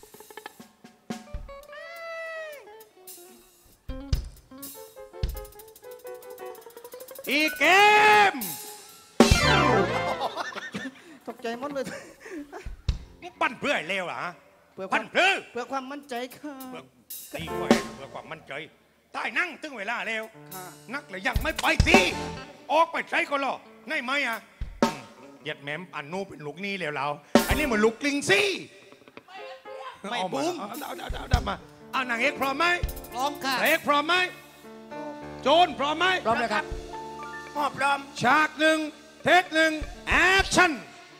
อีเกมตกใจหมดเลยมึงปั้นเพื่อให้เลวเหรอฮะเพื่อคปั้วามนเพื่อเพื่อความมั่นใจค่ะเพื่อตีไว้เพื่อความมั่นใจใต้นั่งถึงเวลาเร็วค่ะนักเลยยังไม่ไปสิออกไปใช้ก็รอไงไหมอ่ะอืมเหย็ดแหมมอันนู้เป็นลูกนี้แล้วเราอันนี้เหมือนลูกลิงซี่ไม่เอาาบุ้งเอาเอาเอาเอาเอามาเอานางเอกพร้อมไหมพร้อมค่ะนางเอกพร้อมไหมโจนพร้อมไหมพร้อมเลยครับมอบพร้อมฉากหนึ่งเทคหนึ่งแอคชั่น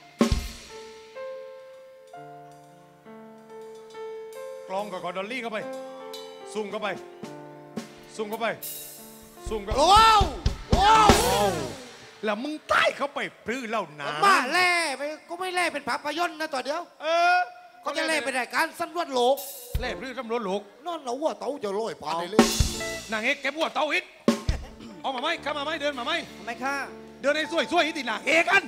กลองกับกอดอลลี่เข้าไปซูมเข้าไปซูมเข้าไปซูมเข้าไปว้าวว้าวโอ้แล้วมึงใต้เข้าไปพลื้อแล้วนะมาแล่ไปก็ไม่แล่เป็นภาพยนตร์นะต่อเดียวเออก็จะแล่เป็นรายการสำรวจโลกเล่พลื้อตำรวจโลกนอนเราว่าเต้าจะลอยผ่านได้เลยนางเอกแกบวชเตาอิดเอามาไหมเข้ามาไหมเดินมาไหมทำไมค่ะเดินในสวยสวยๆฮิติหนาเฮกัน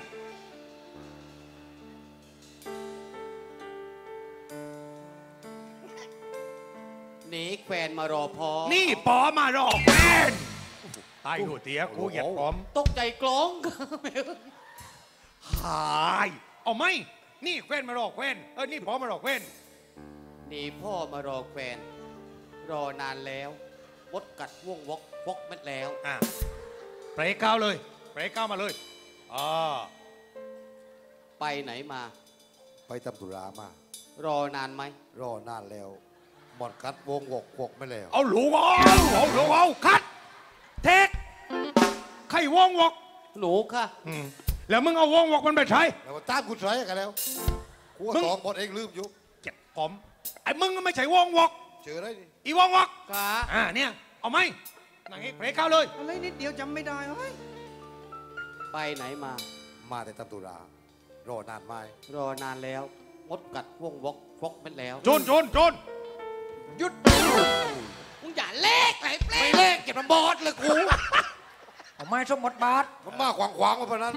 หนีแฟนมารอพอนี่ปอมารอแฟนตายหัวเตี้ยกูเหยียดปอมตกใจกลองหายเอาไหมนี่แฟนมารอแฟนเออนี่ปอมารอแฟนหนีพ่อมารอแฟน รอนานแล้วมดกัดว่วงวอกวอกเม็ดแล้วอ่ะเปรย์ก้าวเลยเปรย์ก้าวมาเลยอ่าไปไหนมาไปตำตุรามารอนานไหมรอนานแล้วหมดกัดวงวกวกไม่แล้วเอาหลูกเอาเอาหลูกเอาคัดเทคใครวงวอกหนูค่ะอืมแล้วมึงเอาวงวอกมันไปใช้แล้วก็ตามกูใช้กันแล้วกูว่ามึงสองบทเองลืมอยู่เจ็บปอมไอ้มึงก็ไม่ใช่วงวอกเจอได้ดิอีวงวอกค่ะอ่าเนี่ยเอาไหมนางเอกเปรย์ก้าวเลยอะไรนิดเดียวจำไม่ได้เฮ้ยไปไหนมามาแต่ตำตุรารอนานไหมรอนานแล้วมดกัดว่วงวอกวอกเม็ดแล้วโจนโจนโจนหยุดมึงอย่าเลขไหนเปลไม่ดเล่เก็บมันบอดเลยกูเอาไม้สมบทบาทมันมาขวางขวางๆมาเพราะนั้น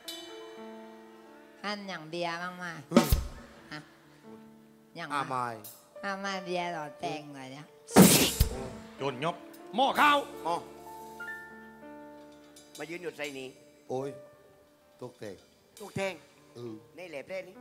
อันอย่างเบียร์บ้างมาฮะอย่างอามาไมายเอามาเบียร์หลอดแตงหน่อยเนี่ยโจนยกหม้อข้าวมอมายืนอยู่ใส่นี้โอ้ยตกเตกลูกแทงเออนี่แหละเพลนี้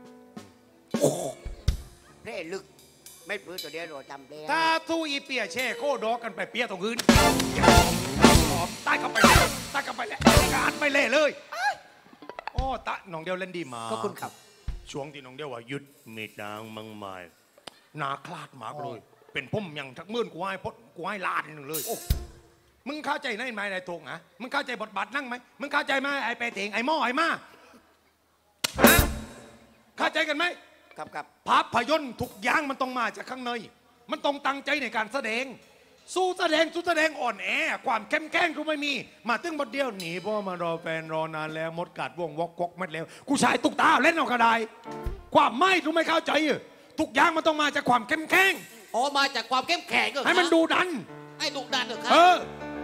เพลลึก ไม่ปื้อตัวเดียวเราจำเพลถ้าทูอีเปียเช่โคดอกกันไปเปียตรงอื่นใต้เข้าไปใต้เข้าไปแล้วการไปเล่เลยโอ้ตะน้องเดียวเล่นดีมาก็คุณครับช่วงที่น้องเดียวว่าหยุดเมดางมังไม่นาคลาดมากเลย เป็นพุ่มอย่างทักมื่นกูให้พดกูให้ลานหนึ่งเลยมึงเข้าใจไหมไหมนายทงอะมึงเข้าใจบทบาทนั่งไหมมึงเข้าใจไหมไอ้เปเตงไอ้หม้อไอ้มาฮะเข้าใจกันไหมครับครับภาพยนตร์ทุกอย่างมันต้องมาจากข้างใน มันต้องตั้งใจในการแสดง สู้แสดงสู้แสดงอ่อนแอ ความเข้มแข็งกูไม่มี มาตึ้งบทเดียวหนีเพราะมารอแฟนรอนานแล้วมดกัดวงวอกกอกมัดแล้ว กูชายตุกตาเล่นเอากระไดความไม่กูไม่เข้าใจอะทุกอย่างมันต้องมาจากความเข้มแข็งอ๋อมาจากความเข้มแข็งเหรอให้มันดูดันไอ้ดุดันเหรอครัเออ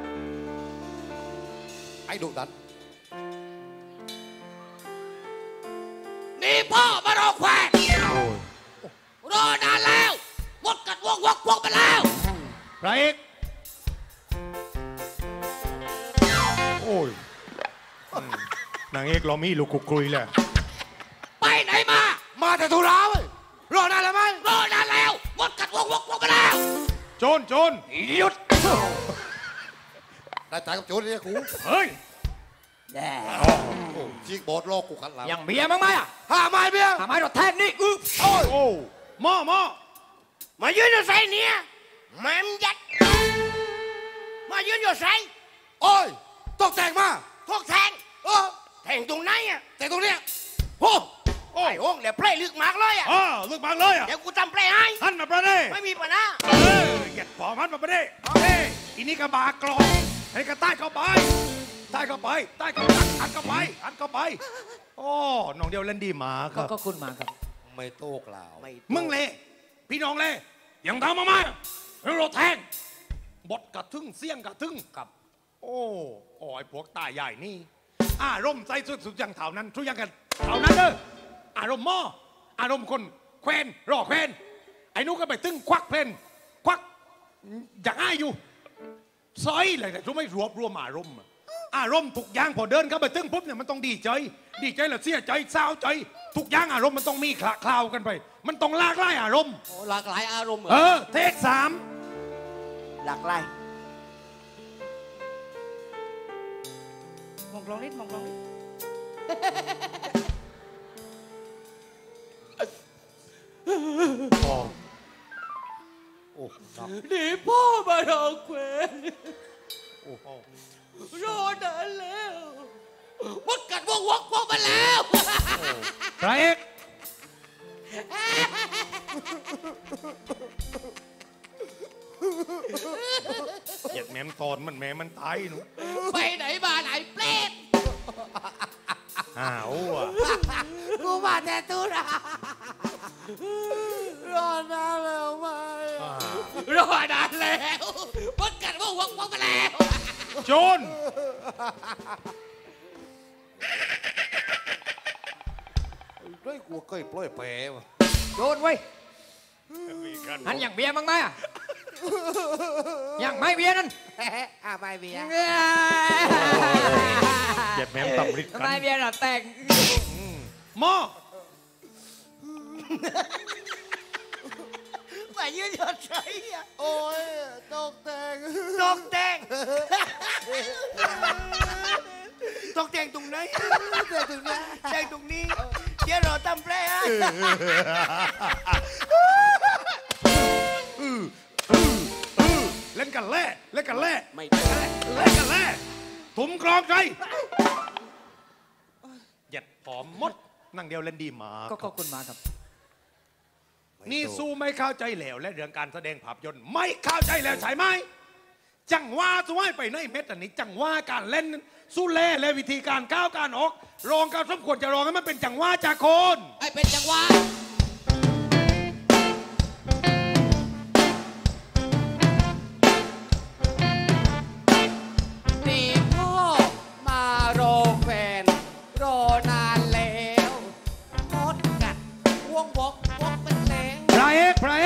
ไอ้ดุดันนี่พ่อมารอแขวนรอนานแล้วมดกัดวงวอกวอกไปแล้วพระเอกโอ้ยอืมนางเอกเรามีลูกกุกกุยแหละไปไหนมามาแต่ตุราเว้ยรอนานแล้วไหมรอนานแล้วมดกัดวงวอกวอกไปแล้วโจนโจนหยุดได้ตายกับโจรเนี่ยกูเฮ้ยโอ้จิกบอดลอกกูกันแล้วอย่างเบียร์บ้างไหมอ่ะห้าไม้เบี้ยทำไมเราแทงนี่อึโอ้ยโอ้หม้อหม้อมายืนอยู่ใส่เนี้ยแม่มยัด มายืนอยู่ใส่โอ้ยตกแต่งมาพวกแทงเออแทงตรงไหนอ่ะแต่ตรงเนี้ยโอ้ไอ้โอ่งเดี๋ยวเพลลึกมากเลยอ่ะอ่าเลือกบางเลยอ่ะเดี๋ยวกูจำเพลให้ท่านมาประเด้ไม่มีปัญหาเออเหยียดปอมันมาประเด้เฮ้ยอีนี่กระบากรองไอ้กระใต้เข้าไปใต้เข้าไปใต้เข้าไปอัดเข้าไปอัดเข้าไปโอ้น้องเดียวเล่นดีมาคก็รับก็คุณมาครับไม่โตกล่าวไม่มึงเล่พี่น้องเล่ยังทำมาไหมแล้วเราแทงบทกระทึ่งเสี่ยงกระทึ่งกับ โอ้โอ้ไอ้พวกตายใหญ่นี่อารมณ์ใจสุดสุดอย่างเท่านั้นทุกอย่างกันเท่านั้นเด้ออารมณ์หม้ออารมณ์คนแควนรอแควนไอ้นู้นก็ไปตึ้งควักเพลนควักอย่างอ้ายอยู่ซอยอะไรแต่ทุกไม่รวบรวมอารมณ์อะอารมณ์ทุกอย่างพอเดินเข้าไปตึ้งปุ๊บเนี่ยมันต้องดีใจ ดีใจแล้วเสียใจเศร้าใจ ทุกอย่างอารมณ์มันต้องมีคลาคลาวกันไป มันต้องลากไล่อารมณ์โอ้หลากหลายอารมณ์เหรอเออเทคสามหลักไล่มองกลองนิดมองกลองนิดโอ้ครับนี่พ่อมารอแขวนโอ้โหรอนานแล้วมดกัดวงวอกวอกไปแล้วพระเอกเหยียดแหมมตอนมันแหมมันตายหนูไปไหนมาไหนเปลดอ้าวอ่ะกูมาแต่ตู้นะรอนานแล้วไหมรอนานแล้ววัดกันว่าวงวงมาแล้วโจนด้วยกูเคยปล่อยแผลวะโดนเว้ยหันอย่างเบียร์มั้งไหมอะอย่างไม่เบียร์นั่นอ่าไปเบียร์เจ็บแม่มต่ำริดกันไม่เบียร์น่ะแต่งหม้อมายืนยอดใช้อะโอ้ยตกแตงตกแดงตกแดงตรงไหนแต่ถึงนะแดงตรงนี้เดี๋ยวเราทำแผลให้เล่นกันแล่เล่นกันแล่ไม่ได้เล่นกันแล่ถุมกรองใจเหยียดผอมมดนั่งเดียวเล่นดีมากก็ขอบคุณมากครับนี่สู้ไม่เข้าใจแล้วและเรื่องการแสดงภาพยนตร์ไม่เข้าใจแล้วใช่ไหมจังว่าสู้ให้ไปในเม็ดอันนี้จังว่าการเล่นสู้เล่และวิธีการก้าวการออกรองการสมควรจะรองให้มันเป็นจังว่าจากคนไอ้เป็นจังหวะนี่พ่อมารอแฟนรอนานแล้วมดกัดวงวอกวอกเป็นแสงพระเอกพระเอก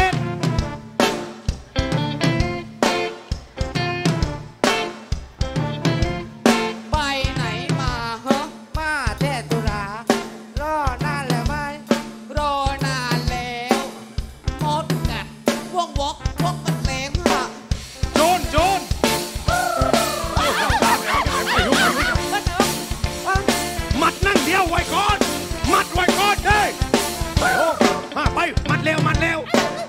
ไปไหนมาฮะมาแท้ตุลารอนานแล้วไหมรอนานแล้วมดกัดวงวอกวอกเป็นแสงฮะโจนโจนมัดนั่งเดียวไว้ก่อนมัดไว้ก่อนเฮ้ยไปโอ้มาไปมัดเร็วมัดเร็ว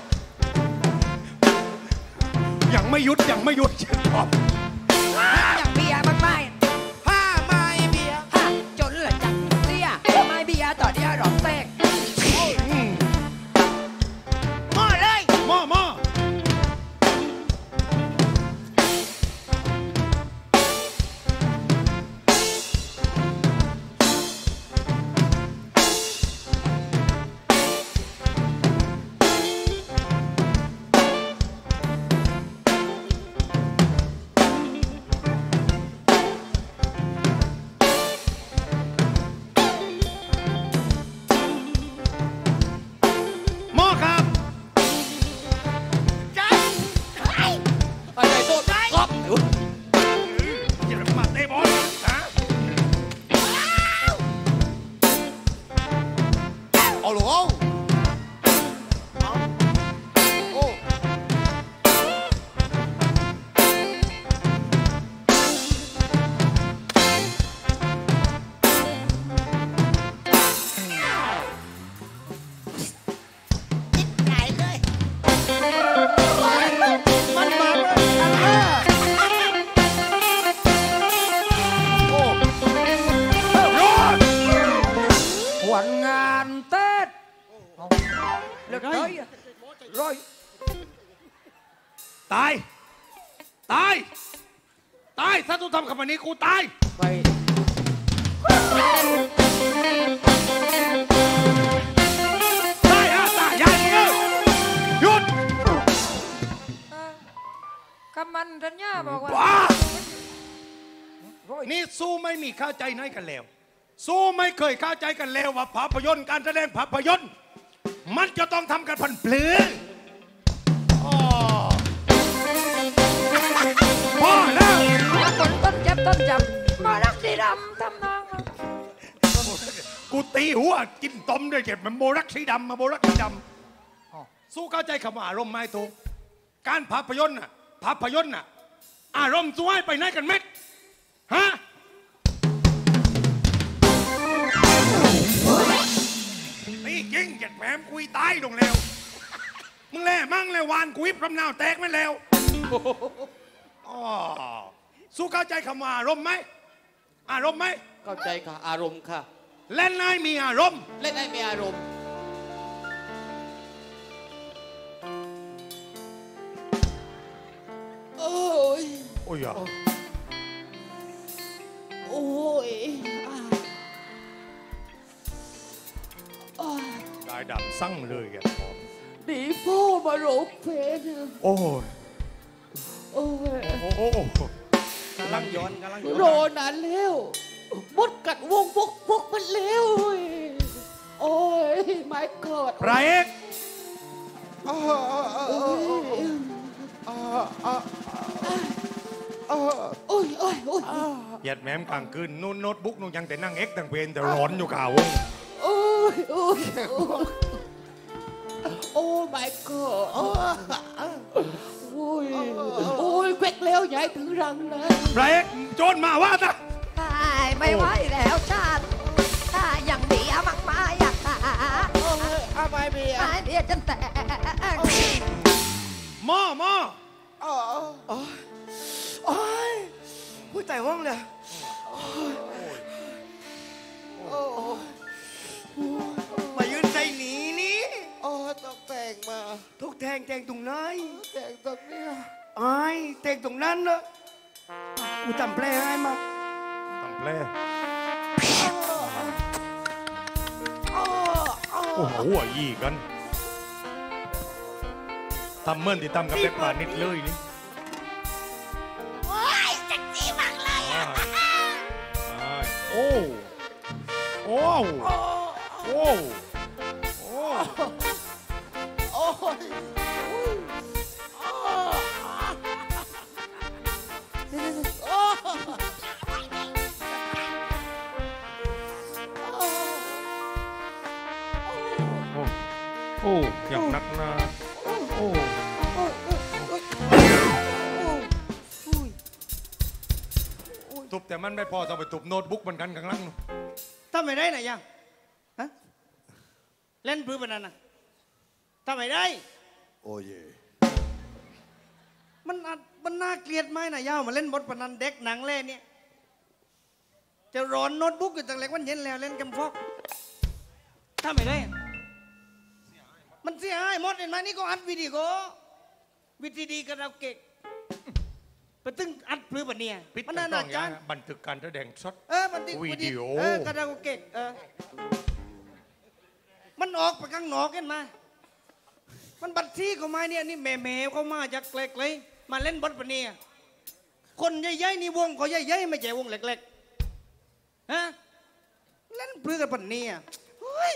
ยังไม่หยุดยังไม่หยุดยังตอบอย่างเบียร์บ้างไหมผ้าไม้เบียร์ฮะจนละจังเสียไม่เบียร์ต่อเดียวหรอกแตกหม้อเลยหม้อหม้อ หม้อครับใจใจไอ้ไอ้โดนกอบอย่ามาเตะบอลนะเอาหลงเอาโอ้ใจเลยมันมาเลยโอ้วันงานเต้นเลิกเลยอะร้อยตายตายตายถ้าต้องทำกับมันนี้กูตายไปตายฮะตายยายมึงเอ้ยหยุดคำมันทัญญาบอกว่าว้าร้อยนี่สู้ไม่มีเข้าใจน้อยกันแล้ว สู้ไม่เคยเข้าใจกันแล้วว่าภาพยนตร์การแสดงภาพยนตร์มันจะต้องทำกันพันเปลืออ๋อพอแล้วคนต้นจับต้นจับมารักสีดำทำนองมันกูตีหัวกินต้มด้วยเจ็บมันโบรักสีดำมาโบรักสีดำสู้เข้าใจคำว่าอารมณ์ไหมถูกการภาพยนตร์น่ะภาพยนตร์น่ะอารมณ์สู้ให้ไปไหนกันเม็ดฮะนี่จริงเหยียดแหมมกุยตายลงแล้วมึงแล่มั่งแล่วานกุยพรำนาวแตกไม่แล้วอ๋อสู้เข้าใจคำว่าอารมณ์ไหมอารมณ์ไหมเข้าใจค่ะอารมณ์ค่ะเล่นให้มีอารมณ์เล่นให้มีอารมณ์ โอ้ยโอ้ยโอ้ยอ่าดำสั่งเลยกันพร้อมดีพ่อมาโรบเพนโอ้ยโอ้ยโอ้โหกำลังย้อนกำลังย้อนรอนานแล้วมดกัดวงพวกพวกมันแล้วโอ้ยไม่กอดพระเอกโอ้ยโอ้ยโอ้ยโอ้ยเหยียดแม้มกลางคืนนู่นโน้ตบุ๊กนู่นยังแต่นั่งเอ็กตั้งเพลนแต่ร้อนอยู่ข่าวโอ้ยโอ้ยโอ้ยไม่กอดโอ้ยโอ้ยแกวกแล้วยายถึงรังนะพระเอกโจรมาว่าจ้ะไม่ไหวแล้วชาติถ้ายังเบียมังมาอยากตาเอาไปเบียร์ไม่เบียจนแตกหม้อหม้ออ๋อโอ้ยผู้ใจห้องเลยมายืนใจหนีนี่โอ้ต้องแต่งมาทุกแทงแทงตรงไหนแต่งตรงเนี้ยไอ้แทงตรงนั้นเนอะกูจำแปลให้มาทำแปลโอ้โหหัวยี่กันทำเหมื่อนที่ทำกับเป็กปลานิดเลยนี่โอ้ยจักจีมังเลยอ่ะโอ้โอ้โอ้โอ้โอ้ยโอ้โอ้อย่างนักหนาโอ้ตุบแต่มันไม่พอต้องไปตุบโน้ตบุ๊กมันกันข้างล่างนู่นทำไม่ได้ไหนยังฮะเล่นพื้นแบบนั้นนะทำไม่ได้โอ้ยมันอัดมันน่าเกลียดไหมนะย่ามาเล่นบทพนันเด็กหนังเล่นเนี่ยจะร้อนโน้ตบุ๊กอยู่ตั้งแต่วันเย็นแล้วเล่นกำฟอกทำไม่ได้ มันเสียหายหมดเห็นไหมนี่ก็อัดวิดีโอวิธีดีกับเราเก่งไปตึ้งอัดพลื้แบบนี้ปิดมันต้น่าองหอย่าจางบันทึกการแสดงสดเออมันติดวิดีโอเออกับเราเก่งเออมันออกไปข้างนอกเห็นไหมมันบัตรที่เขามาเนี่ยนี่แม่แม่เขามาจากเล็กเลยมาเล่นบทแบบนี้คนใหญ่ๆนี่วงเขาใหญ่ๆไม่ใช่วงเล็กๆฮะเล่นพลื้กับแบบนี้เฮ้ย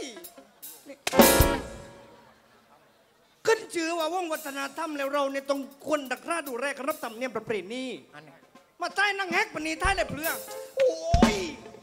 ขึ้นชื่อว่าวงวัฒนธรรมแล้วเราเนี่ยต้องควรดักราดูแลครับตำเนียมประเพณีมาใต้นั่งแฮกปนีใต้เลยเพื่อโอ้ย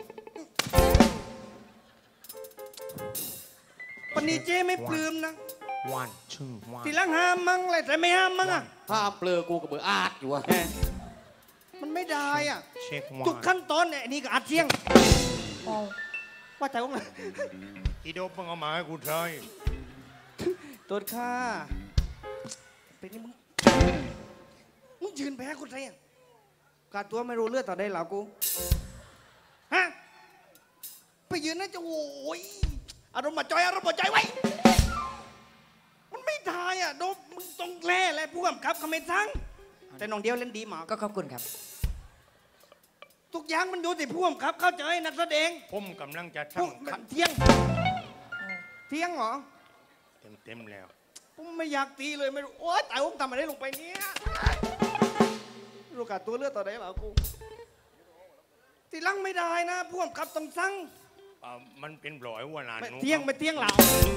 ปนีเจไม่ปลื้มนะวันชื่อวันทีหลังห้ามมั้งอะไรแต่ไม่ห้ามมั้งอ่ะภาพเปลือกูกับเบอร์อาดอยู่อะมันไม่ได้อ่ะเช็ควันทุกขั้นตอนเนี่ยนี่ก็อัดเสียงว่าแต่ว่าไงอีโดมึงเอามาให้กูใช้ตัวข้าเป็นนี่มึงมึงยืนแพ้กูใช่ยังกาตัวไม่รู้เลือดต่อได้เหรอกูฮะไปยืนน่าจะโอ้ยอารมณ์มาจอยอารมณ์มาจอยไว้มันไม่ได้อ่ะโดมมึงต้องแล่แหละผู้กำกับเขาไม่ทั้งแต่น้องเดียวเล่นดีมากก็ขอบคุณครับทุกอย่างมันอยู่ที่ผู้กำกับเข้าใจนักแสดงผมกำลังจะพวกทำคัดเที่ยงเที่ยงเหรอเต็มเต็มๆแล้วผมไม่อยากตีเลยไม่รู้โอ๊ยตายผมทำอะไรลงไปเนี่ยรู้กัดตัวเลือดต่อได้เหรอกูตีลังไม่ได้นะผู้กำกับต้องสั่งอ่ามันเป็นปล่อยว่านานไม่นู้นเที่ยงไม่เที่ยงเหล่า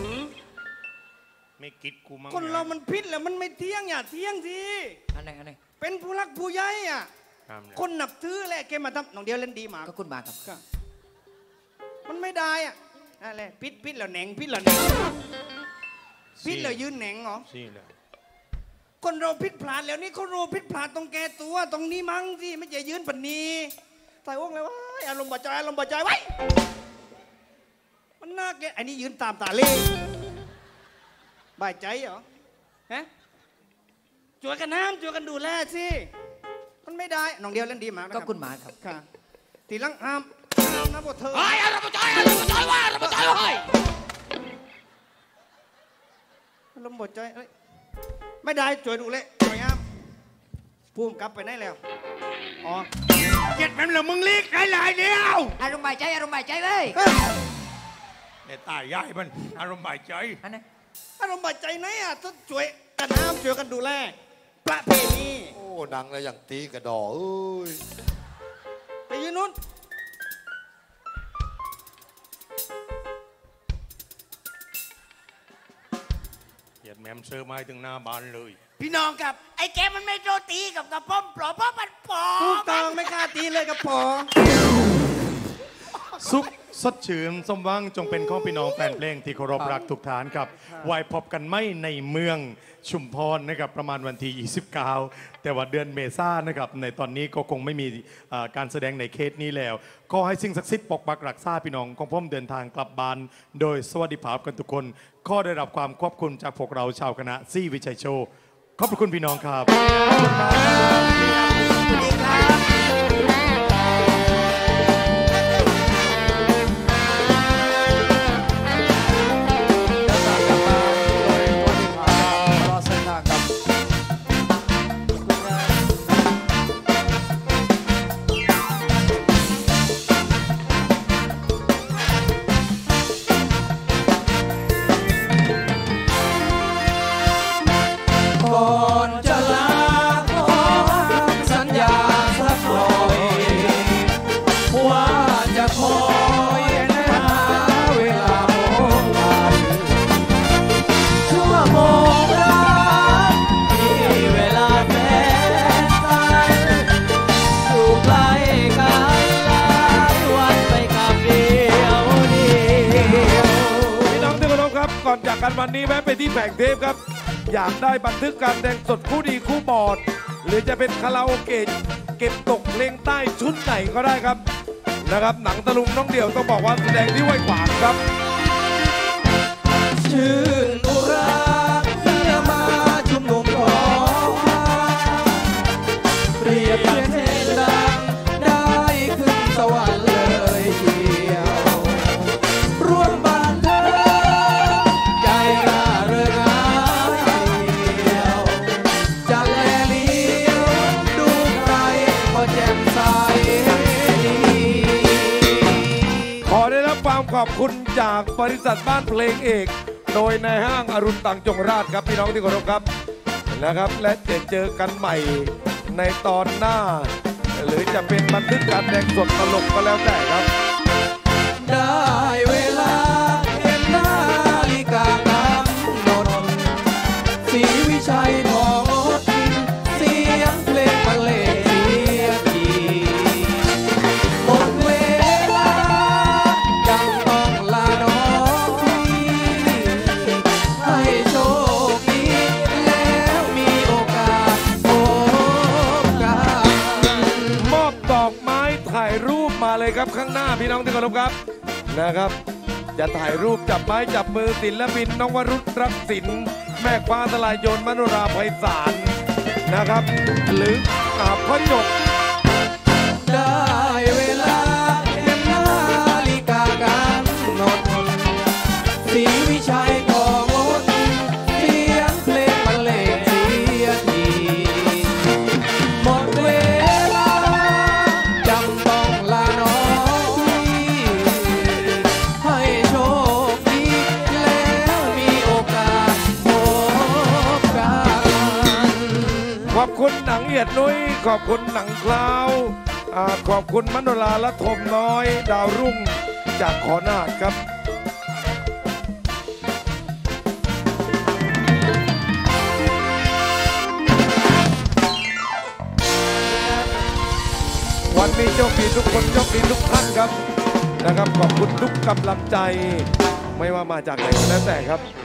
ไม่คิดกูมั้งคนเรามันพิษแล้วมันไม่เที่ยงอย่าเที่ยงสิอันไหนอันไหนเป็นผู้รักผู้ใหญ่อ่ะทำแล้วคนนับถือแหละแกมาทำน้องเดียวเล่นดีมากก็คุณมาครับก็มันไม่ได้อ่ะนั่นแหละพิษพิษแล้วแหน่งพิษแล้วแหน่งพิษแล้วยืนแหน่งเหรอสี่เลยคนเราผิดพลาดแล้วนี่คนเราผิดพลาดตรงแกตัวตรงนี้มั้งสิไม่ใช่ยืนปันนี้ตายวงเลยว่าอารมณ์บาดใจอารมณ์บาดใจไว้มันน่าแกไอ้นี่ยืนตามตาเล่บายใจเหรอฮะช่วยกันน้ำช่วยกันดูแลสิมันไม่ได้น้องเดียวเล่นดีมากนะคก็รับคุณมาครับค่ะทีหลังห้ามห้ามนะพวกเธอเฮ้ยอารมณ์มาจอยอารมณ์มาจอยว่าอารมณ์มาจอยเฮ้ยอารมณ์บาดใจเอ้ยไม่ได้ช่วยดูแลช่วยห้ามภูมิกลับไปไหนแล้วอ๋อเจ็ดแม่นเหรอมึงลีกหลายๆเดียวอารมณ์บายใจอารมณ์บายใจเลยเฮ้ยเนี่ยตายย้ายมันอารมณ์บายใจอันนี้อารมณ์บาดใจไหนอ่ะต้องช่วยกันน้ำช่วยกันดูแลประเพณีโอ้ดังเลยอย่างตีกระดอเอ้ยไปยืนนู้นเหยียดแหมมเซอร์ไม้ถึงหน้าบ้านเลยพี่น้องครับไอ้แกมันไม่โจตีกับกระป้อมปลอเพราะมันปลอถูกมต้องไม่กล้าตีเลยกับพอสุขสดชื่นสมหวังจงเป็นของพี่น้องแฟนเพลงที่เคารพรักทุกฐานครับไว้พบกันไม่ในเมืองชุมพรนะครับประมาณวันที่ ยี่สิบเก้า แต่ว่าเดือนเมษายนนะครับในตอนนี้ก็คงไม่มีเอ่อการแสดงในเคสนี้แล้วขอให้สิ่งศักดิ์สิทธิ์ปกปักรักษาพี่น้องของผมเดินทางกลับบ้านโดยสวัสดิภาพกันทุกคนขอได้รับความขอบคุณจากพวกเราชาวคณะซี่วิชัยโชว์ขอบพระคุณพี่น้องครับก่อนจะลาขอสัญญาสักหน่อยว่าจะคอยหาเวลาพบกันชั่วโมงรักที่เวลาแฟนกันอยู่ใกล้กันหลายวันไปกับเดียวเดียวพี่น้องที่เคารพครับก่อนจากกันวันนี้แวะไปที่แผงเทปครับอยากได้บันทึกการแสดงสดคู่ดีคู่บอดหรือจะเป็นคาราโอเกะเก็บตกเพลงใต้ชุดไหนก็ได้ครับนะครับหนังตะลุงน้องเดี่ยวต้องบอกว่าแสดงที่ห้วยขวางครับชื่นอุราเมื่อมาชุมนุมของเปรียบเทียบเทดังได้ขึ้นสวรรค์เลยเทียวร่วมบันเทิงใจร่าเริงหายเดียวจากแลเลี้ยวดูใครก็แจ่มใสดีขอได้รับความขอบคุณจากบริษัทบ้านเพลงเอกโดยในห้างอรุณตังจงราชครับพี่น้องที่เคารพครับนะครับและจะเจอกันใหม่ในตอนหน้า หรือจะเป็นบันทึกการแสดงสดตลกก็แล้วแต่ครับได้เวลาเห็นนาฬิกากำหนดศรีวิชัยทองอดเสียงเพลงบรรเลงเสียทีหมดเวลายังต้องลาน้องพี่ให้โชคดีแล้วมีโอกาสพบกันมอบดอกไม้ถ่ายรูปมาเลยครับข้างหน้าพี่น้องที่เคารพครับนะครับ จะถ่ายรูปจับไม้จับมือศิลปินน้องวรุษรักศิลป์แม่ฟ้าทลายโจรมโนราไพศาลนะครับ หรืออาพ่อหยกได้เวลาเห็นนาฬิกากำหนดศรีวิชัยทองอดเสียงเพลงบรรเลงเสียทีหมดเวลาจำต้องลาน้องพี่ให้โชคดีแล้วมีโอกาสพบกันขอบคุณหนังเอียดนุ้ยขอบคุณหนังคลาวอ่าขอบคุณมโนราและทมน้อย ดาวรุ่งจากขอนาฏครับ วันนี้โชคดีทุกคนโชคดีทุกท่านครับนะครับ ขอบคุณทุกกำลังใจ ไม่ว่ามาจากไหนก็แล้วแต่ครับ